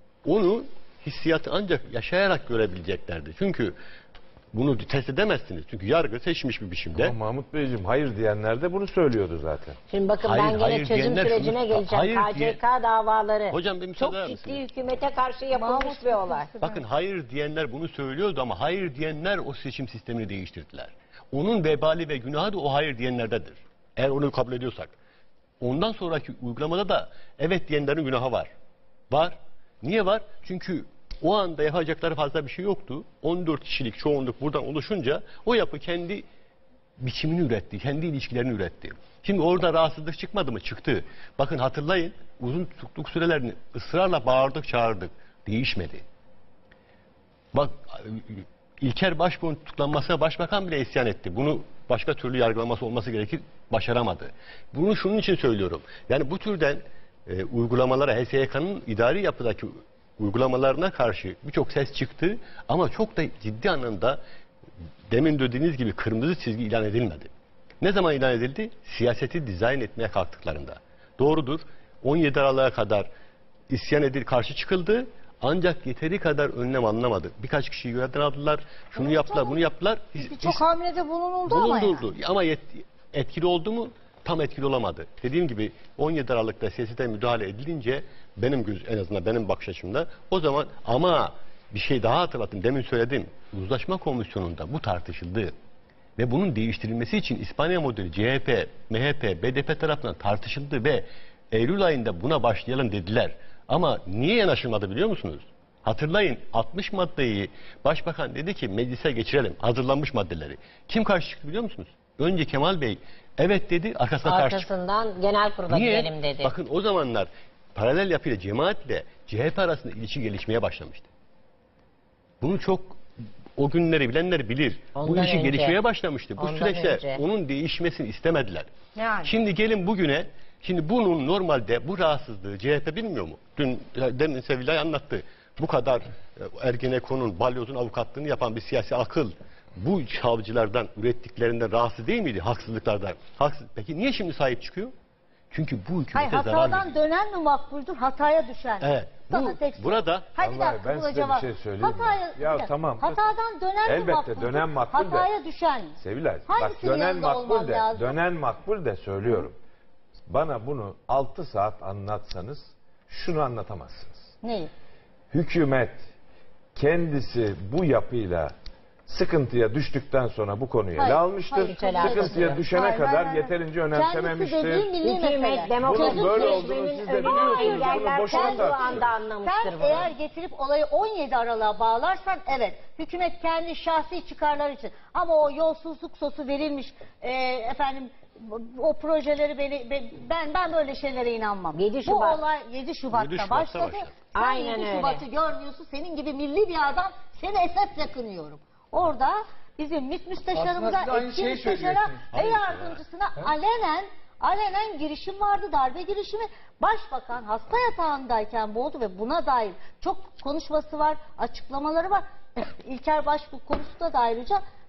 onu hissiyatı ancak yaşayarak görebileceklerdi. Çünkü bunu test edemezsiniz. Çünkü yargı seçmiş bir biçimde. Ama Mahmut Beyciğim hayır diyenler de bunu söylüyordu zaten. Şimdi bakın Hayır, ben gene hayır çözüm diyenler sürecine şunu- geleceğim. hayır K C K davaları Hocam bir çok müsaade eder ciddi misiniz? hükümete karşı yapılmış bir olay. Bakın hayır diyenler bunu söylüyordu ama hayır diyenler o seçim sistemini değiştirdiler. Onun vebali ve günahı da o hayır diyenlerdedir. Eğer onu kabul ediyorsak. Ondan sonraki uygulamada da evet diyenlerin günahı var. Var. Niye var? Çünkü o anda yapacakları fazla bir şey yoktu. on dört kişilik çoğunluk buradan oluşunca o yapı kendi biçimini üretti, kendi ilişkilerini üretti. Şimdi orada rahatsızlık çıkmadı mı? Çıktı. Bakın hatırlayın, uzun tutukluk sürelerini ısrarla bağırdık, çağırdık. Değişmedi. Bak, İlker Başbuğ'un tutuklanmasına başbakan bile isyan etti. Bunu başka türlü yargılaması olması gerekir, başaramadı. Bunu şunun için söylüyorum. Yani bu türden e, uygulamalara, H S Y K'nın idari yapıdaki uygulamalarına karşı birçok ses çıktı ama çok da ciddi anlamda demin dediğiniz gibi kırmızı çizgi ilan edilmedi. Ne zaman ilan edildi? Siyaseti dizayn etmeye kalktıklarında. Doğrudur. on yedi Aralık'a kadar isyan edil karşı çıkıldı. Ancak yeteri kadar önlem alınamadı. Birkaç kişiyi görevden aldılar. Şunu yaptılar, bunu yaptılar. His- Çok his- hamlede bulunuldu ama yani. bulundurdu. Ama yet- etkili oldu mu? Tam etkili olamadı. Dediğim gibi on yedi Aralık'ta siyasete müdahale edilince benim göz, en azından benim bakış açımda o zaman ama bir şey daha hatırlatayım. Demin söyledim. Uzlaşma komisyonunda bu tartışıldı. Ve bunun değiştirilmesi için İspanya modeli C H P, M H P, B D P tarafından tartışıldı ve Eylül ayında buna başlayalım dediler. Ama niye yanaşılmadı biliyor musunuz? Hatırlayın altmış maddeyi başbakan dedi ki meclise geçirelim. Hazırlanmış maddeleri. Kim karşı çıktı biliyor musunuz? Önce Kemal Bey evet dedi, arkasına karşı çıktı. Arkasından genel kurula Niye? gidelim dedi. Bakın o zamanlar paralel yapıyla cemaatle C H P arasında ilişki gelişmeye başlamıştı. Bunu çok o günleri bilenler bilir. Bu Ondan ilişki önce. gelişmeye başlamıştı. Bu Ondan süreçte önce. onun değişmesini istemediler. Yani. Şimdi gelin bugüne, şimdi bunun normalde bu rahatsızlığı C H P bilmiyor mu? Dün demin Sevilay anlattı. Bu kadar e, Ergenekon'un, Balyoz'un avukatlığını yapan bir siyasi akıl bu savcılardan ürettiklerinden rahatsız değil miydi? Haksızlıklardan. Haksız. Peki niye şimdi sahip çıkıyor? Çünkü bu Hayır, hükümete zarar hatadan veriyor. dönen mi makbuldür, hataya düşen mi? Evet. Daha Bu, tek- burada Hayır, bir Vallahi dakika, ben buna size bir cevap. şey söyleyeyim mi? Hataya, Ya bir dakika. tamam. Hatadan dönen mi Elbette makbuldür, dönen makbul de. hataya düşen mi? Sevilay, bak Hangisinin dönen yanında olmam makbul de, lazım? dönen makbul de söylüyorum. Bana bunu altı saat anlatsanız şunu anlatamazsınız. Neyi? Hükümet kendisi bu yapıyla sıkıntıya düştükten sonra bu konuyu ele Hayır, almıştır. hayır, hiç alakası Sıkıntıya yok. düşene Hayır, kadar hayır, hayır. yeterince Kendisi önemsememiştir. dediği milli Hükümet mesele. demokrasi Bunun böyle olduğunu sürecinin siz de önünü biliyorsunuz. Bunu engellerken boşuna şu anda tartışıyoruz. anlamıştır Sen bunu. eğer getirip olayı on yedi Aralık'a bağlarsan evet hükümet kendi şahsi çıkarları için ama o yolsuzluk sosu verilmiş e, efendim o projeleri beni be- ben ben böyle şeylere inanmam. yedi Şubat. Bu olay yedi Şubat'ta, yedi Şubat'ta başladı. başladı. Sen Aynen yedi öyle. Şubat'ı görmüyorsun. Senin gibi milli bir adam seni esefle kınıyorum. Orada bizim MİT Aslında müsteşarımıza, siz aynı etki şeyi müsteşara söylüyorsunuz. ve yardımcısına alenen alenen girişim vardı, darbe girişimi. Başbakan hasta yatağındayken boğdu ve buna dair çok konuşması var, açıklamaları var. İlker Başbuğ konusunda da ayrıca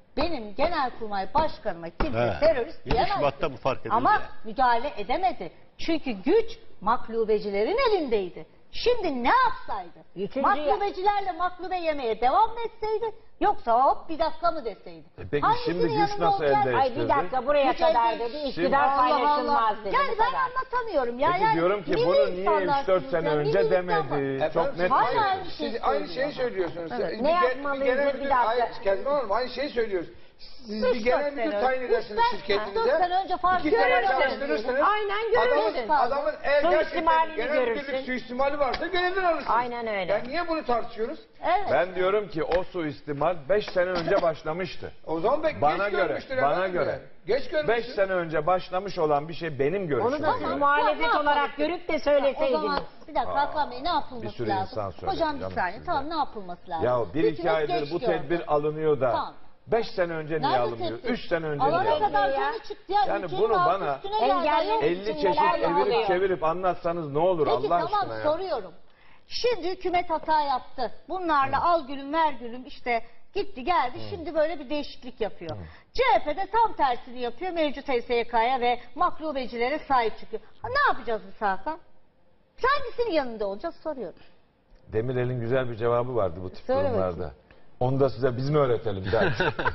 benim Genelkurmay Başkanıma kimse He. terörist yedi diyemez. Şubat'ta bu fark edildi. Ama müdahale edemedi. Çünkü güç maklubecilerin elindeydi. Şimdi ne yapsaydı? Üçüncü Maklubecilerle maklube yemeye devam mı etseydi? Yoksa hop bir dakika mı deseydi? E peki Hangisinin şimdi güç yanında nasıl olacak? elde Ay bir dakika buraya Güç kadar elde- dedi. Şimdi- İktidar Allah Allah. paylaşılmaz dedi. Yani bu ben kadar. anlatamıyorum ya. Peki yani diyorum ki milli bunu niye üç dört insanlarsınız sene ya, önce milli demedi? insan- Çok net Hala söylüyor. aynı şey Siz aynı söylüyor. şeyi söylüyorsunuz. Evet. Siz Ne bir ge- yapmalıyız? bir genel Bir müdür, dakika. hayır, Kezban Hanım aynı şeyi söylüyoruz. Siz Üç bir genel dört müdür sene tayin önce. edersiniz Üç sene- şirketinize. dört sene önce fark İki sene görürsünüz. çalıştırırsınız. Aynen görürsünüz. Adamın, adamın eğer gerçekten Suistimalini genel görürsün. müdürlük suistimali varsa görevden alırsınız. Aynen öyle. Yani niye bunu tartışıyoruz? Evet. Ben diyorum ki o suistimal beş sene önce başlamıştı. O zaman be, Bana geç göre, görmüştür bana efendim göre. yani. Geç beş görmüştür. sene önce başlamış olan bir şey benim görüşüm. Onu da siz Tamam. muhalefet Tamam. olarak görüp de O söyleseydiniz. zaman bir dakika Hakan Bey ne yapılması bir sürü lazım? insan söyledi Hocam bir canım saniye size. tamam ne yapılması lazım? Ya bir iki Hükümet aydır geç bu gördü. tedbir alınıyor da Tamam. beş sene önce niye Nerede alınmıyor? tedbir? Üç sene önce niye Alana alınmıyor? kadar ya? canı çıktı ya. Yani ülkenin bunu altı bana üstüne geldi. engellemek Ayol. elli için çeşit neler evirip yapılıyor? çevirip anlatsanız ne olur Peki Allah tamam aşkına ya. soruyorum. Şimdi hükümet hata yaptı. Bunlarla al gülüm ver gülüm işte gitti geldi. Şimdi böyle bir değişiklik yapıyor. C H P de tam tersini yapıyor. Mevcut H S Y K'ya ve maklubecilere sahip çıkıyor. Ha, ne yapacağız biz Hakan? Hangisinin yanında olacağız soruyorum. Demirel'in güzel bir cevabı vardı bu tip Söyle durumlarda. Onu da size biz mi öğretelim der.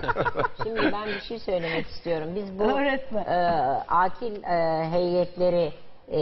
Şimdi ben bir şey söylemek istiyorum. Biz bu Öğretme. e, akil e, heyetleri e,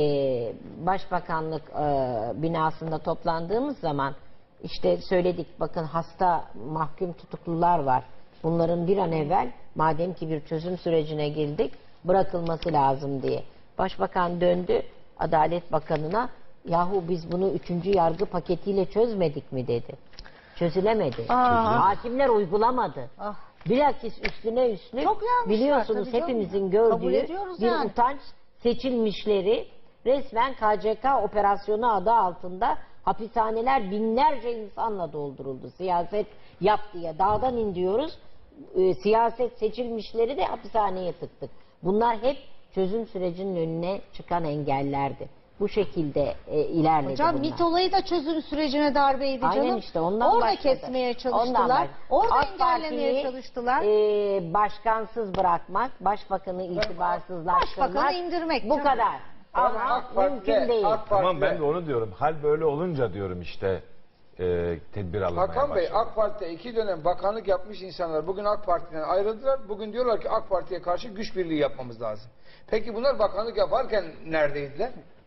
Başbakanlık e, binasında toplandığımız zaman işte söyledik bakın hasta mahkum tutuklular var. Bunların bir an evvel madem ki bir çözüm sürecine girdik bırakılması lazım diye. Başbakan döndü Adalet Bakanı'na yahu biz bunu üçüncü yargı paketiyle çözmedik mi dedi. Çözülemedi. Aa. Hakimler uygulamadı. Ah. Bilakis üstüne üstlük Çok yanlışlar, biliyorsunuz tabii canım. hepimizin Kabul gördüğü ediyoruz bir yani. utanç seçilmişleri resmen K C K operasyonu adı altında hapishaneler binlerce insanla dolduruldu. Siyaset yap diye dağdan indiriyoruz. E, siyaset seçilmişleri de hapishaneye tıktık. Bunlar hep çözüm sürecinin önüne çıkan engellerdi. Bu şekilde e, ilerledi Hocam bunlar. MİT olayı da çözüm sürecine darbeydi Aynen canım. işte ondan Orada başladı. kesmeye Ondan çalıştılar. başladı. Orada AK engellemeye Parti'yi, çalıştılar. e, başkansız bırakmak, başbakanı itibarsızlaştırmak. Başbakanı indirmek Bu canım. kadar. Ama AK Parti'de, mümkün değil. AK Tamam ben Parti'de- de onu diyorum. Hal böyle olunca diyorum işte e, tedbir alınmaya Hakan Bey, başladı. AK Parti'de iki dönem bakanlık yapmış insanlar bugün AK Parti'den ayrıldılar. Bugün diyorlar ki AK Parti'ye karşı güç birliği yapmamız lazım. Peki bunlar bakanlık yaparken neredeydiler?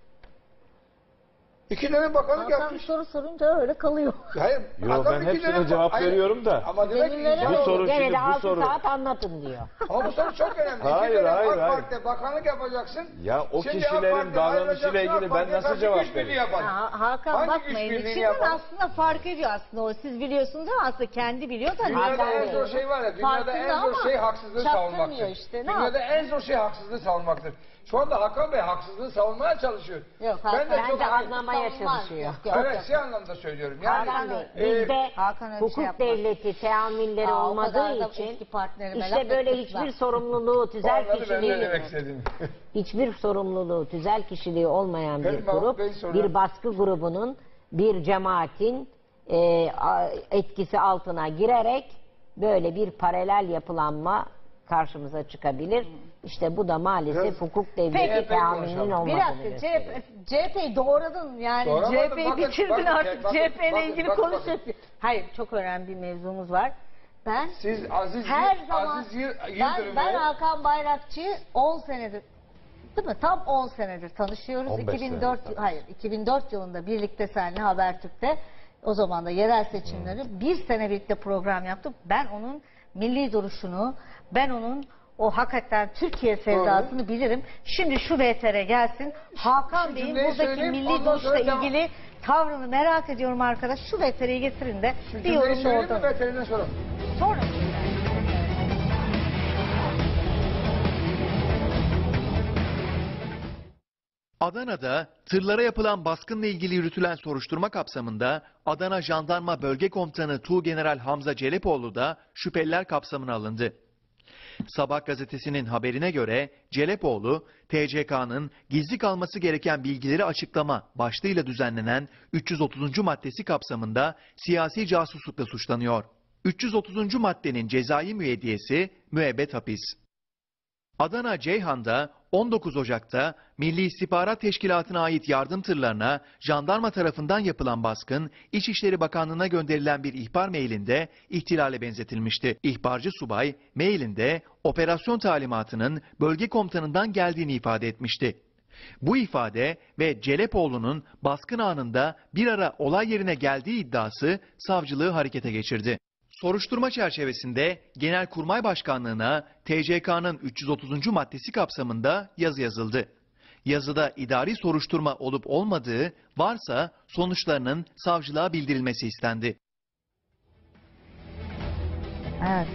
İki dönem bakanlık Hakan yapmış. soru sorunca öyle kalıyor. Hayır, Yo, adam ben iki hepsine dönem- cevap Hayır. veriyorum da. Ama demek ki Demirlere Bu Evet. soru Gene şimdi de bu altı soru. saat anlatın diyor. ama bu soru çok önemli. Hayır, İki dönem hayır, AK hayır. Parti'de bakanlık yapacaksın. Ya o Şimdi AK kişilerin Parti'den davranışıyla ayrılacaksın, ilgili AK ben Parti'ye nasıl karşı cevap güç birliği vereyim? yapalım. Ha, Hakan Hangi bakmayın. güç birliğini İçinden yapalım? aslında fark ediyor aslında o. Siz biliyorsunuz ama aslında kendi biliyor da. Dünyada Hakan en Bey. zor şey var ya, dünyada en Farkında zor ama şey haksızlığı çaktırmıyor savunmaktır. işte, ne Dünyada yapayım? en zor şey haksızlığı savunmaktır. Şu anda Hakan Bey haksızlığı savunmaya çalışıyor. Yok, ben Hakan de Bence çok anlamaya savunmaz. çalışıyor. Yok, yok, evet, yok. şey anlamda söylüyorum. Yani Hakan Bey, e, bizde Hakan öyle bir hukuk şey yapmaz. devleti teamülleri Aa, o olmadığı kadar da için eski partnerime işte laf böyle ettirtmem. hiçbir sorumluluğu, o tüzel anladı ben ne demek kişiliği, istediğimi. hiçbir sorumluluğu, tüzel kişiliği olmayan bir Benim Mahmut grup, Bey sonra- bir baskı grubunun, bir cemaatin e, a- etkisi altına girerek böyle bir paralel yapılanma karşımıza çıkabilir. İşte bu da maalesef Biraz- hukuk Peki, devleti peki teamülünün konuşalım. Bir olmadığını dakika gösteriyor. C H P'yi doğradın yani Doğramadım, C H P'yi bakın, bitirdin bakın, artık bakın, C H P ile bakın, ilgili bakın, konuşuyorsun. Hayır çok önemli bir mevzumuz var. Ben Siz Aziz, her Yıl- zaman Aziz Yıl- ben, Yıldırım'ı ben Hakan Bayrakçı'yı on senedir değil mi? Tam on senedir tanışıyoruz. on beş iki bin dört senedir hayır iki bin dört yılında birlikte seninle Habertürk'te o zaman da yerel seçimleri bir sene birlikte program yaptık. Ben onun milli duruşunu, ben onun o hakikaten Türkiye sevdasını bilirim. Şimdi şu V T R gelsin. Hakan Şu Bey'in cümleyi buradaki söyleyeyim, milli ondan duruşla sonra devam- ilgili tavrını merak ediyorum arkadaş. Şu V T R'yi getirin de Şu bir cümleyi yorum da söyleyeyim mi oradan. veterinden sonra? Sonra. Adana'da tırlara yapılan baskınla ilgili yürütülen soruşturma kapsamında Adana Jandarma Bölge Komutanı Tuğgeneral Hamza Celepoğlu da şüpheliler kapsamına alındı. Sabah gazetesinin haberine göre Celepoğlu, T C K'nın gizli kalması gereken bilgileri açıklama başlığıyla düzenlenen üç yüz otuzuncu maddesi kapsamında siyasi casuslukla suçlanıyor. üç yüz otuzuncu maddenin cezai müeyyidesi müebbet hapis. Adana Ceyhan'da on dokuz Ocak'ta Milli İstihbarat Teşkilatı'na ait yardım tırlarına jandarma tarafından yapılan baskın, İçişleri Bakanlığı'na gönderilen bir ihbar mailinde ihtilale benzetilmişti. İhbarcı subay mailinde operasyon talimatının bölge komutanından geldiğini ifade etmişti. Bu ifade ve Celepoğlu'nun baskın anında bir ara olay yerine geldiği iddiası savcılığı harekete geçirdi. Soruşturma çerçevesinde Genelkurmay Başkanlığı'na T C K'nın üç yüz otuzuncu maddesi kapsamında yazı yazıldı. Yazıda idari soruşturma olup olmadığı, varsa sonuçlarının savcılığa bildirilmesi istendi. Evet.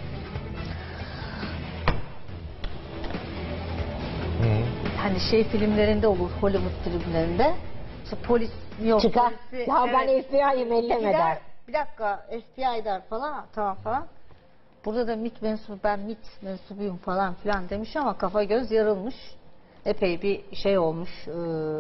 Hani şey filmlerinde olur, Hollywood filmlerinde. İşte polis yok. Çıkar. Polisi, Ya ben evet. F B I'yim elleme Gider, der. bir dakika F B I der falan, tamam falan. Burada da MİT mensubu, ben MİT mensubuyum falan filan demiş ama kafa göz yarılmış. Epey bir şey olmuş. E,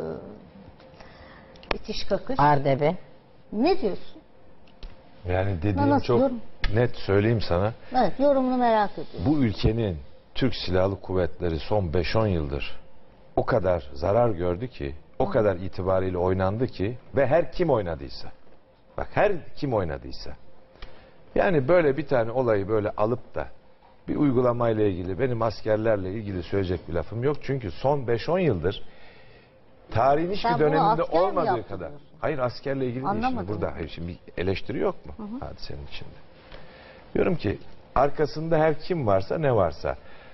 itiş kakış. Ardebe. Ne diyorsun? Yani dediğim Nasıl çok yorum? net söyleyeyim sana. Evet, yorumunu merak ediyorum. Bu ülkenin Türk Silahlı Kuvvetleri son beş on yıldır o kadar zarar gördü ki, o kadar itibariyle oynandı ki ve her kim oynadıysa, bak her kim oynadıysa, yani böyle bir tane olayı böyle alıp da bir uygulamayla ilgili, benim askerlerle ilgili söyleyecek bir lafım yok. Çünkü son beş on yıldır tarihin hiçbir Sen bunu döneminde asker mi olmadığı yaptın kadar. diyorsun? Hayır, askerle ilgili değil. Şimdi Anlamadım. burada hayır, şimdi bir eleştiri yok mu hadisenin içinde? Diyorum ki arkasında her kim varsa, ne varsa,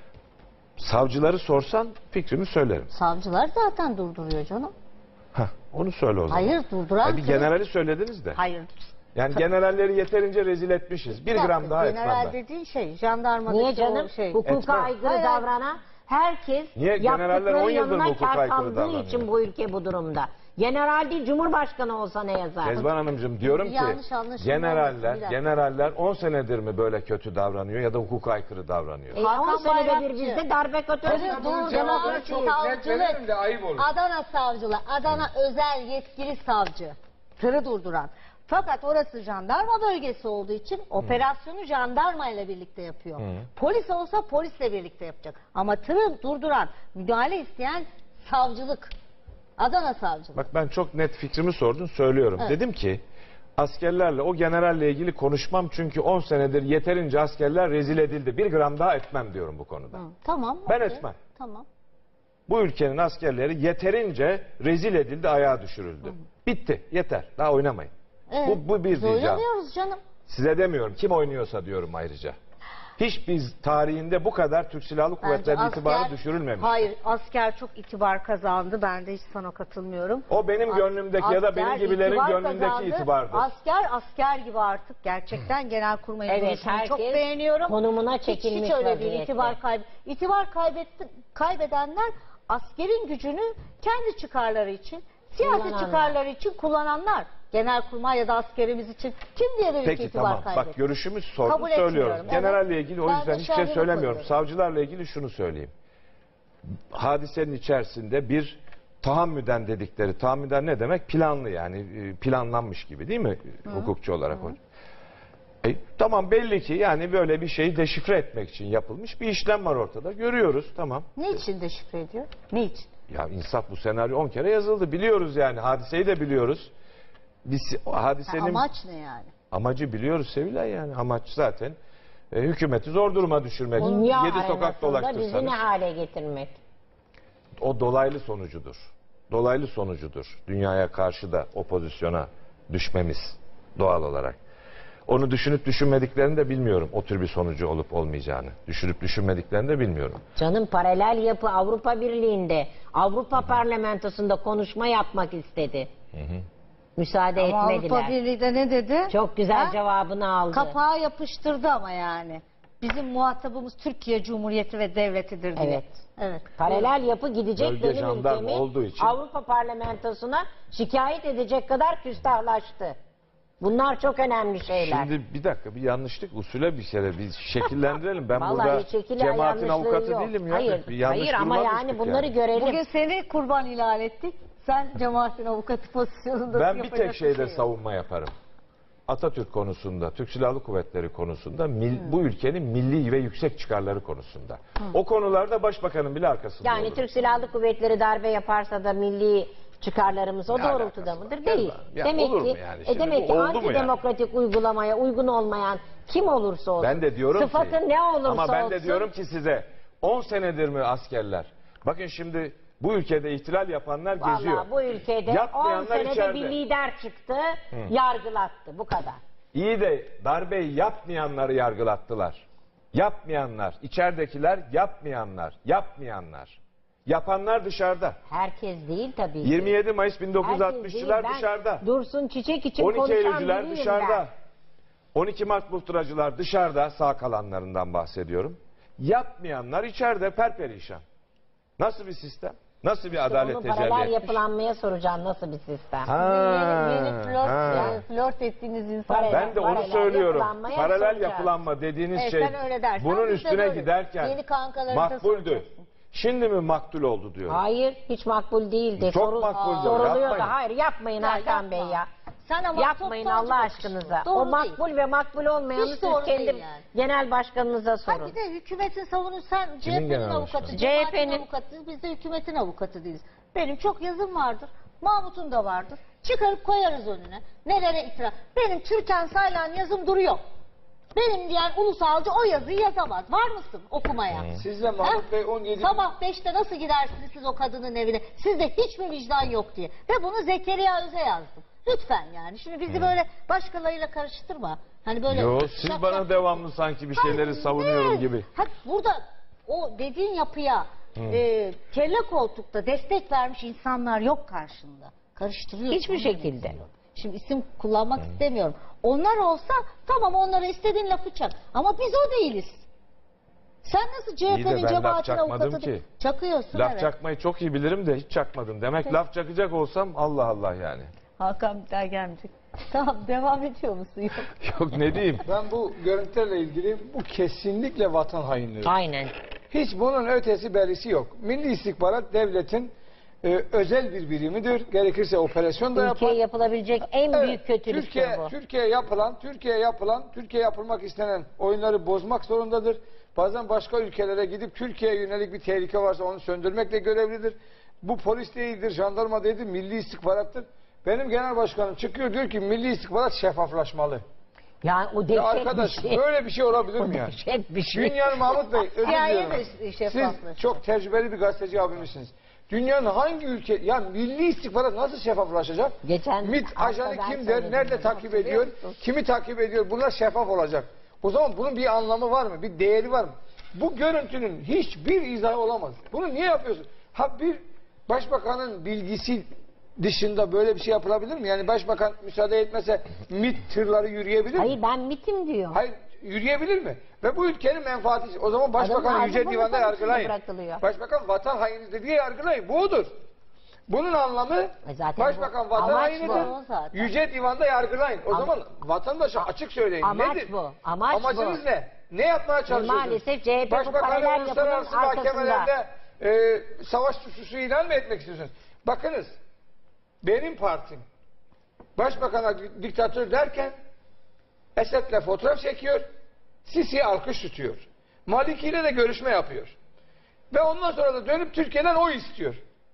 savcıları sorsan fikrimi söylerim. Savcılar zaten durduruyor canım. Hah, onu söyle o zaman. Hayır, durduran... Hayır, bir generali söylediniz de. Hayır. Yani generalleri yeterince rezil etmişiz. Bir dakika, gram daha general etmem ben. dediğin şey, jandarmadaki Niye canım? o şey. Hukuka Etmez. aykırı Hayır, hayır. davranan herkes Niye? Generaller on yaptıkları yıldır yanına hukuka kar aykırı kaldığı davranıyor. için bu ülke bu durumda. General değil, Cumhurbaşkanı olsa ne yazar? Kezban Hanımcığım, diyorum ki Yanlış anlaşılma olmasın, bir generaller dakika. generaller on senedir mi böyle kötü davranıyor ya da hukuka aykırı davranıyor? E, on Hakan senede bir Bayrakçı. bizde darbe kötü. Dur, dur, Demokrasi. dur. Savcılık. Adana savcılığı, Adana özel yetkili savcı. Tırı durduran. Fakat orası jandarma bölgesi olduğu için operasyonu jandarma ile birlikte yapıyor. Polis olsa polisle birlikte yapacak. Ama tırı durduran, müdahale isteyen savcılık. Adana savcılığı. Bak, ben çok net fikrimi sordun, söylüyorum. Evet. Dedim ki askerlerle, o generalle ilgili konuşmam çünkü on senedir yeterince askerler rezil edildi. Bir gram daha etmem diyorum bu konuda. Hı, tamam. Ben okey. etmem. Tamam. Bu ülkenin askerleri yeterince rezil edildi, ayağa düşürüldü. Bitti, yeter. Daha oynamayın. Evet, Bu, bu bir biz diyeceğim. oynamıyoruz canım. Size demiyorum, kim oynuyorsa diyorum ayrıca. Hiç biz tarihinde bu kadar Türk Silahlı Bence Kuvvetleri'nin asker- itibarı düşürülmemiş. Hayır, asker çok itibar kazandı. Ben de hiç sana katılmıyorum. O benim As- gönlümdeki ya da asker benim gibilerin itibar gönlündeki kazandı. itibardır. Asker asker gibi artık gerçekten Genelkurmay'ın Evet, duruşunu herkes çok beğeniyorum. konumuna Hiç, çekilmiş hiç öyle değil. vaziyette. İtibar, kayb itibar kaybetti, kaybedenler askerin gücünü kendi çıkarları için, siyasi Kullananlar. çıkarları için kullananlar. Genelkurmay ya da askerimiz için kim diyebilir ki Peki itibar tamam, kaybetti? bak görüşümüz sordum, Kabul söylüyorum. etmiyorum, Generalle evet. ilgili o Ben yüzden de hiçbir şey şerhini söylemiyorum. koyuyorum. Savcılarla ilgili şunu söyleyeyim. Hadisenin içerisinde bir tahammüden dedikleri, tahammüden ne demek? Planlı, yani e, planlanmış gibi değil mi hukukçu olarak? hocam? E, tamam, belli ki yani böyle bir şeyi deşifre etmek için yapılmış bir işlem var ortada. Görüyoruz, tamam. Ne için deşifre ediyor? Ne için? Ya insaf, bu senaryo on kere yazıldı. Biliyoruz yani, hadiseyi de biliyoruz. Biz Ha, hadisenin amaç ne yani? amacı biliyoruz Sevilay yani. Amaç zaten e, hükümeti zor duruma düşürmek. Dünya Yedi sokak arenasında bizi dolaştırsanız ne hale getirmek? o dolaylı sonucudur. Dolaylı sonucudur. Dünyaya karşı da o pozisyona düşmemiz doğal olarak. Onu düşünüp düşünmediklerini de bilmiyorum. O tür bir sonucu olup olmayacağını. Düşünüp düşünmediklerini de bilmiyorum. Canım, paralel yapı Avrupa Birliği'nde, Avrupa Parlamentosu'nda konuşma yapmak istedi. Müsaade Ama etmediler. Avrupa Birliği de ne dedi? Çok güzel Ha? cevabını aldı. Kapağı yapıştırdı ama yani. Bizim muhatabımız Türkiye Cumhuriyeti ve Devleti'dir diye. Evet. Evet. Paralel yapı gidecek Bölge benim jandarma ülkemi olduğu için- Avrupa Parlamentosuna şikayet edecek kadar küstahlaştı. Bunlar çok önemli şeyler. Şimdi bir dakika, bir yanlışlık, usule bir kere biz şekillendirelim. Ben Vallahi burada şekil cemaatin yanlışlığı avukatı yok. değilim ya. Hayır, Bir yanlış hayır ama duruma yani düştük bunları görelim. Bugün seni kurban ilan ettik. Sen cemaatin avukatı pozisyonundasın. Ben bir yapacak tek şeyde şey yok. savunma yaparım. Atatürk konusunda, Türk Silahlı Kuvvetleri konusunda, mil, bu ülkenin milli ve yüksek çıkarları konusunda. O konularda başbakanın bile arkasında Yani olur. Türk Silahlı Kuvvetleri darbe yaparsa da milli çıkarlarımız o Ne doğrultuda alakası mıdır? var? Değil. Ya demek olur ki, mu yani? e Şimdi demek bu ki oldu mu antidemokratik uygulamaya uygun olmayan kim olursa olsun. Ben de diyorum sıfatı ki, ne olursa ama ben de olsun. diyorum ki size on senedir mi askerler? Bakın şimdi bu ülkede ihtilal yapanlar geziyor. Vallahi bu ülkede on Yapmayanlar senede içeride. bir lider çıktı, yargılattı. Bu kadar. İyi de darbeyi yapmayanları yargılattılar. Yapmayanlar, içeridekiler yapmayanlar, yapmayanlar. Yapanlar dışarıda. Herkes değil tabii ki. yirmi yedi Mayıs bin dokuz yüz Herkes altmışçılar değil. Ben dışarıda. Dursun Çiçek için on iki konuşan Eylülcüler biriyim dışarıda. on iki Mart muhtıracılar dışarıda, sağ kalanlarından bahsediyorum. Yapmayanlar içeride perperişan. Nasıl bir sistem? Nasıl bir ben. adalet Onu tecelli paralel etmiş? yapılanmaya soracağım nasıl bir sistem. Ha, Yeni, yeni flört, ha. yani flört ettiğiniz insan. Paralel- Ben de onu Paralel söylüyorum. yapılanmaya Paralel soracağız. yapılanma dediğiniz Evet, şey sen öyle dersen bunun biz de üstüne böyle. giderken Yeni kankalarınıza makbuldü. soracaksın. Şimdi mi maktul oldu diyorum. Hayır, hiç makbul değildi. Çok Sorul- makbuldü o, Soruluyordu. yapmayın. Hayır, yapmayın Ya Hakan yapma. Bey ya. Sen ama Yapmayın toptancı Allah bakıyorsun. aşkınıza. Doğru O değil. makbul ve makbul olmayanı Hiç siz doğru kendi değil yani. genel başkanınıza sorun. Ha bir de hükümetin savunu sen C H P'nin genel avukatı, başkanı? C H P'nin C H P'nin avukatıyız, biz de hükümetin avukatı değiliz. Benim çok yazım vardır, Mahmut'un da vardır. Çıkarıp koyarız önüne. Nelere itiraz? Benim Türkan Saylan yazım duruyor. Benim diyen ulusalcı o yazıyı yazamaz. Var mısın okumaya? Sizle Mahmut Bey on yedi Sabah beşte nasıl gidersiniz siz o kadının evine? Sizde hiç mi vicdan yok diye. Ve bunu Zekeriya Öz'e yazdım. Lütfen yani. Şimdi bizi böyle başkalarıyla karıştırma. Hani böyle Yo, siz şak bana şak- devamlı sanki bir şeyleri Hayır, savunuyorum değil. gibi. Ha, burada o dediğin yapıya e, kelle koltukta destek vermiş insanlar yok karşında. Karıştırıyor. Hiçbir şekilde. Şimdi isim kullanmak istemiyorum. Onlar olsa tamam onlara istediğin lafı çak. Ama biz o değiliz. Sen nasıl C İyi H de P'nin ben laf cemaatin çakmadım avukatı ki. çakıyorsun Laf evet. çakmayı çok iyi bilirim de hiç çakmadım. Demek laf çakacak olsam Allah Allah yani. Hakan bir daha gelmeyecek. Tamam devam ediyor musun? Yok. Yok ne diyeyim. ben bu görüntülerle ilgili bu kesinlikle vatan hainliği. Aynen. Hiç bunun ötesi berisi yok. Milli İstihbarat devletin e, özel bir birimidir. Gerekirse operasyon da yapar. Ülkeye yapılabilecek en Evet, büyük kötülüktür Türkiye, bu. Türkiye yapılan, Türkiye yapılan, Türkiye yapılmak istenen oyunları bozmak zorundadır. Bazen başka ülkelere gidip Türkiye'ye yönelik bir tehlike varsa onu söndürmekle görevlidir. Bu polis değildir, jandarma değildir, milli istihbarattır. Benim genel başkanım çıkıyor diyor ki milli istihbarat şeffaflaşmalı. Yani o Ya dehşet arkadaş bir şey. böyle bir şey olabilir O mi yani? dehşet bir şey. Dünyanın Mahmut Bey özür C I A diliyorum. de şeffaflaşıyor. Siz çok tecrübeli bir gazeteci abimizsiniz. Dünyanın hangi ülke, ya milli istihbarat nasıl şeffaflaşacak? Geçen MİT hafta ajanı ben kimdir, söyledim nerede bunu, takip hatırlıyor ediyor, musun? kimi takip ediyor, bunlar şeffaf olacak. O zaman bunun bir anlamı var mı, bir değeri var mı? Bu görüntünün hiçbir izahı olamaz. Bunu niye yapıyorsun? Ha bir başbakanın bilgisi dışında böyle bir şey yapılabilir mi? Yani başbakan müsaade etmese MİT tırları yürüyebilir mi? Hayır ben mitim diyor. Hayır, yürüyebilir mi? Ve bu ülkenin menfaati için. O zaman Adamın başbakan ağzı Yüce burnu Divan'da konusunda yargılayın. bırakılıyor. Başbakan vatan hainidir diye yargılayın. Bu odur. Bunun anlamı E zaten başbakan bu. vatan Amaç hainidir. bu zaten. Yüce Divan'da yargılayın. O Ama- zaman vatandaşa açık söyleyin. Amaç Nedir? bu, amaç Amacınız bu. ne? Ne yapmaya çalışıyorsunuz? maalesef C H P bu Başbakanı paralel yapının uluslararası arkasında. mahkemelerde e, savaş suçlusu ilan mı etmek istiyorsunuz? Bakınız, benim partim başbakana diktatör derken Esed'le fotoğraf çekiyor, Sisi'ye alkış tutuyor. Maliki ile de görüşme yapıyor. Ve ondan sonra da dönüp Türkiye'den oy istiyor.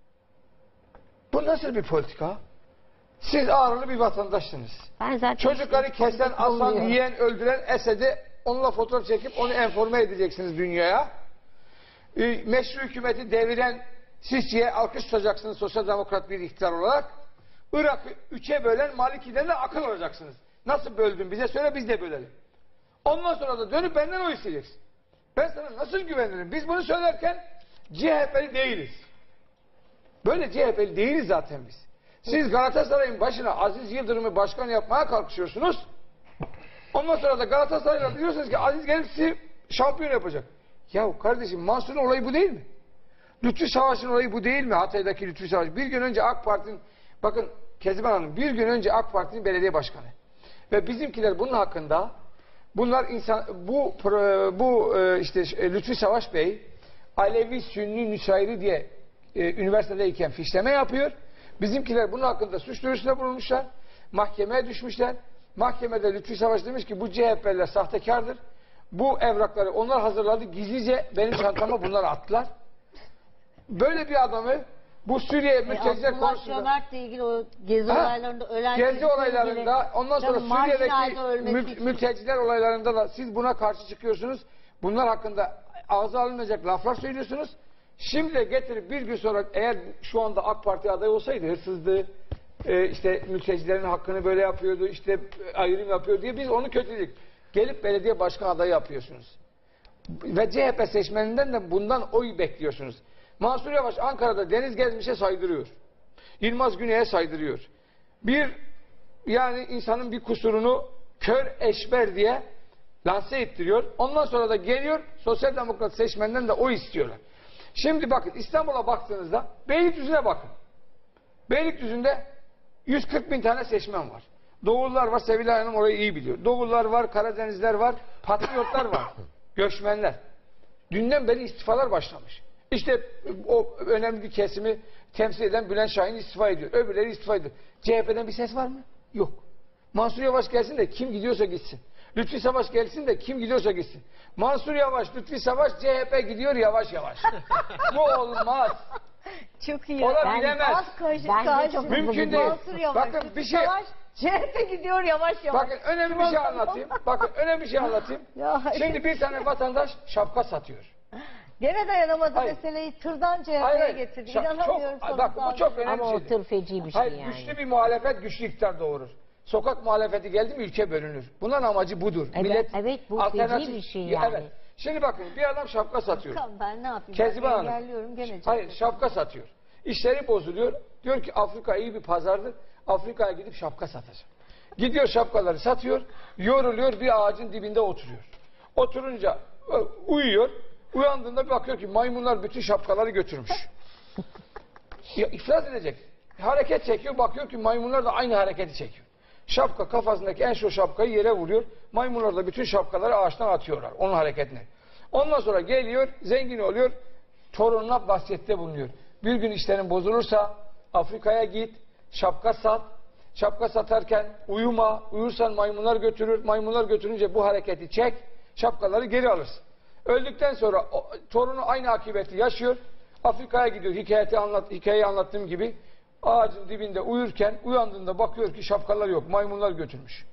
Bu nasıl bir politika? Siz ağırlı bir vatandaşsınız. Ben zaten Çocukları kesen, asan, Olmuyor. yiyen, öldüren Esed'i onunla fotoğraf çekip onu enforme edeceksiniz dünyaya. Ee, meşru hükümeti deviren Sisi'ye alkış tutacaksınız sosyal demokrat bir iktidar olarak. Irak'ı üçe bölen Maliki'den de akıl alacaksınız. Nasıl böldün bize söyle biz de bölelim. Ondan sonra da dönüp benden oy isteyeceksin. Ben sana nasıl güvenirim? Biz bunu söylerken C H P'li değiliz. Böyle C H P'li değiliz zaten biz. Siz Galatasaray'ın başına Aziz Yıldırım'ı başkan yapmaya kalkışıyorsunuz. Ondan sonra da Galatasaray'la diyorsunuz ki Aziz gelip sizi şampiyon yapacak. Ya kardeşim Mansur'un olayı bu değil mi? Lütfü Savaş'ın olayı bu değil mi? Hatay'daki Lütfü Savaş. Bir gün önce AK Parti'nin, bakın Kezban Hanım, bir gün önce AK Parti'nin belediye başkanı. Ve bizimkiler bunun hakkında, bunlar insan, bu bu işte Lütfü Savaş Bey, Alevi Sünni Nüsayri diye e, üniversitedeyken fişleme yapıyor. Bizimkiler bunun hakkında suç duyurusunda bulunmuşlar. Mahkemeye düşmüşler. Mahkemede Lütfi Savaş demiş ki bu C H P'liler sahtekardır. Bu evrakları onlar hazırladı. Gizlice benim çantama bunları attılar. Böyle bir adamı bu Suriye mülteciler Abdullah konusunda Şömert'le ilgili o gezi Ha, olaylarında ölen gezi çocukla olaylarında ilgili, ondan sonra canım, marjinalde Suriye'deki ölmesi mül- için. mülteciler olaylarında da siz buna karşı çıkıyorsunuz. Bunlar hakkında ağza alınacak laflar söylüyorsunuz. Şimdi de getirip bir gün sonra eğer şu anda AK Parti adayı olsaydı hırsızdı, e, işte mültecilerin hakkını böyle yapıyordu, işte ayrım yapıyor diye biz onu kötüledik. Gelip belediye başkan adayı yapıyorsunuz. Ve C H P seçmeninden de bundan oy bekliyorsunuz. Mansur Yavaş Ankara'da Deniz Gezmiş'e saydırıyor. Yılmaz Güney'e saydırıyor. Bir yani insanın bir kusurunu kör eşber diye lanse ettiriyor. Ondan sonra da geliyor sosyal demokrat seçmenden de oy istiyorlar. Şimdi bakın İstanbul'a baktığınızda Beylikdüzü'ne bakın. Beylikdüzü'nde yüz kırk bin tane seçmen var. Doğullar var, Sevilay Hanım orayı iyi biliyor. Doğullar var, Karadenizler var, patriotlar var, göçmenler. Dünden beri istifalar başlamış. İşte o önemli bir kesimi temsil eden Bülent Şahin istifa ediyor. Öbürleri istifa ediyor. C H P'den bir ses var mı? Yok. Mansur Yavaş gelsin de kim gidiyorsa gitsin. Lütfi Savaş gelsin de kim gidiyorsa gitsin. Mansur Yavaş, Lütfi Savaş, C H P gidiyor yavaş yavaş. Bu olmaz. Çok iyi. Olabilemez. Az karşı Bence karşı. çok Mümkün değil. Mansur Yavaş, Bakın Lütfi bir şey- Savaş, C H P gidiyor yavaş yavaş. Bakın önemli bir şey anlatayım. Bakın önemli bir şey anlatayım. Ya, Şimdi bir tane vatandaş şapka satıyor. Gene dayanamadı Hayır. meseleyi tırdan C H Hayır, P'ye hayır. getirdi. Şap- İnanamıyorum çok- sana. bak, bu çok önemli. Ama bir o şeydir. tır feci bir şey Hayır, yani. güçlü bir muhalefet güçlü iktidar doğurur. Sokak muhalefeti geldi mi ülke bölünür. Bunların amacı budur. Evet, evet, bu feci bir şey yani. Evet. Şimdi bakın bir adam şapka satıyor. Bakalım ben ne yapayım? Kezibe Ben Hanım. engelliyorum gene. Hayır şapka satıyor. İşleri bozuluyor. Diyor ki Afrika iyi bir pazardır. Afrika'ya gidip şapka satacağım. Gidiyor şapkaları satıyor. Yoruluyor bir ağacın dibinde oturuyor. Oturunca e, uyuyor. Uyandığında bir bakıyor ki maymunlar bütün şapkaları götürmüş. Ya, iflas edecek. Hareket çekiyor. Bakıyor ki maymunlar da aynı hareketi çekiyor. Şapka kafasındaki en şu şapkayı yere vuruyor. Maymunlar da bütün şapkaları ağaçtan atıyorlar. Onun hareketine. Ondan sonra geliyor, zengin oluyor. Torununa vasiyette bulunuyor. Bir gün işlerin bozulursa Afrika'ya git, şapka sat. Şapka satarken uyuma, uyursan maymunlar götürür. Maymunlar götürünce bu hareketi çek, şapkaları geri alırsın. Öldükten sonra o, torunu aynı akıbeti yaşıyor. Afrika'ya gidiyor. Hikayeti anlat, hikayeyi anlattığım gibi ağacın dibinde uyurken uyandığında bakıyor ki şapkalar yok. Maymunlar götürmüş.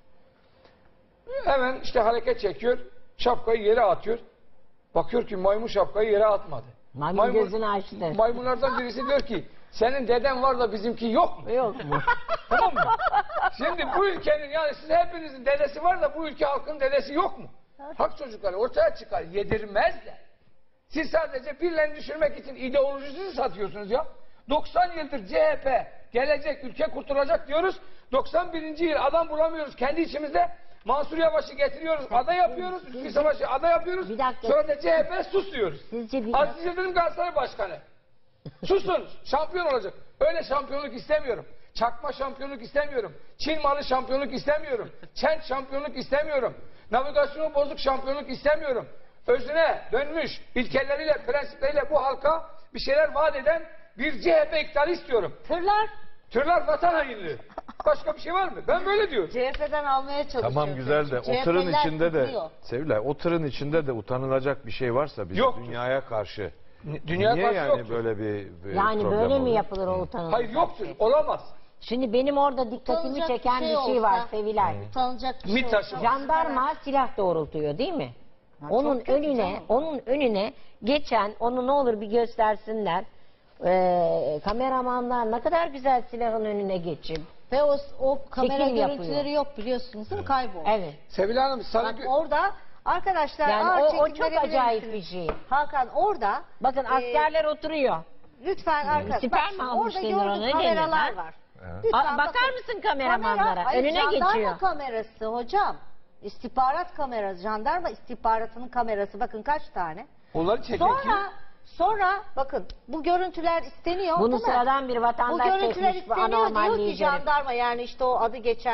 Hemen işte hareket çekiyor. Şapkayı yere atıyor. Bakıyor ki maymun şapkayı yere atmadı. Maymun gözünü açtı. Maymunlardan birisi diyor ki senin deden var da bizimki yok mu? Yok mu? Tamam mı? Şimdi bu ülkenin yani siz hepinizin dedesi var da bu ülke halkının dedesi yok mu? Hak çocukları ortaya çıkar. Yedirmezler. Siz sadece birilerini düşürmek için ideolojisini satıyorsunuz ya. doksan yıldır C H P gelecek, ülke kurtulacak diyoruz. doksan birinci yıl adam bulamıyoruz kendi içimizde. Mansur Yavaş'ı getiriyoruz, ada yapıyoruz. Lütfi Savaş'ı ada yapıyoruz. Bir dakika. Sonra da C H P sus diyoruz. Sizce bir Aziz Yıldırım Galatasaray Başkanı. Susun, şampiyon olacak. Öyle şampiyonluk istemiyorum. Çakma şampiyonluk istemiyorum. Çin malı şampiyonluk istemiyorum. Çent şampiyonluk istemiyorum. Navigasyonu bozuk şampiyonluk istemiyorum. Özüne dönmüş, ilkeleriyle, prensipleriyle bu halka bir şeyler vaat eden bir C H P iktidarı istiyorum. Tırlar Tırlar vatan hainliği. Başka bir şey var mı? Ben böyle diyorum. C H P'den almaya çalışıyor. Tamam güzel de o tırın içinde de Sevilay o tırın içinde de utanılacak bir şey varsa bizim Yoktur. dünyaya karşı Dünya niye karşı yani yoktur. böyle bir, bir yani problem böyle mi oluyor? yapılır o utanılacak? Hayır yoktur, şey? olamaz. Şimdi benim orada dikkatimi Utanılacak çeken bir bir şey şey, var olsa- Sevilay. Utanacak bir MİT şey taşı olsa- var. Jandarma silah doğrultuyor değil mi? Onun çok kötü önüne, canım. onun önüne geçen, onu ne olur bir göstersinler. Ee, kameramanlar ne kadar güzel silahın önüne geçip. Ve o, o kamera Çekim görüntüleri yapıyor. yok biliyorsunuz değil mi? Kayboldu. Evet. Sevil Hanım sarı Bak gö- orada arkadaşlar Yani ağır o, o çekim çok verebilir acayip misiniz? bir şey. Hakan orada Bakın askerler oturuyor. lütfen arkadaşlar siper bak mi şimdi almış orada denir ona, gördüğünüz ne denir kameralar ha? var. Evet. Lütfen Aa, bakar bakın. mısın kameramanlara? Kamera, hayır, Önüne jandarma geçiyor. kamerası hocam. İstihbarat kamerası, jandarma istihbaratının kamerası bakın kaç tane. onları çeken kim? Sonra sonra bakın bu görüntüler isteniyor Bunu değil mi? sıradan bir Bu vatandaş görüntüler çekmiş bu isteniyor diyor ki anormalliği görüp. jandarma yani işte o adı geçen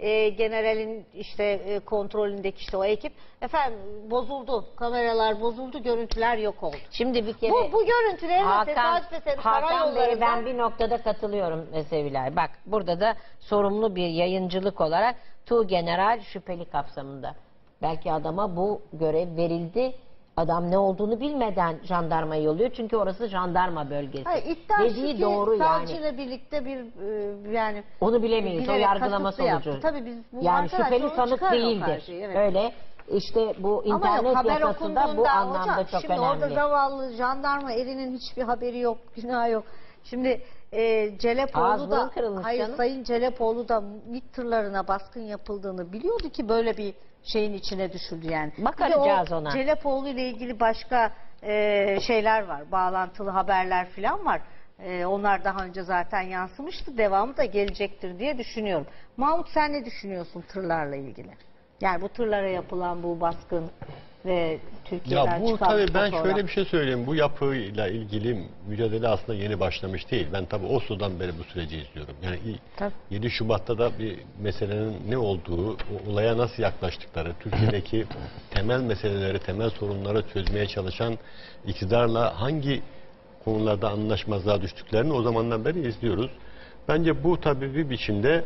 e, generalin işte e, kontrolündeki işte o ekip efendim bozuldu. Kameralar bozuldu, görüntüler yok oldu. Şimdi bir kere Bu, bu görüntülerin Hakan, tesadüf eseri Hakan Bey, karayollarında- ben bir noktada katılıyorum Sevilay. Bak burada da sorumlu bir yayıncılık olarak Tuğgeneral şüpheli kapsamında. Belki adama bu görev verildi. Adam ne olduğunu bilmeden jandarmayı yolluyor. Çünkü orası jandarma bölgesi. Hayır, iddia Dediği şu ki doğru yani. savcıyla birlikte bir e, yani Onu bilemeyiz. O bilerek yargılama kasıtlı yaptı. sonucu. Tabii biz bu yani arkadaş şüpheli onu sanık çıkar o değildir. karşıya, evet. Öyle işte bu Ama internet yok, haber yasası da bu okunduğunda anlamda hocam, çok şimdi önemli. orada zavallı jandarma erinin hiçbir haberi yok, günah yok. Şimdi e, Celepoğlu Ağız burun da kırılmış hayır canım. Sayın Celepoğlu da MİT tırlarına baskın yapıldığını biliyordu ki böyle bir şeyin içine düşüldü yani. Bakacağız Bir de o ona. Celepoğlu ile ilgili başka e, şeyler var, bağlantılı haberler falan var. E, onlar daha önce zaten yansımıştı, devamı da gelecektir diye düşünüyorum. Mahmut, sen ne düşünüyorsun tırlarla ilgili? Yani bu tırlara yapılan bu baskın ve Türkiye'den Ya bu çıkan tabii ben fotoğraf. şöyle bir şey söyleyeyim. Bu yapıyla ilgili mücadele aslında yeni başlamış değil. Ben tabii Oslo'dan beri bu süreci izliyorum. Yani Tabii. yedi Şubat'ta da bir meselenin ne olduğu, o olaya nasıl yaklaştıkları, Türkiye'deki temel meseleleri, temel sorunları çözmeye çalışan iktidarla hangi konularda anlaşmazlığa düştüklerini o zamandan beri izliyoruz. Bence bu tabii bir biçimde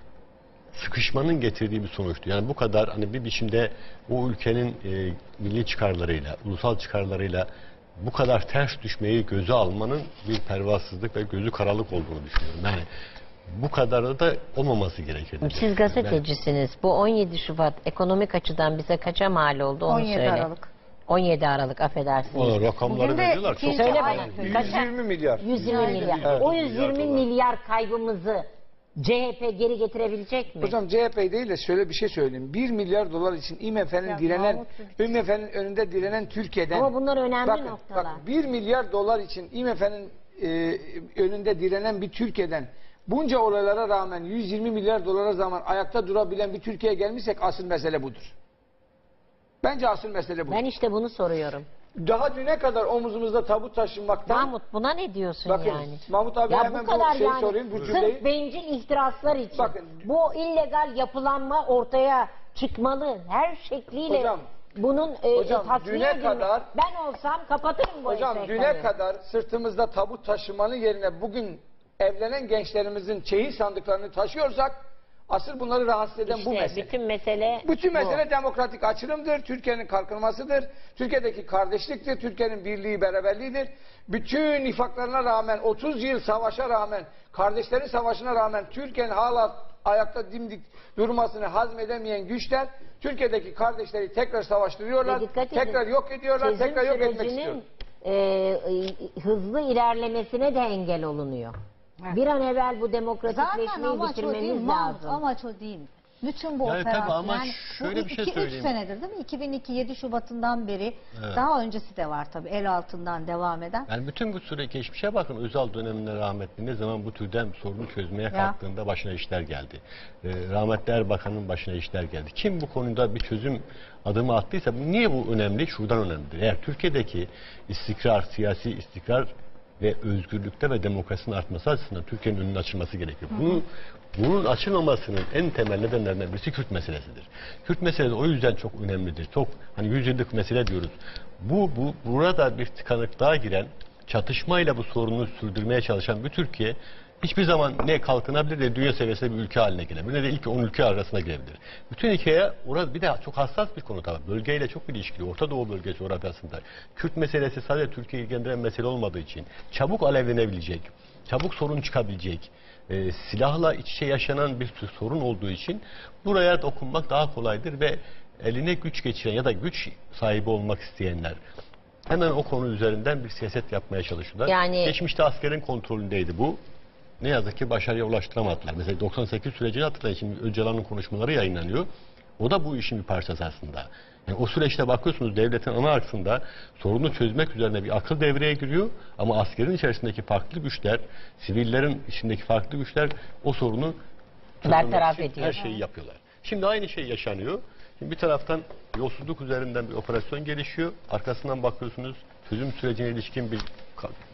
sıkışmanın getirdiği bir sonuçtu. Yani bu kadar hani bir biçimde o ülkenin e, milli çıkarlarıyla, ulusal çıkarlarıyla bu kadar ters düşmeyi göze almanın bir pervasızlık ve gözü karalık olduğunu düşünüyorum. Yani bu kadarı da olmaması gerekirdi. Siz gazetecisiniz. Bu on yedi Şubat ekonomik açıdan bize kaça mal oldu onu on yedi söyle. Aralık. on yedi Aralık affedersiniz. O rakamları Bugün de veriyorlar. Çok ikinci Söyle ay- bana. yüz Kaça? yirmi milyar. yüz yirmi milyar. Evet. O yüz yirmi Milyar dolar. milyar kaybımızı C H P geri getirebilecek mi? Hocam C H P değil de şöyle bir şey söyleyeyim. bir milyar dolar için İ M F'nin Ya direnen, Mahmut, İ M F'nin önünde direnen Türkiye'den. Ama bunlar önemli bakın, noktalar. Bakın, bir milyar dolar için İ M F'nin e, önünde direnen bir Türkiye'den bunca olaylara rağmen yüz yirmi milyar dolara zaman ayakta durabilen bir Türkiye'ye gelmişsek asıl mesele budur. Bence asıl mesele budur. Ben işte bunu soruyorum. Daha düne kadar omuzumuzda tabut taşınmaktan... Mahmut buna ne diyorsun Bakın, yani? Mahmut abi Ya hemen bu kadar bu şeyi yani sorayım, bu sırf cümleyi. bencil ihtiraslar için Bakın. bu illegal yapılanma ortaya çıkmalı. Her şekliyle Hocam, bunun e, hocam, tasfiye düne edilme- kadar- Ben olsam kapatırım bu Hocam S G K'yı. düne kadar sırtımızda tabut taşımanın yerine bugün evlenen gençlerimizin çeyiz sandıklarını taşıyorsak asıl bunları rahatsız eden İşte bu mesele. bütün mesele Bütün bu. mesele demokratik açılımdır, Türkiye'nin kalkınmasıdır, Türkiye'deki kardeşliktir, Türkiye'nin birliği, beraberliğidir. Bütün nifaklarına rağmen, otuz yıl savaşa rağmen, kardeşlerin savaşına rağmen Türkiye'nin hala ayakta dimdik durmasını hazmedemeyen güçler, Türkiye'deki kardeşleri tekrar savaştırıyorlar, Ve dikkat edin, tekrar yok ediyorlar, çözüm tekrar yok etmek sürecinin, istiyorlar. e, e, hızlı ilerlemesine de engel olunuyor. Evet. Bir an evvel bu Zaten demokratikleşmeyi amaç o değil bitirmemiz Mahmut, lazım. amaç o değil. Bütün bu Yani operasyon, tabii amaç yani şöyle bu bir şey iki üç söyleyeyim. senedir değil mi? iki bin iki yedi Şubat'ından beri, Evet. daha öncesi de var tabii, el altından devam eden. Yani bütün bu süre geçmişe bakın, Özal döneminde rahmetli ne zaman bu türden sorunu çözmeye Ya. kalktığında başına işler geldi. Ee, rahmetli Erbakan'ın başına işler geldi. Kim bu konuda bir çözüm adımı attıysa bu, niye bu önemli? Şuradan önemlidir. Eğer Türkiye'deki istikrar, siyasi istikrar ve özgürlükte ve demokrasinin artması açısından Türkiye'nin önünün açılması gerekiyor. Bunu, bunun açılmamasının en temel nedenlerinden birisi Kürt meselesidir. Kürt meselesi o yüzden çok önemlidir. Çok hani yüz yıllık mesele diyoruz. Bu, bu burada bir tıkanıklığa giren, çatışmayla bu sorunu sürdürmeye çalışan bir Türkiye hiçbir zaman ne kalkınabilir ne dünya seviyesinde bir ülke haline gelebilir ne de ilk on ülke arasına girebilir. Bütün hikaye orada bir de çok hassas bir konu tabii. Bölgeyle çok ilişkili. Orta Doğu bölgesi coğrafyasında. Kürt meselesi sadece Türkiye'yi ilgilendiren mesele olmadığı için çabuk alevlenebilecek, çabuk sorun çıkabilecek, e, silahla iç içe yaşanan bir tür sorun olduğu için buraya dokunmak daha kolaydır ve eline güç geçiren ya da güç sahibi olmak isteyenler hemen o konu üzerinden bir siyaset yapmaya çalışıyorlar. Yani- Geçmişte askerin kontrolündeydi bu. Ne yazık ki başarıya ulaştıramadılar. Mesela doksan sekiz sürecini hatırlayın. Şimdi Öcalan'ın konuşmaları yayınlanıyor. O da bu işin bir parçası aslında. Yani o süreçte bakıyorsunuz devletin ana aksında sorunu çözmek üzerine bir akıl devreye giriyor. Ama askerin içerisindeki farklı güçler, sivillerin içindeki farklı güçler o sorunu çözmek Bertaraf için ediyor. her şeyi yapıyorlar. Şimdi aynı şey yaşanıyor. Şimdi bir taraftan yolsuzluk üzerinden bir operasyon gelişiyor. Arkasından bakıyorsunuz çözüm sürecine ilişkin bir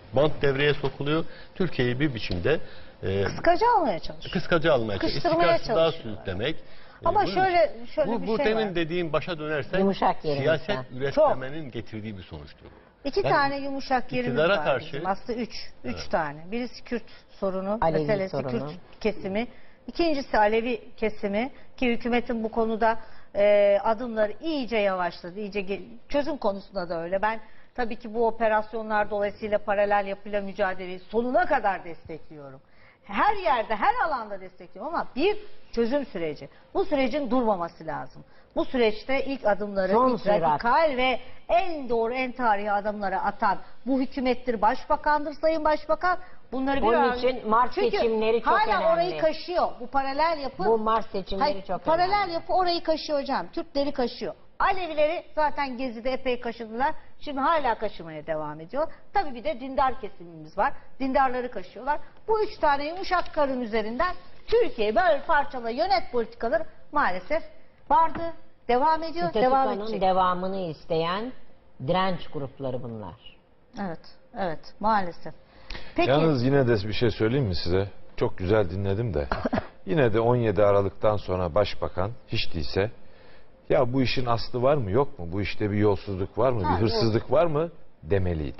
bant devreye sokuluyor. Türkiye'yi bir biçimde e, Kıskacı almaya çalışıyor. kıskaca almaya çalışıyor. Kıştırmaya İstikrarsızlığa çalışıyorlar. sürüklemek. Ama E, bunun şöyle için- şöyle bu, bir bu şey demin var. dediğim başa dönersen Yumuşak yerimizden. siyaset üretmemenin getirdiği bir sonuçtur. İki Yani tane yumuşak yerimiz iktidara var karşı- bizim. Aslında üç. Üç Evet. tane. Birisi Kürt sorunu Alevi meselesi, sorunu. Kürt kesimi. İkincisi Alevi kesimi ki hükümetin bu konuda e, adımları iyice yavaşladı. İyice ge- çözüm konusunda da öyle. Ben tabii ki bu operasyonlar dolayısıyla paralel yapıyla mücadeleyi sonuna kadar destekliyorum. Her yerde, her alanda destekliyorum ama bir çözüm süreci. Bu sürecin durmaması lazım. Bu süreçte ilk adımları Son ilk sürat. radikal ve en doğru, en tarihi adımları atan bu hükümettir, başbakandır Sayın Başbakan. Bunları bir Onun an- için Mart Çünkü seçimleri çok hala önemli. orayı kaşıyor. Bu paralel yapı. Bu Mart seçimleri Hayır, çok paralel önemli. yapı orayı kaşıyor hocam. Kürtleri kaşıyor. Alevileri zaten Gezi'de epey kaşıdılar. Şimdi hala kaşımaya devam ediyor. Tabii bir de dindar kesimimiz var. Dindarları kaşıyorlar. Bu üç tane yumuşak karın üzerinden Türkiye böyle parçala yönet politikaları maalesef vardı. Devam ediyor. Devam Statükonun edecek. devamını isteyen direnç grupları bunlar. Evet. Evet. Maalesef. Peki. Yalnız yine de bir şey söyleyeyim mi size? Çok güzel dinledim de. Yine de on yedi Aralık'tan sonra başbakan hiç değilse ya bu işin aslı var mı yok mu? Bu işte bir yolsuzluk var mı? Ha, bir hırsızlık var mı? Demeliydi.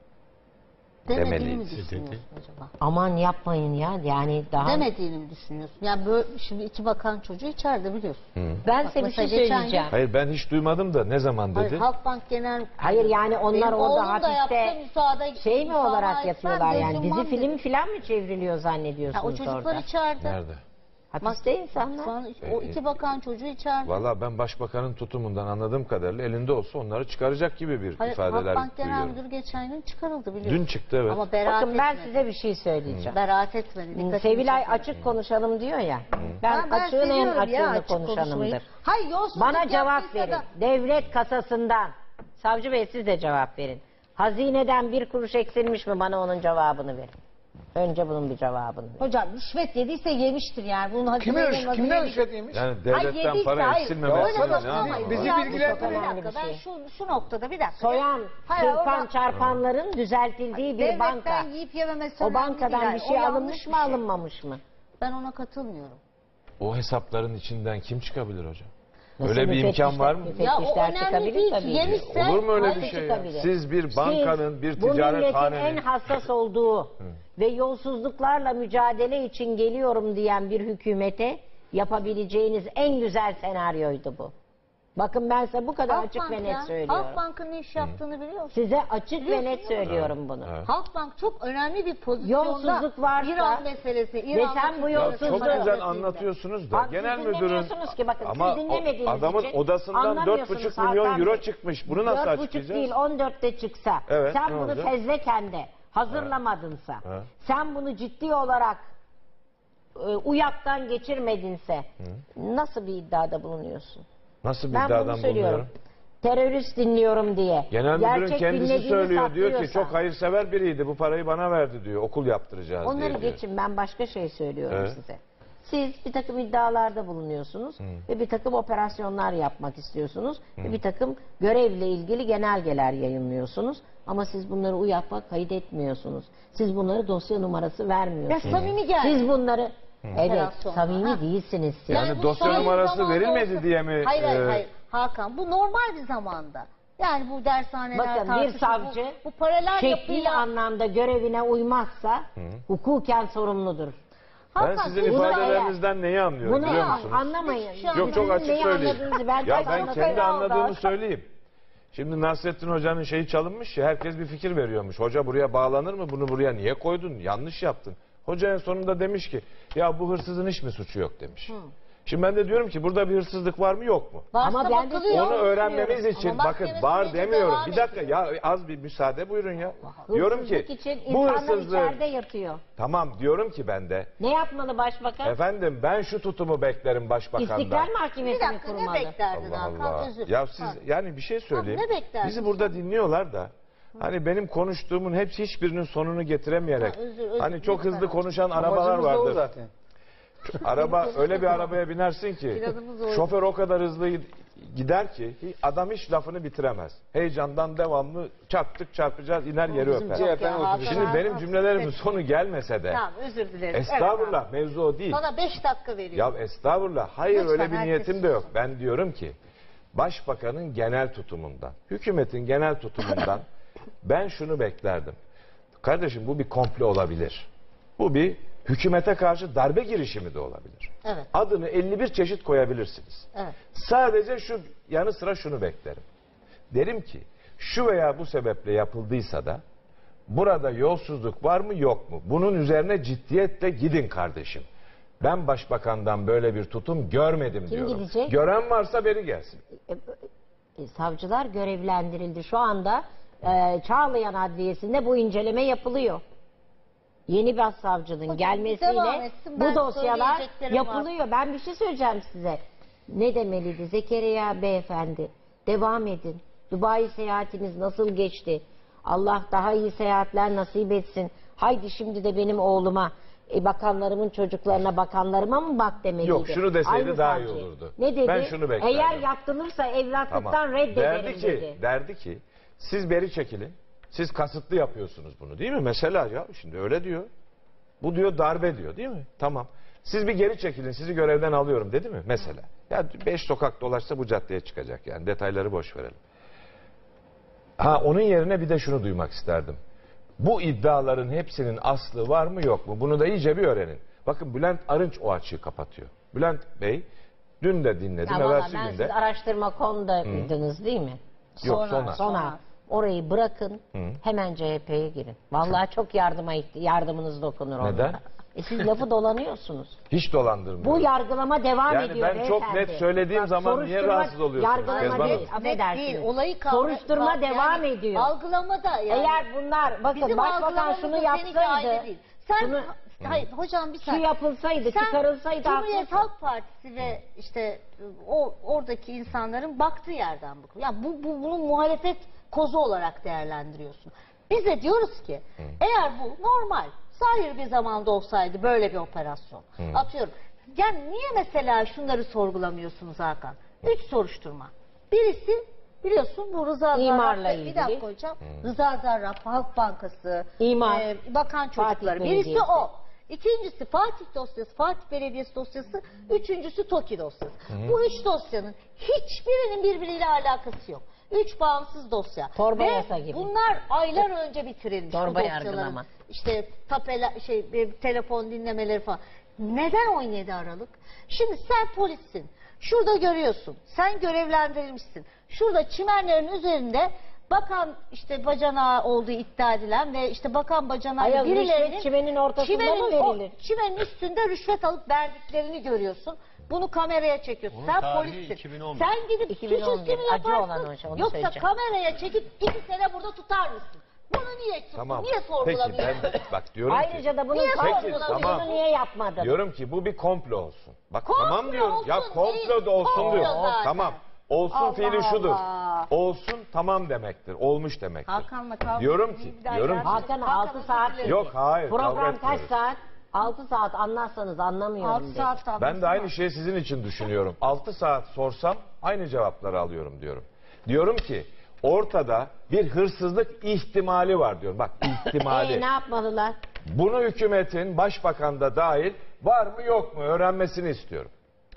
Demediğini mi demeliydi. düşünüyorsun acaba? Aman yapmayın ya, yani daha... Demediğini mi düşünüyorsun? Yani böyle şimdi iki bakan çocuğu içeride biliyorsun. Ben Bak size bir şey mesela geçen söyleyeceğim. Hayır ben hiç duymadım da ne zaman dedi? Hayır, Halkbank Genel... Hayır, yani onlar Benim orada oğlum da yaptı, hapiste müsaade, şey mi müsamaha olarak etmem, yapıyorlar yani? gözüm Dizi var film dedi. filan mı çevriliyor Ha, zannediyorsunuz o çocuklar orada? içeride. Nerede? Hapiste insanlar. Şu an o iki bakan çocuğu içeride. Valla ben başbakanın tutumundan anladığım kadarıyla elinde olsa onları çıkaracak gibi bir Hayır, ifadeler Halkbank Genel duyuyorum. Müdürü geçen gün çıkarıldı biliyorsun. Dün çıktı evet. Ama beraat Bakın ben etmedi. size bir şey söyleyeceğim. Beraat etmedi. dikkatimi Sevilay çekti. açık konuşalım diyor ya. Ben, Ha, ben açığın en seviyorum ya açığını açık konuşanımdır. konuşmayı. Hayır, yolsuzluk Bana cevap yaptıysa verin. da- Devlet kasasından. Savcı Bey siz de cevap verin. Hazineden bir kuruş eksilmiş mi, bana onun cevabını verin. Önce bunun bir cevabını verin. Hocam rüşvet yediyse yemiştir yani. Bunun Kimden, hazineden rüş- kimden hazine- rüşvet yemiş? Yani Hayır, devletten yediyse para hayır. eksilmemesi Öyle ne bakılmayın. anlamı Bizi var? bilgilendirin. Bir dakika, ben şu, şu noktada bir dakika. Soyan, Hayır, çırpan, orada- çarpanların düzeltildiği bir Devletten banka. yiyip yememesi O önemli bankadan değil. bir O şey yanlış alınmış bir mı şey. alınmamış mı? Ben ona katılmıyorum. O hesapların içinden kim çıkabilir hocam? Nasıl Öyle bir imkan müfettişler- var mı? Ya o müfettişler önemli çıkabilir değil ki. tabii. Yemişse... Olur mu öyle Hayır, bir şey ya? çıkabilir. Siz bir bankanın, bir Siz, bu milletin en ticarethanenin... hassas olduğu ve yolsuzluklarla mücadele için geliyorum diyen bir hükümete yapabileceğiniz en güzel senaryoydu bu. Bakın ben size bu kadar açık Halkbank ve net ya. söylüyorum. Halkbank'ın ne iş yaptığını biliyor musun? Size açık ve net Biliyorsun söylüyorum bunu. Evet. Halkbank çok önemli bir pozisyonda. Yolsuzluk varsa- İran meselesi, Ve İran'da sen bu Türk Ya yolsuzluğu- çok arasında- güzel anlatıyorsunuz da Bak, genel siz müdürün dinlemiyorsunuz ki, bakın, siz ama o dinlemediğiniz adamın için odasından dört anlamıyorsunuz buçuk Hakan milyon euro Bey. çıkmış. Bunu nasıl Dört buçuk açıklayacağız? değil, on dörtte çıksa, Evet, sen ne bunu olacak? fezleken de hazırlamadınsa, Evet. sen bunu ciddi olarak e, uyaktan geçirmedinse nasıl bir iddiada bulunuyorsun? Nasıl bir Ben bunu iddiadan söylüyorum. bulunuyorum? Terörist dinliyorum diye. Genel müdürün gerçek kendisi dinlediğini söylüyor. Diyor ki saklıyorsan, çok hayırsever biriydi. Bu parayı bana verdi diyor. Okul yaptıracağız onları diye diyor. geçin, ben başka şey söylüyorum Evet. size. Siz bir takım iddialarda bulunuyorsunuz ve bir takım operasyonlar yapmak istiyorsunuz ve bir takım görevle ilgili genelgeler yayınlıyorsunuz. Ama siz bunları UYAP'a kaydetmiyorsunuz. Siz bunları dosya numarası Ya vermiyorsunuz. samimi geldi. Siz bunları evet, Operasyonlar, samimi ha. değilsiniz siz. Yani bu dosya son numarası zamanda verilmedi olsa- diye mi, Hayır hayır e, hayır. Hakan, bu normal bir zamanda. Yani bu dershaneler Bakın, bir tartışma, savcı bu, bu paralel şekli yapıyla... anlamda görevine uymazsa hukuken sorumludur. Ben Hakan, sizin bunu ifadelerimizden neyi anlıyorum Bunu biliyor musunuz? anlamayın. Hiçbir şey Yok çok Sizin açık neyi söyleyeyim. anladığınızı ben Ya çok ben anlatayım. kendi anladığımı söyleyeyim. Şimdi Nasrettin Hoca'nın şeyi çalınmış ya, herkes bir fikir veriyormuş. Hoca buraya bağlanır mı? Bunu buraya niye koydun? Yanlış yaptın. Hoca en sonunda demiş ki ya bu hırsızın hiç mi suçu yok demiş. Şimdi ben de diyorum ki burada bir hırsızlık var mı yok mu? Varsa Ama ben de bakılıyor. Onu öğrenmemiz diyorum. için Ama bakın mahkeme var süreci demiyorum. devam Bir dakika ediyor. ya az bir müsaade buyurun ya. Diyorum ki Hırsızlık için bu insanlar hırsızlığı içeride yatıyor. tamam diyorum ki ben de Ne yapmalı başbakan? efendim ben şu tutumu beklerim başbakandan. İstiklal Bir Mahkemesi'ni dakika, ne kurmalı. beklerdin Allah Hakan? Allah. Özür. Ya siz Pardon. yani bir şey söyleyeyim. Tamam, ne beklerdin Bizi burada dinliyorlar da hani benim konuştuğumun hepsi hiçbirinin sonunu getiremeyerek Ha, özür, özür, hani çok lütfen. hızlı konuşan arabalar Amacımız da o vardır. zaten. Araba öyle bir arabaya binersin ki Planımız oydu. şoför o kadar hızlı gider ki adam hiç lafını bitiremez. Heyecandan devamlı çarptık çarpacağız iner yeri bizim öper. çok C H P'nin ya, otobüsü. Şimdi Hakan benim abi, cümlelerimin haksız sonu gelmese de Tamam, özür dilerim. estağfurullah Evet, mevzu o değil. sana beş dakika veriyorum. Ya estağfurullah. Hayır Lütfen, öyle bir herkes niyetim de yok. Ben diyorum ki başbakanın genel tutumundan, hükümetin genel tutumundan ben şunu beklerdim. Kardeşim bu bir komplo olabilir. Bu bir hükümete karşı darbe girişimi de olabilir. Evet. Adını elli bir çeşit koyabilirsiniz. Evet. Sadece şu yanı sıra şunu beklerim. Derim ki şu veya bu sebeple yapıldıysa da burada yolsuzluk var mı yok mu? Bunun üzerine ciddiyetle gidin kardeşim. Ben başbakandan böyle bir tutum görmedim Kim diyorum. gidecek? Gören varsa beri gelsin. E, savcılar görevlendirildi. Şu anda e, Çağlayan Adliyesi'nde bu inceleme yapılıyor. Yeni bir savcının devam gelmesiyle etsin, ben bu dosyalar söyleyeceklerim yapılıyor. Ben bir şey söyleyeceğim size. Ne demeliydi Zekeriya Beyefendi? Devam edin. Dubai seyahatiniz nasıl geçti? Allah daha iyi seyahatler nasip etsin. Haydi şimdi de benim oğluma, e, bakanlarımın çocuklarına, bakanlarıma mı bak demeliydi? Yok, şunu deseydi Aynı daha iyi savcı. olurdu. Ne dedi? Ben şunu beklerdim. Eğer yaptırılırsa evlatlıktan Tamam. reddederim derdi ki, dedi. derdi ki siz beri çekilin. Siz kasıtlı yapıyorsunuz bunu değil mi? Mesela ya şimdi öyle diyor. Bu diyor darbe diyor değil mi? Tamam. Siz bir geri çekilin sizi görevden alıyorum dedi mi? Mesela. Ya beş sokak dolaşsa bu caddeye çıkacak yani detayları boş verelim. Ha onun yerine bir de şunu duymak isterdim. Bu iddiaların hepsinin aslı var mı yok mu? Bunu da iyice bir öğrenin. Bakın Bülent Arınç o açığı kapatıyor. Bülent Bey dün de dinledim. Ya valla evvelsi ben günde. siz araştırma konudaydınız değil mi? Yok Sonra. sonra. Sonra orayı bırakın, Hı. hemen C H P'ye girin. Vallahi çok yardıma ihti- yardımınız dokunur onlara. Neden? E siz lafı dolanıyorsunuz. Hiç dolandırmıyor. Bu yargılama devam Yani ediyor ben çok beyefendi. net söylediğim Bak, zaman niye soruşturma- rahatsız oluyorsunuz Yargılama Kezban değil, Hanım? affedersiniz. Değil, olayı kavra- Soruşturma kav- devam yani ediyor. Algılamada yani. Eğer bunlar, bakın Bizim başbakan algılamamızla şunu seninki aynı yapsaydı, değil. Sen, şunu- hayır hocam bir şu saniye. yapılsaydı, Sen çıkarılsaydı Cumhuriyet haklısın. Halk Partisi ve işte o oradaki insanların baktığı yerden bakıyor. Ya bu, bu bunu muhalefet kozu olarak değerlendiriyorsun. Biz de diyoruz ki eğer bu normal, zahir bir zamanda olsaydı böyle bir operasyon. Atıyorum. Yani niye mesela şunları sorgulamıyorsunuz Hakan? Üç soruşturma. Birisi biliyorsun bu Rıza İmarla Zarrab, ilgili. bir dakika hocam. Rıza Zarrab, Halk Bankası, İmar. e, bakan çocukları. Fatih Birisi Belediyesi. o. İkincisi Fatih dosyası, Fatih Belediyesi dosyası. Üçüncüsü TOKİ dosyası. Bu üç dosyanın hiçbirinin birbiriyle alakası yok. Üç bağımsız dosya. Torba Ve yasa gibi. bunlar aylar önce bitirilmiş bu Torba dosyaların. yargılama. İşte tapela, şey, e, telefon dinlemeleri falan. Neden on yedi Aralık? Şimdi sen polissin. Şurada görüyorsun. Sen görevlendirilmişsin. Şurada çimenlerin üzerinde bakan işte bacanağı olduğu iddia edilen ve işte bakan bacanağı Ayaz, birilerinin rüşvet çimenin ortasında çimenin, mı o- verilir? çimenin üstünde rüşvet alıp verdiklerini görüyorsun. Bunu kameraya çekiyorsun. Bunun Sen tarihi polissin. iki bin on bir. Sen gidip iki bin on bir, suçüstü mü acı olan yaparsın? hocam, onu Yoksa söyleyeceğim. kameraya çekip iki sene burada tutar mısın? Bunu niye, Tamam. niye Peki sorgulamıyorsun? ben bak diyorum Ayrıca ki. da bunun Niye sorgulamasını tamam. niye yapmadın? Diyorum ki bu bir komplo olsun. Bak Komplo tamam diyorum. Ya olsun komplo değil, da olsun komplo diyor. zaten. Tamam. Olsun Allah fiili şudur. Allah. Olsun tamam demektir. Olmuş demektir. Hakan'la kavga Diyorum etmeyi ki, bir daha diyorum ki. gelsin. Hakan Hakan altı saat özür dilerim. Yok hayır. kavga Program kaç etmiyoruz. saat? altı saat anlarsanız anlamıyorum Altı dedi. saat daha Ben de mesela. aynı şeyi sizin için düşünüyorum. altı saat sorsam aynı cevapları alıyorum diyorum. Diyorum ki ortada bir hırsızlık ihtimali var diyorum. Bak ihtimali. Ee, ne yapmalılar? Bunu hükümetin başbakan da dahil var mı yok mu öğrenmesini istiyorum.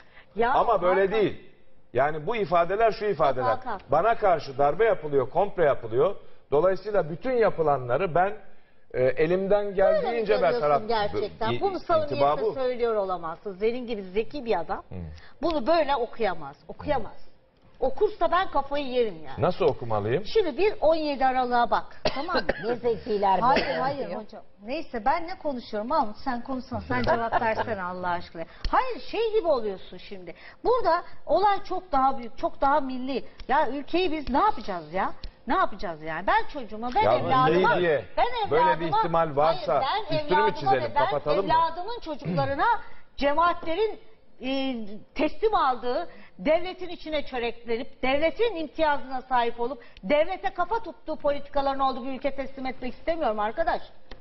Ya Ama böyle Hakan- değil. Yani bu ifadeler şu ifadeler. Hakan. Bana karşı darbe yapılıyor, komplo yapılıyor. Dolayısıyla bütün yapılanları ben e, elimden Böyle mi geldiğince görüyorsun bertaraf... gerçekten? İ- Bunu intiba samimiyetle bu. söylüyor olamazsın. Senin gibi zeki bir adam bunu böyle okuyamaz. Okuyamaz. Okursa ben kafayı yerim yani. Nasıl okumalıyım? Şimdi bir on yedi Aralık'a bak. Tamam mı? Ne zekiler Hayır böyle hayır diyor. hocam. Neyse ben ne konuşuyorum Mahmut sen konuşsana sen cevap versene Allah aşkına. Hayır şey gibi oluyorsun şimdi. Burada olay çok daha büyük çok daha milli. Ya ülkeyi biz ne yapacağız ya? Ne yapacağız yani? Ben çocuğuma, ben Ya evladıma, neyi diye? ben Böyle evladıma, bir ihtimal varsa hayır, ben üstünü mü evladıma çizelim, ve ben kapatalım mı? evladımın çocuklarına cemaatlerin e, teslim aldığı, devletin içine çöreklenip, devletin imtiyazına sahip olup, devlete kafa tuttuğu politikaların olduğu bir ülke teslim etmek istemiyorum arkadaş.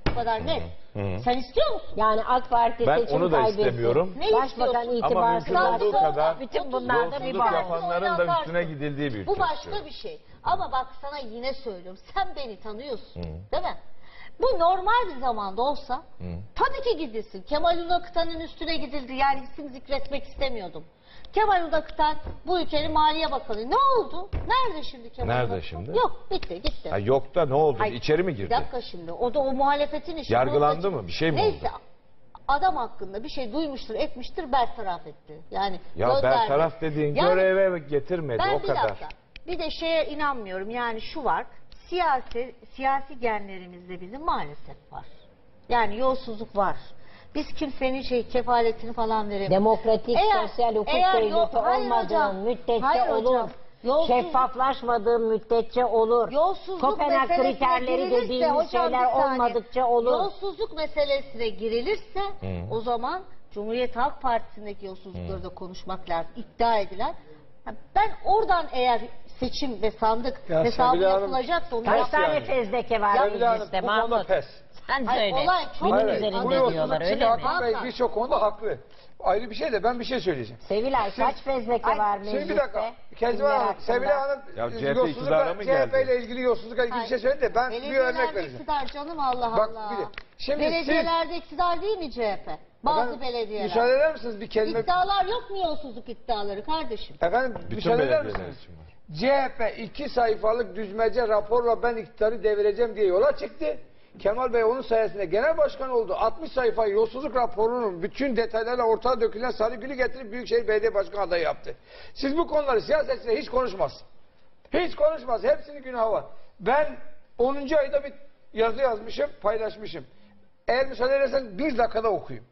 Bu kadar net. Sen istiyor musun? Yani AK Parti Ben seçim onu da kaybetsin. istemiyorum. Ne Başbakan istiyorsun? Ama itibarsız mümkün olduğu olsun. kadar Bütün bunlar da bir yolsuzluk bahane. yapanların da üstüne gidildiği bir ülke Bu başka istiyorum. bir şey. Ama bak sana yine söylüyorum. Sen beni tanıyorsun. Değil mi? Bu normal bir zamanda olsa tabii ki gidilsin. Kemal Ünakıtan'ın üstüne gidildi. Yani isim zikretmek istemiyordum. Kemal Ünakıtan bu ülkenin Maliye Bakanı. Ne oldu? Nerede şimdi Kemal Nerede Ünakıtan? şimdi? Yok, bitti gitti. Ha, yok da ne oldu? Hayır, İçeri mi Bir girdi? dakika şimdi. O da o muhalefetin işi. Yargılandı Bozacı- mı? Bir şey mi Neyse, oldu? adam hakkında bir şey duymuştur, etmiştir, bertaraf etti. Yani Ya gönderdi. bertaraf dediğin Yani göreve getirmedi ben o bir kadar. dakika. Bir de şeye inanmıyorum. Yani şu var. Siyasi siyasi genlerimizde bizim maalesef var. Yani yolsuzluk var. Biz kimsenin şey kefaletini falan veremeyiz. Demokratik Eğer- sosyal hukuk eğer devleti yok- hayır olmadığın hocam, müddetçe hayır olur. hocam, yolsuzluk- Şeffaflaşmadığın müddetçe olur. Yolsuzluk Kopenhag meselesine kriterleri girilirse, dediğimiz hocam, şeyler bir saniye, olmadıkça olur. Yolsuzluk meselesine girilirse o zaman Cumhuriyet Halk Partisi'ndeki yolsuzlukları da konuşmak lazım. İddia edilen. Ha, Ben oradan eğer seçim ve sandık Ya hesabı Sevil Hanım, yapılacaksa onu Kaç yap- tane yani. fezleke var Sevil Hanım, mecliste bu konuda Mahmut? pes. Sen Hayır, söyle. olay çok- Bunun Hayır, üzerinde bu yolsuzluk diyorlar şimdi öyle mi? Hakan Bey birçok konuda haklı. Ayrı bir şey de ben bir şey söyleyeceğim. Sevilay kaç fezleke Ay, var mecliste? Şimdi bir dakika. Kezban Kimler Hanım, hakkında? Sevil Hanım Ya C H P yolsuzlukla- iktidara mı C H P geldi? ile ilgili yolsuzlukla ilgili bir şey söyledi de ben bir örnek Belediyelerde vereceğim. iktidar canım Allah Bak, Allah. bir de- şimdi Belediyelerde iktidar değil mi C H P? Bazı Efendim, belediyeler. müsaade eder misiniz bir kelime? İddialar yok mu yolsuzluk iddiaları kardeşim? Efendim Bütün müsaade eder belediyeler misiniz? için var. C H P iki sayfalık düzmece raporla ben iktidarı devireceğim diye yola çıktı. Kemal Bey onun sayesinde genel başkan oldu. altmış sayfa yolsuzluk raporunun bütün detaylarla ortaya dökülen Sarıgül'ü getirip Büyükşehir Belediye Başkanı adayı yaptı. Siz bu konuları siyasetçiler hiç konuşmaz. Hiç konuşmaz. Hepsinin günahı var. Ben onuncu ayda bir yazı yazmışım, paylaşmışım. Eğer müsaade edersen bir dakikada okuyayım.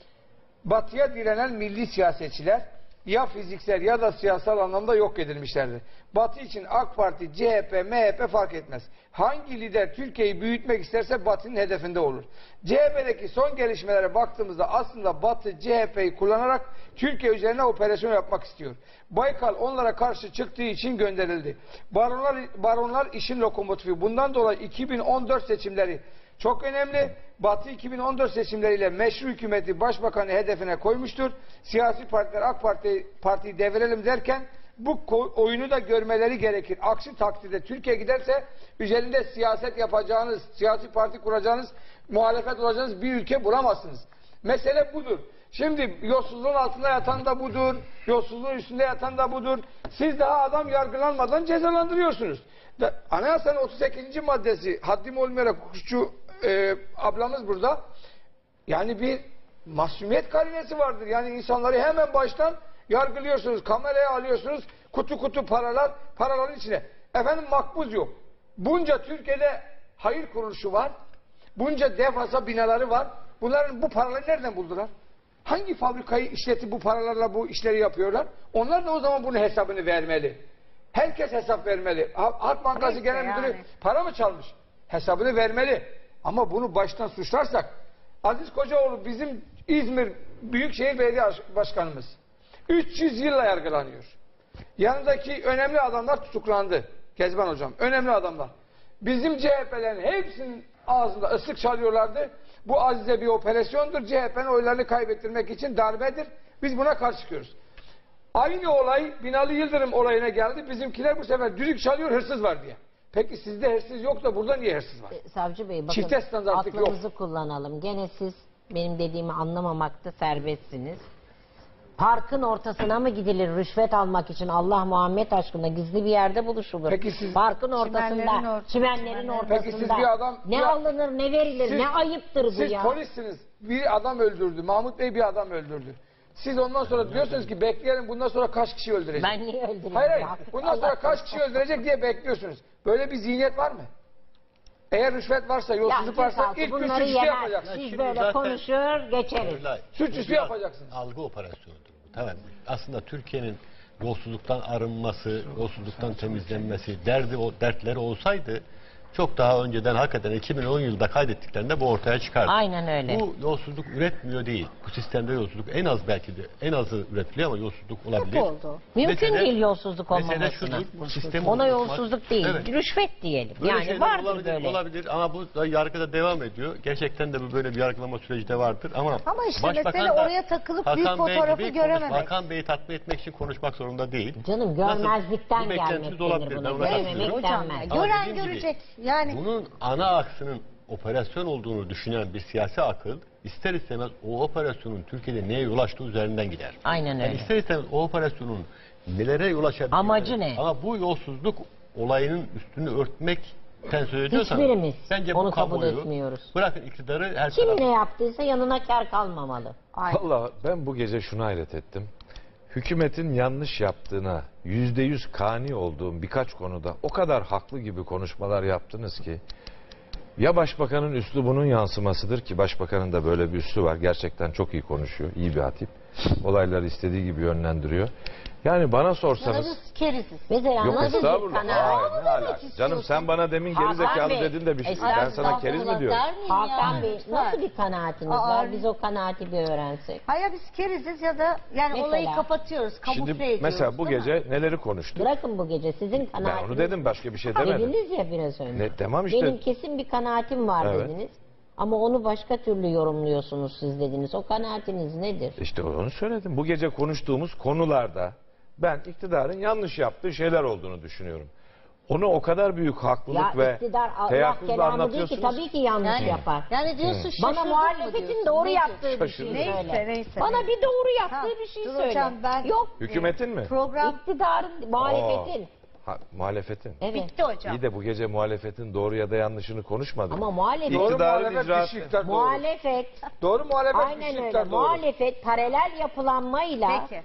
Batıya direnen milli siyasetçiler ya fiziksel ya da siyasal anlamda yok edilmişlerdir. Batı için AK Parti, C H P, M H P fark etmez. Hangi lider Türkiye'yi büyütmek isterse Batı'nın hedefinde olur. C H P'deki son gelişmelere baktığımızda aslında Batı C H P'yi kullanarak Türkiye üzerine operasyon yapmak istiyor. Baykal onlara karşı çıktığı için gönderildi. Baronlar, baronlar işin lokomotifi. Bundan dolayı iki bin on dört seçimleri çok önemli. Batı iki bin on dört seçimleriyle meşru hükümeti başbakanı hedefine koymuştur. Siyasi partiler AK Parti, partiyi devirelim derken bu oyunu da görmeleri gerekir. Aksi takdirde Türkiye giderse üzerinde siyaset yapacağınız, siyasi parti kuracağınız, muhalefet olacağınız bir ülke bulamazsınız. Mesele budur. Şimdi yolsuzluğun altında yatan da budur, yolsuzluğun üstünde yatan da budur. Siz daha adam yargılanmadan cezalandırıyorsunuz. Anayasanın otuz sekizinci maddesi, haddim olmayarak hukukçu e, ablamız burada. Yani bir masumiyet karinesi vardır. Yani insanları hemen baştan yargılıyorsunuz, kameraya alıyorsunuz, kutu kutu paralar, paraların içine. Efendim makbuz yok. Bunca Türkiye'de hayır kuruluşu var. Bunca devasa binaları var. Bunların bu paraları nereden buldular? Hangi fabrikayı işletip bu paralarla bu işleri yapıyorlar? Onlar da o zaman bunun hesabını vermeli. Herkes hesap vermeli. Halk Bankası Neyse Genel Müdürü yani. para mı çalmış? Hesabını vermeli. Ama bunu baştan suçlarsak, Aziz Kocaoğlu bizim İzmir Büyükşehir Belediye Başkanımız üç yüz yılla yargılanıyor. Yanındaki önemli adamlar tutuklandı. Kezban Hocam, önemli adamlar. Bizim C H P'lerin hepsinin ağzında ıslık çalıyorlardı. Bu Aziz'e bir operasyondur. C H P'nin oylarını kaybettirmek için darbedir. Biz buna karşı çıkıyoruz. Aynı olay Binali Yıldırım olayına geldi. Bizimkiler bu sefer düdük çalıyor, hırsız var diye. Peki sizde hırsız yok da burada niye hırsız var? E, Savcı Bey bakın Çifte standartlık yok. aklınızı kullanalım. Gene siz benim dediğimi anlamamakta serbestsiniz. Parkın ortasına mı gidilir rüşvet almak için? Allah Muhammed aşkına gizli bir yerde buluşulur. Peki siz- Parkın Çimenlerin ortasında, or- çimenlerin çimenlerin- ortasında. Peki siz bir adam- ne bir- alınır ne verilir Siz- ne ayıptır bu Siz ya. polissiniz. Bir adam öldürdü. Mahmut Bey bir adam öldürdü. Siz ondan sonra diyorsunuz ki bekleyelim bundan sonra kaç kişi öldürecek? Ben niye öldüreyim Hayır hayır. ya? Bundan sonra Allah kaç kişi öldürecek diye bekliyorsunuz. Böyle bir zihniyet var mı? Eğer rüşvet varsa, Ya yolsuzluk Türk varsa halkı ilk bunları suçüstü yemez. yapacaksın. Siz Şimdi böyle zaten- konuşur geçeriz. Öyle. Suçüstü Bir yapacaksınız. Algı operasyonudur bu. Tamam. Aslında Türkiye'nin yolsuzluktan arınması, yolsuzluktan temizlenmesi, derdi o dertleri olsaydı çok daha önceden hakikaten iki bin on yılında kaydettiklerinde bu ortaya çıkardı. Aynen öyle. Bu yolsuzluk üretmiyor değil. Bu sistemde yolsuzluk en az belki de en azı üretiliyor ama yolsuzluk olabilir. Hep oldu. Mümkün Mesele- değil yolsuzluk Mesele olmamasına. şudur, bu sistemi Ona unutmak. yolsuzluk değil, Evet. rüşvet diyelim. Böyle yani şeyler vardır olabilir, böyle. olabilir ama bu da yargıda devam ediyor. Gerçekten de bu böyle bir yargılama süreci de vardır ama Ama işte Başbakan mesele da oraya takılıp Hakan büyük Bey fotoğrafı gibi görememek. konuş- Hakan Bey'i tatmin etmek için konuşmak zorunda değil. Canım Nasıl? görmezlikten Bu gelmek beklentiniz denir olabilir, buna. ben ona Görememek katılıyorum. denmez. Ama Gören dediğim gibi, görecek. Yani Bunun ana aksının operasyon olduğunu düşünen bir siyasi akıl ister istemez o operasyonun Türkiye'de neye yol açtığı üzerinden gider. Aynen Yani öyle. ister istemez o operasyonun nelere yol açabilir. Amacı ne? Ama bu yolsuzluk olayının üstünü örtmekten söz ediyorsanız Hiçbirimiz bence bu onu kabul kamuoyu, etmiyoruz. Bırakın iktidarı her Kim taraf. ne yaptıysa yanına kar kalmamalı. Vallahi ben bu gece şuna hayret ettim. Hükümetin yanlış yaptığına yüzde yüz kani olduğum birkaç konuda o kadar haklı gibi konuşmalar yaptınız ki ya başbakanın üslubunun yansımasıdır ki başbakanın da böyle bir üslubu var. Gerçekten çok iyi konuşuyor. İyi bir hatip. Olayları istediği gibi yönlendiriyor. Yani bana sorsanız biz keriziz. Mesela yok nasıl bir estağfurullah. kanaat? Hayır, ne alaka? Canım sen bana demin Hakan gerizekalı Bey, dedin de bir şey. estağfurullah, Ben sana keriz mi diyorum? Der miyim Hakan ya? Bey Lütfen. nasıl bir kanaatiniz Aa, var? Biz o kanaati bir öğrensek. Hayır biz keriziz ya da yani Mesela? olayı kapatıyoruz. Kamufle Şimdi ediyoruz. mesela bu değil mi? gece neleri konuştuk? Bırakın bu gece sizin Ben kanaatiniz. onu dedim, başka bir şey demedim. Dediniz ya biraz önce. Ne, tamam işte. Benim kesin bir kanaatim var Evet. dediniz. Ama onu başka türlü yorumluyorsunuz siz dediniz. O kanaatiniz nedir? İşte onu söyledim. Bu gece konuştuğumuz konularda ben iktidarın yanlış yaptığı şeyler olduğunu düşünüyorum. Onu o kadar büyük haklılık Ya ve iktidar Allah teyakkuzla kelamı değil ki anlatıyorsunuz. tabii ki yanlış Yani, yapar. yani diyorsun Bana şaşırdın mı muhalefetin diyorsun? doğru Ne yaptığı bir Şaşırdım. şey Neyse, söyle. neyse, Bana neyse. bir doğru yaptığı Ha, bir şey dur söyle. hocam, ben- Yok. Hükümetin mi? Program İktidarın, muhalefetin. Ha, muhalefetin. Evet. bitti hocam. İyi de bu gece muhalefetin doğru ya da yanlışını konuşmadık. Ama muhalefet, Doğru İktidarın muhalefet icraatı. dış iktidar doğru. muhalefet, Doğru muhalefet aynen dış öyle. iktidar doğru. Muhalefet paralel yapılanmayla Peki.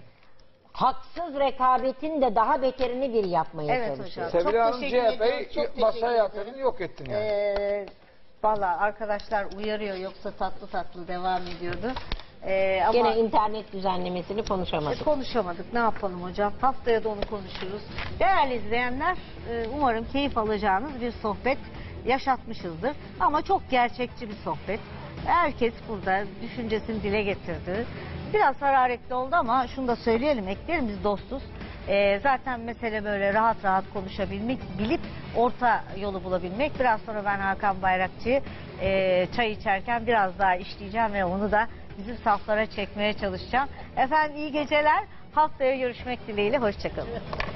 haksız rekabetin de daha beterini bir yapmaya Evet çalışıyor. hocam. Sevgili Hanım Çok C teşekkür H ediyoruz, çok P'yi masaya teşekkür yatırdın, ederim. yok ettin yani. Ee, Valla arkadaşlar uyarıyor yoksa tatlı tatlı devam ediyordu. Ee, ama Gene internet düzenlemesini konuşamadık. e, konuşamadık. Ne yapalım hocam? Haftaya da onu konuşuruz. Değerli izleyenler, e, umarım keyif alacağınız bir sohbet yaşatmışızdır. Ama çok gerçekçi bir sohbet. Herkes burada düşüncesini dile getirdi. Biraz hararetli oldu ama şunu da söyleyelim, ekleyelim, biz dostuz. Ee, zaten mesele böyle rahat rahat konuşabilmek, bilip orta yolu bulabilmek. Biraz sonra ben Hakan Bayrakçı'yı e, çay içerken biraz daha işleyeceğim ve onu da bizim saflara çekmeye çalışacağım. Efendim iyi geceler. Haftaya görüşmek dileğiyle. Hoşçakalın.